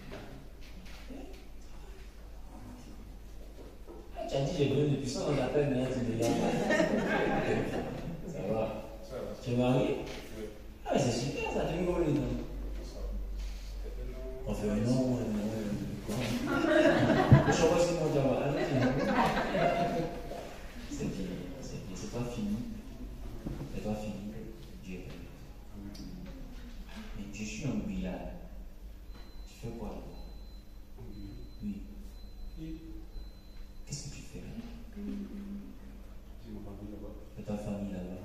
Tu as dit j'ai besoin de puissance, on t'appelle maintenant, tu déjà. Ça va? Tu es marié? Ah, mais c'est super ça, tu me connais non? On fait non, non, non. Je vois ce qu'on dit. C'est bien, c'est bien, c'est pas fini. C'est pas fini. Dieu est permis. Mais je suis en Guyane. Tu fais quoi là-bas? Oui. Qu'est-ce que tu fais là? Et ta famille là-bas?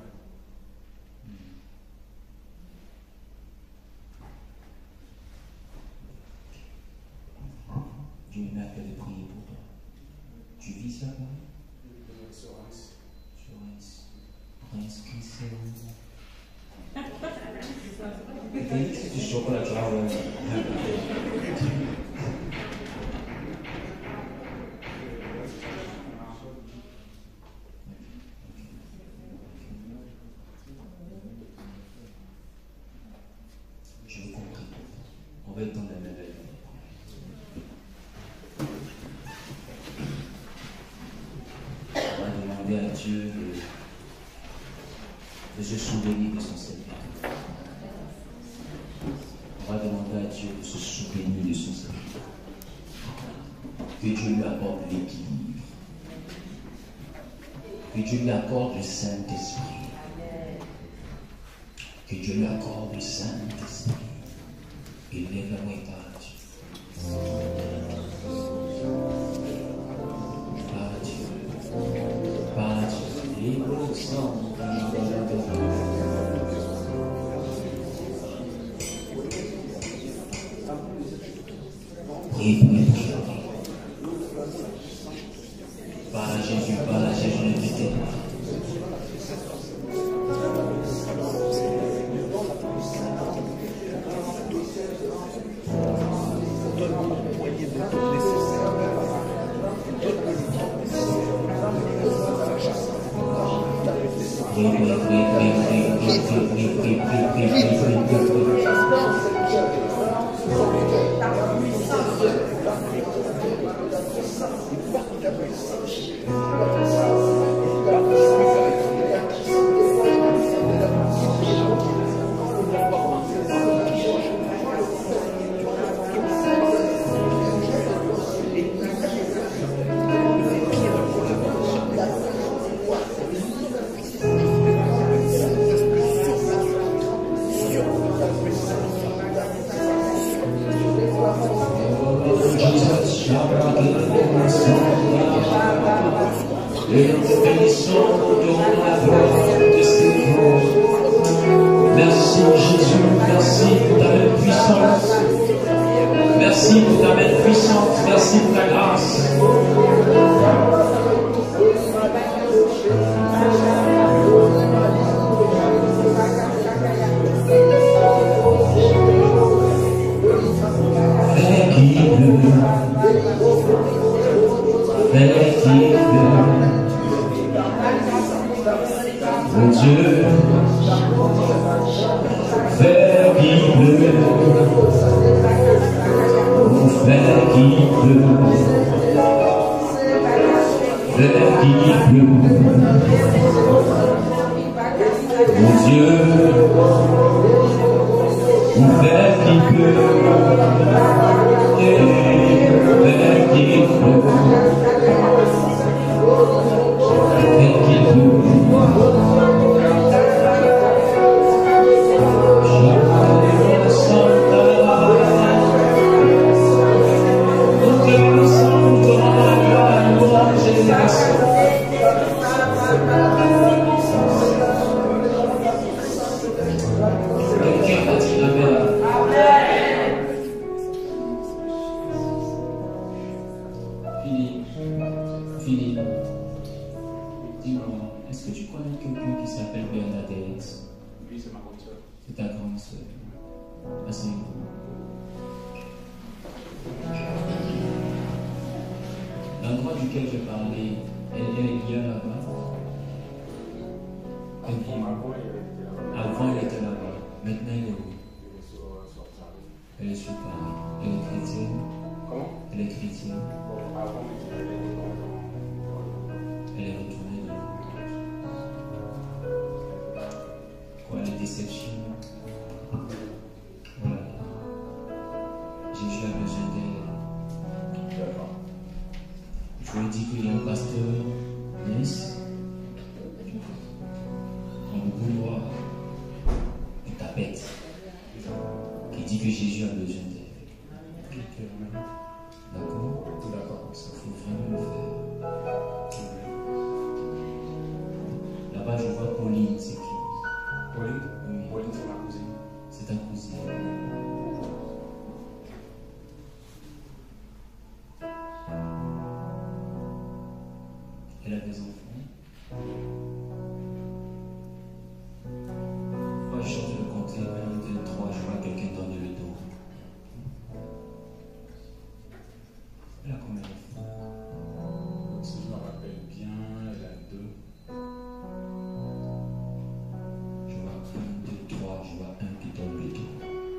Dieu m'a appelé de prier pour toi. Tu vis là-bas? Sur Reims. Sur Reims. Reims, qui c'est? Et tu choques la joie. Je veux compris. On va étendre la même veille. On va demander à Dieu de, de se souvenir de son Seigneur. On va demander à Dieu de se souvenir de son Seigneur. Que Dieu lui accorde l'équilibre. Que Dieu lui accorde le Saint-Esprit. Que Dieu lui accorde le Saint-Esprit. Et lève-moi et parle à Dieu. Parle à Dieu. Parle à Dieu. Et le sang. Prie pour les prières. Parle à Jésus, parle à Jésus, ne quittez pas. Merci Jésus, merci pour ta main puissante. Merci pour ta main puissante, merci pour ta grâce. Mon Dieu, frère qui pleut, mon frère qui pleut, frère qui pleut, mon Dieu, mon frère qui pleut, frère qui pleut, frère qui pleut. Quelqu'un a dit Amen. Philippe, Philippe, dis-moi, est-ce que tu connais quelqu'un qui s'appelle Bernadette? Oui, c'est ma grande soeur. C'est ta grande soeur. Asseyez-vous. L'endroit duquel je parlais, elle, elle est bien là-bas. Elle vit. Avant, il était là-bas. Avant, elle était là-bas. Maintenant, elle est où? Il est sur, sur Paris. Elle est sur Paris. Elle est chrétienne. Comment? Elle est chrétienne. Bon, avant, il était là. Elle est retournée de quoi, les déceptions. Voilà. Jésus a besoin d'elle. D'accord. Je lui ai dit qu'il y a un pasteur, Nice, en boudoir, une tapette, qui dit que Jésus a besoin d'elle. D'accord? D'accord. Ça faut vraiment le faire. Là-bas, je vois Pauline, c'est qui? Pauline? Oui. Pauline, c'est ma cousine. C'est ta cousine. Elle a des enfants. Moi, je chante le compter un, deux, trois, je vois quelqu'un donner le dos. Elle a combien d'enfants? Si je me rappelle bien, elle a deux. Je vois un, deux, trois, je vois un qui donne le dos.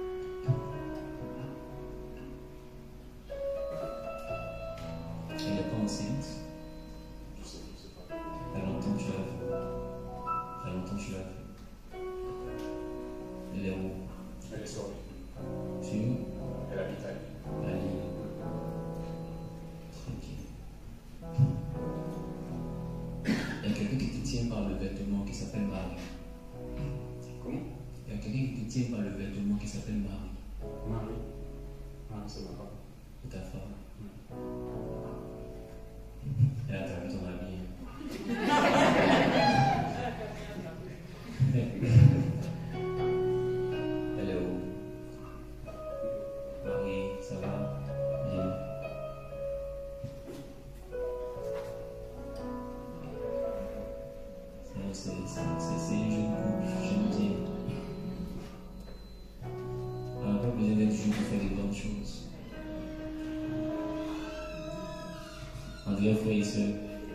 Elle n'est pas enceinte. Je sais, je sais pas. Il y a longtemps tu l'as vu. Il y a longtemps tu l'as vu. Elle est où? Elle est sur lui. Sûr? Elle habite à Lille. À Lille. Tranquille. Il y a quelqu'un qui te tient par le vêtement qui s'appelle Marie. Comment? Il y a quelqu'un qui te tient par le vêtement qui s'appelle Marie. Marie. Marie, c'est ma femme. C'est ta femme. Elle a attrapé ton habit. Elle est où? Marie, ça va? Bien. C'est c'est- c'est- c'est une jeune couple, j'aime bien. On n'a pas besoin d'être toujours pour faire des bonnes choses. On dirait frère et sœur.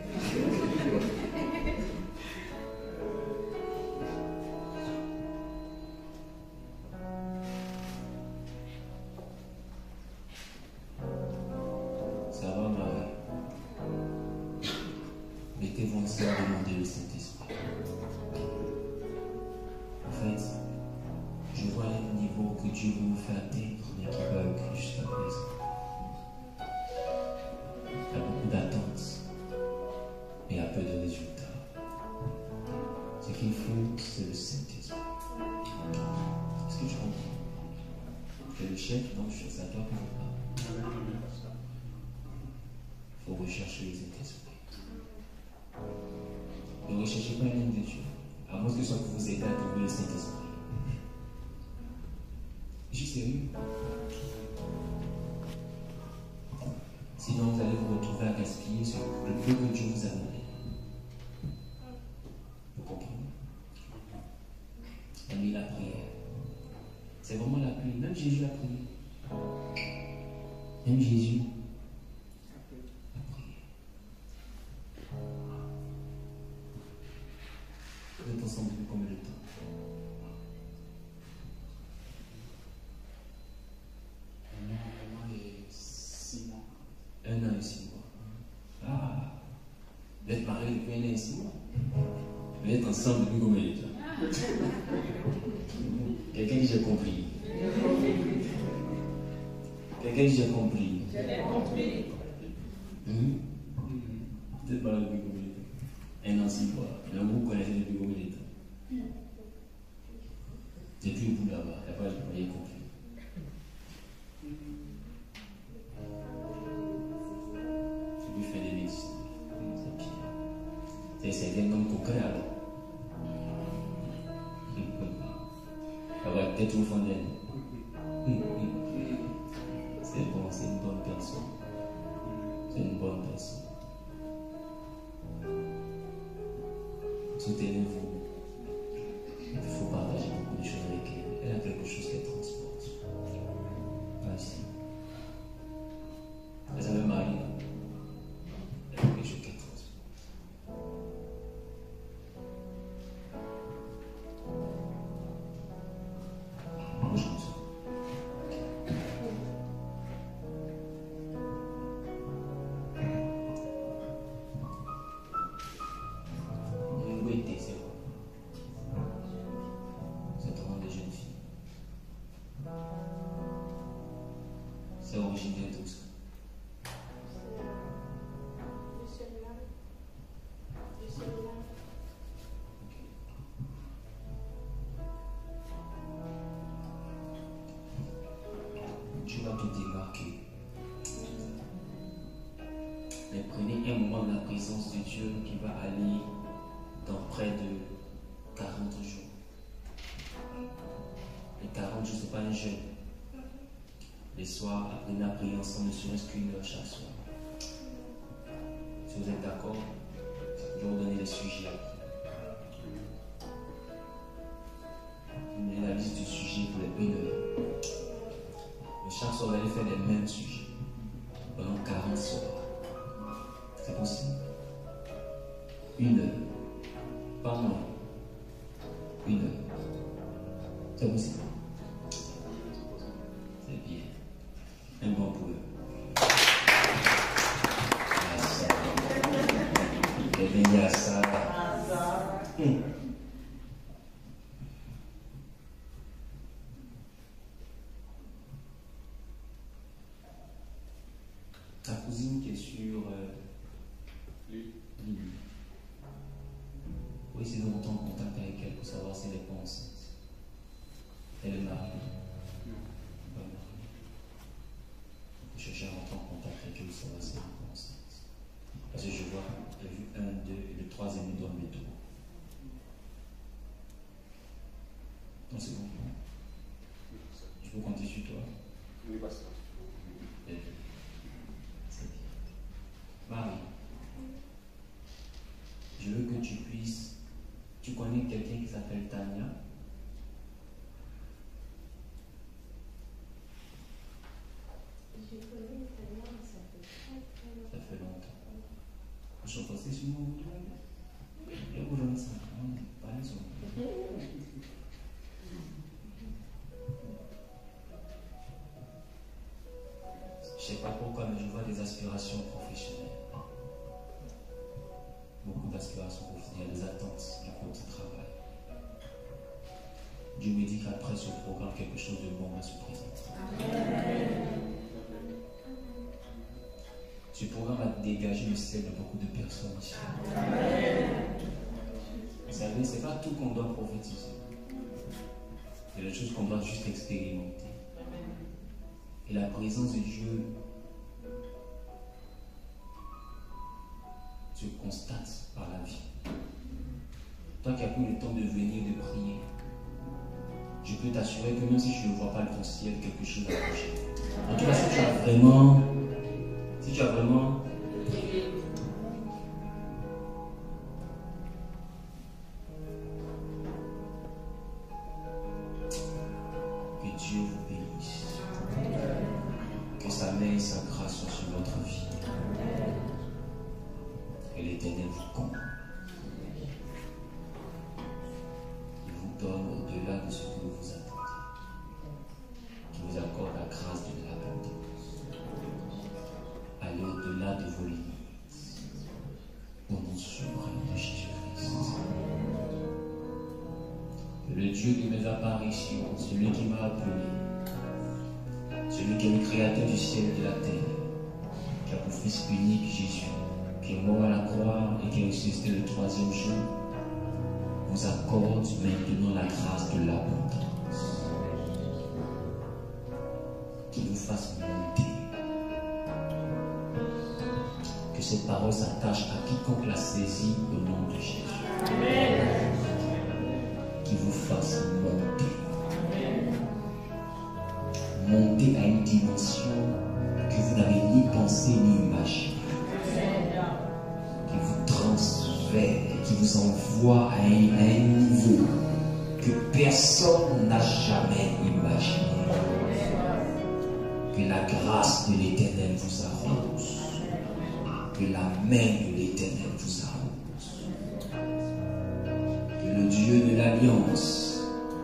Ça va, Marie? Mettez-vous ensemble à demander le Saint-Esprit. En fait, je vois un niveau que Dieu veut vous faire atteindre, mais qui bug jusqu'à présent. Il y a beaucoup d'attentes, mais il y a peu de résultats. Ce qu'il faut, c'est le Saint-Esprit. Est-ce que tu comprends? Tu es le chef, donc c'est à toi qu'on parle. Il faut rechercher le Saint-Esprit. Ne recherchez pas un homme de Dieu, à moins que ce soit pour vous aider à trouver le Saint-Esprit. Je suis sérieux. Sinon, vous allez vous retrouver à gaspiller sur le peu que Dieu vous a donné. Vous comprenez? On est la prière. C'est vraiment la prière. Même Jésus a prié. Même Jésus a prié. Vous êtes ensemble depuis combien de temps? Un an et six mois. Un an et six mois. Ah, vous êtes mariés depuis un an et six mois. Vous êtes ensemble depuis combien de temps? Quelqu'un dit j'ai compris. Quelqu'un dit j'ai compris. J'ai compris. Hum? Vous êtes mariés depuis combien de temps? Un an et six mois. Mais vous vous connaissez depuis combien de temps? Depuis vous là-bas, il n'y a pas de moyen compris. Tu lui fais des médecins. C'est pire. C'est un homme coquin alors. Ça va peut-être au fond d'elle. C'est bon, c'est une bonne personne. C'est une bonne personne. Soutenez-vous. Il faut partager beaucoup de choses avec elle. Elle a quelque chose qu'elle transporte. Merci. Elle s'avait marié. Elle a quelque chose qu'elle transporte. Moi, je me sens. Où était c'est quoi? C'est vraiment des jeunes filles. C'est originaire d'où ça? Tu vas te démarquer. Mais prenez un moment de la présence de Dieu qui va aller dans près de quarante jours. Les quarante jours, ce n'est pas un jeûne. Les soirs, apprenez à prier ensemble, ne serait-ce qu'une heure chaque soir. Si vous êtes d'accord, je vais vous donner les sujets. Vous donnez la liste du sujet pour les une heure. Mais chaque soir, vous allez faire les mêmes sujets pendant quarante soirs. C'est possible. Une heure. Pas moins. Une heure. C'est possible. C'est bien. Un bon pour eux. Merci. Et bien, à ça. Hum. Ta cousine qui est sur euh, Lui. Lille. Oui, essayer de rentrer en contact avec elle pour savoir si elle est pas enceinte. Elle est mariée. Non. Pas mariée. Je cherche à rentrer en contact avec elle pour savoir si elle est pas enceinte. Parce que je vois, j'ai vu un, deux, et le troisième il doit me mettre. Non, c'est bon. Je peux compter sur toi. Oui, pasteur. Et c'est bien. Marie, je veux que tu puisses. Tu connais quelqu'un qui s'appelle Tania? Je connais Tania, mais ça fait très très longtemps. Ça fait longtemps. Je suis passé sur mon bout. Il y a beaucoup de ça. Pas raison. Je ne sais pas pourquoi, mais je vois des aspirations professionnelles. Beaucoup d'aspirations professionnelles, des attentes du côté du travail. Dieu me dit qu'après ce programme, quelque chose de bon va se présenter. Ce programme va dégager le ciel de beaucoup de personnes ici. Vous savez, ce n'est pas tout qu'on doit prophétiser. Il y a des choses qu'on doit juste expérimenter. Et la présence de Dieu se constate par la vie. Toi qui as pris le temps de venir, de prier, je peux t'assurer que même si je ne vois pas le ton ciel, quelque chose va bouger. En tout cas, si tu as vraiment, si tu as vraiment que Dieu vous bénisse. Que sa main et sa grâce soient sur votre vie. Que l'Éternel vous comble. le Dieu de mes apparitions, celui qui m'a appelé, celui qui est le créateur du ciel et de la terre, qui a pour fils unique Jésus, qui est mort à la croix et qui est ressuscité le troisième jour, vous accorde maintenant la grâce de l'abondance. Qu'il vous fasse monter. Que cette parole s'attache à quiconque la saisit au nom de Jésus. Amen. Qu'il vous fasse monter. Monter à une dimension que vous n'avez ni pensé ni imaginé. Qu'il vous transfère, qui vous envoie à un, à un niveau que personne n'a jamais imaginé. Que la grâce de l'Éternel vous arrose. Que la main de l'Éternel vous arrose. Que le Dieu de l'Alliance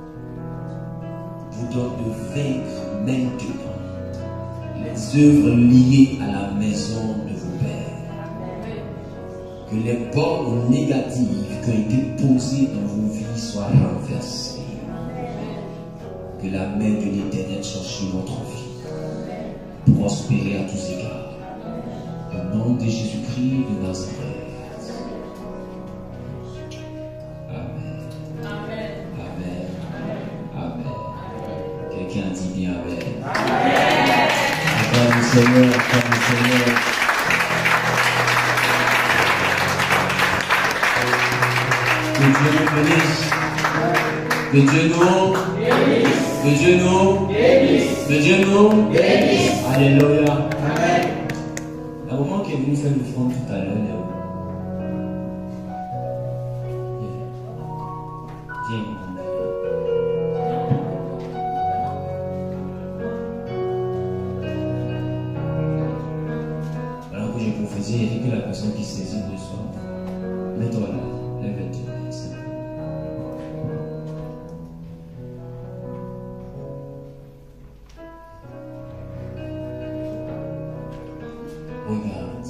vous donne de vaincre maintenant les œuvres liées à la maison de vos pères. Que les bornes négatives qui ont été posées dans vos vies soient renversées. Que la main de l'Éternel soit sur votre vie. Prospérer à tous égards. Au nom de Jésus-Christ de Nazareth. Amen. Amen. Amen. Amen. Quelqu'un dit bien Amen. Amen. Acclame le Seigneur, acclame le Seigneur. Que Dieu nous bénisse. Que Dieu nous bénisse. Que Dieu nous bénisse. Que Dieu nous bénisse. Alléluia. Amen. La maman qui est venue faire l'offrande tout à l'heure, elle est où? Viens. Alors que j'ai prophétisé, il y a dit que la personne qui saisit de soi, mets-toi là, lève-toi. Regarde.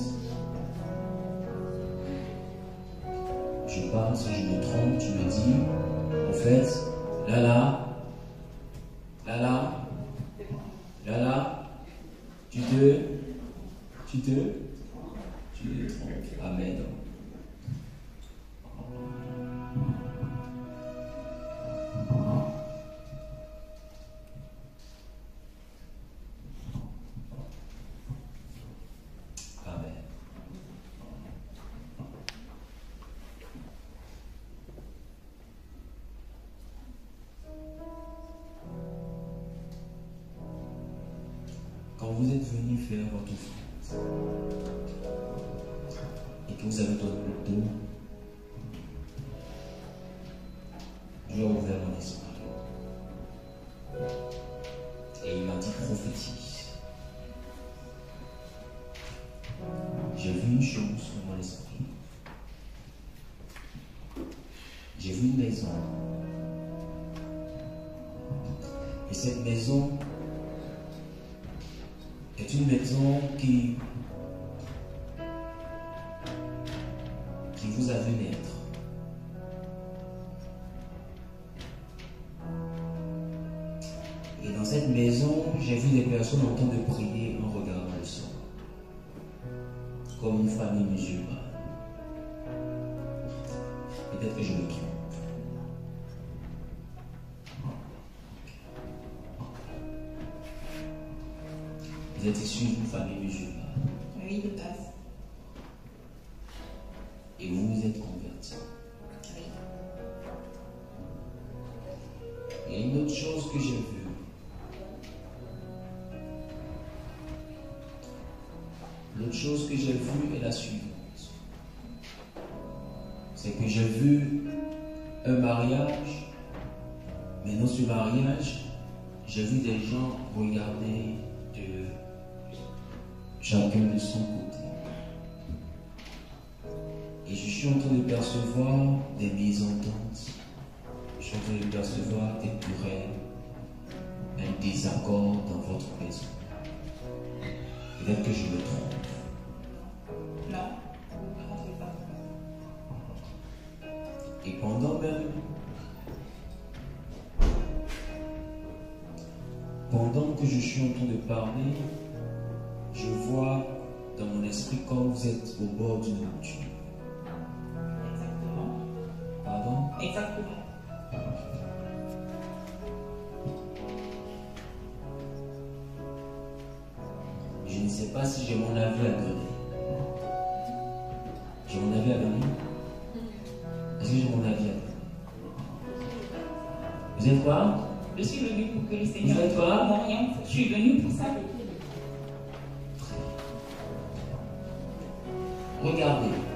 Je parle, si je me trompe, tu me dis, en fait, là là, là là, là là, tu te, tu te, tu te trompes. Amen. Quand vous êtes venu faire votre offrande et que vous avez donné le dos, Dieu a ouvert mon esprit et il m'a dit prophétise. J'ai vu une chose dans mon esprit. J'ai vu une maison. Et cette maison est une maison qui, qui vous a vu naître. Et dans cette maison, j'ai vu des personnes en train de prier en regardant le sol. Comme une famille musulmane. Peut-être que je me trompe. Vous êtes issus d'une famille musulmane. Oui, de base. Et vous vous êtes convertis. Oui. Il y a une autre chose que j'ai vue. L'autre chose que j'ai vue est la suivante. C'est que j'ai vu un mariage, mais dans ce mariage, j'ai vu des gens regarder de chacun de son côté. Et je suis en train de percevoir des mésententes. Je suis en train de percevoir des querelles, un désaccord dans votre maison. Peut-être que je me trompe. Non, ne rentrez pas. Et pendant même Pendant que je suis en train de parler, je vois dans mon esprit comme vous êtes au bord d'une rupture. Exactement. Pardon? Exactement. Je ne sais pas si j'ai mon avis à donner. J'ai mon avis à donner? Est-ce que j'ai mon avis à donner? Vous êtes quoi? Je suis venue pour que le Seigneur Vous êtes quoi? m'oriente. Je suis venue pour ça. Regardez.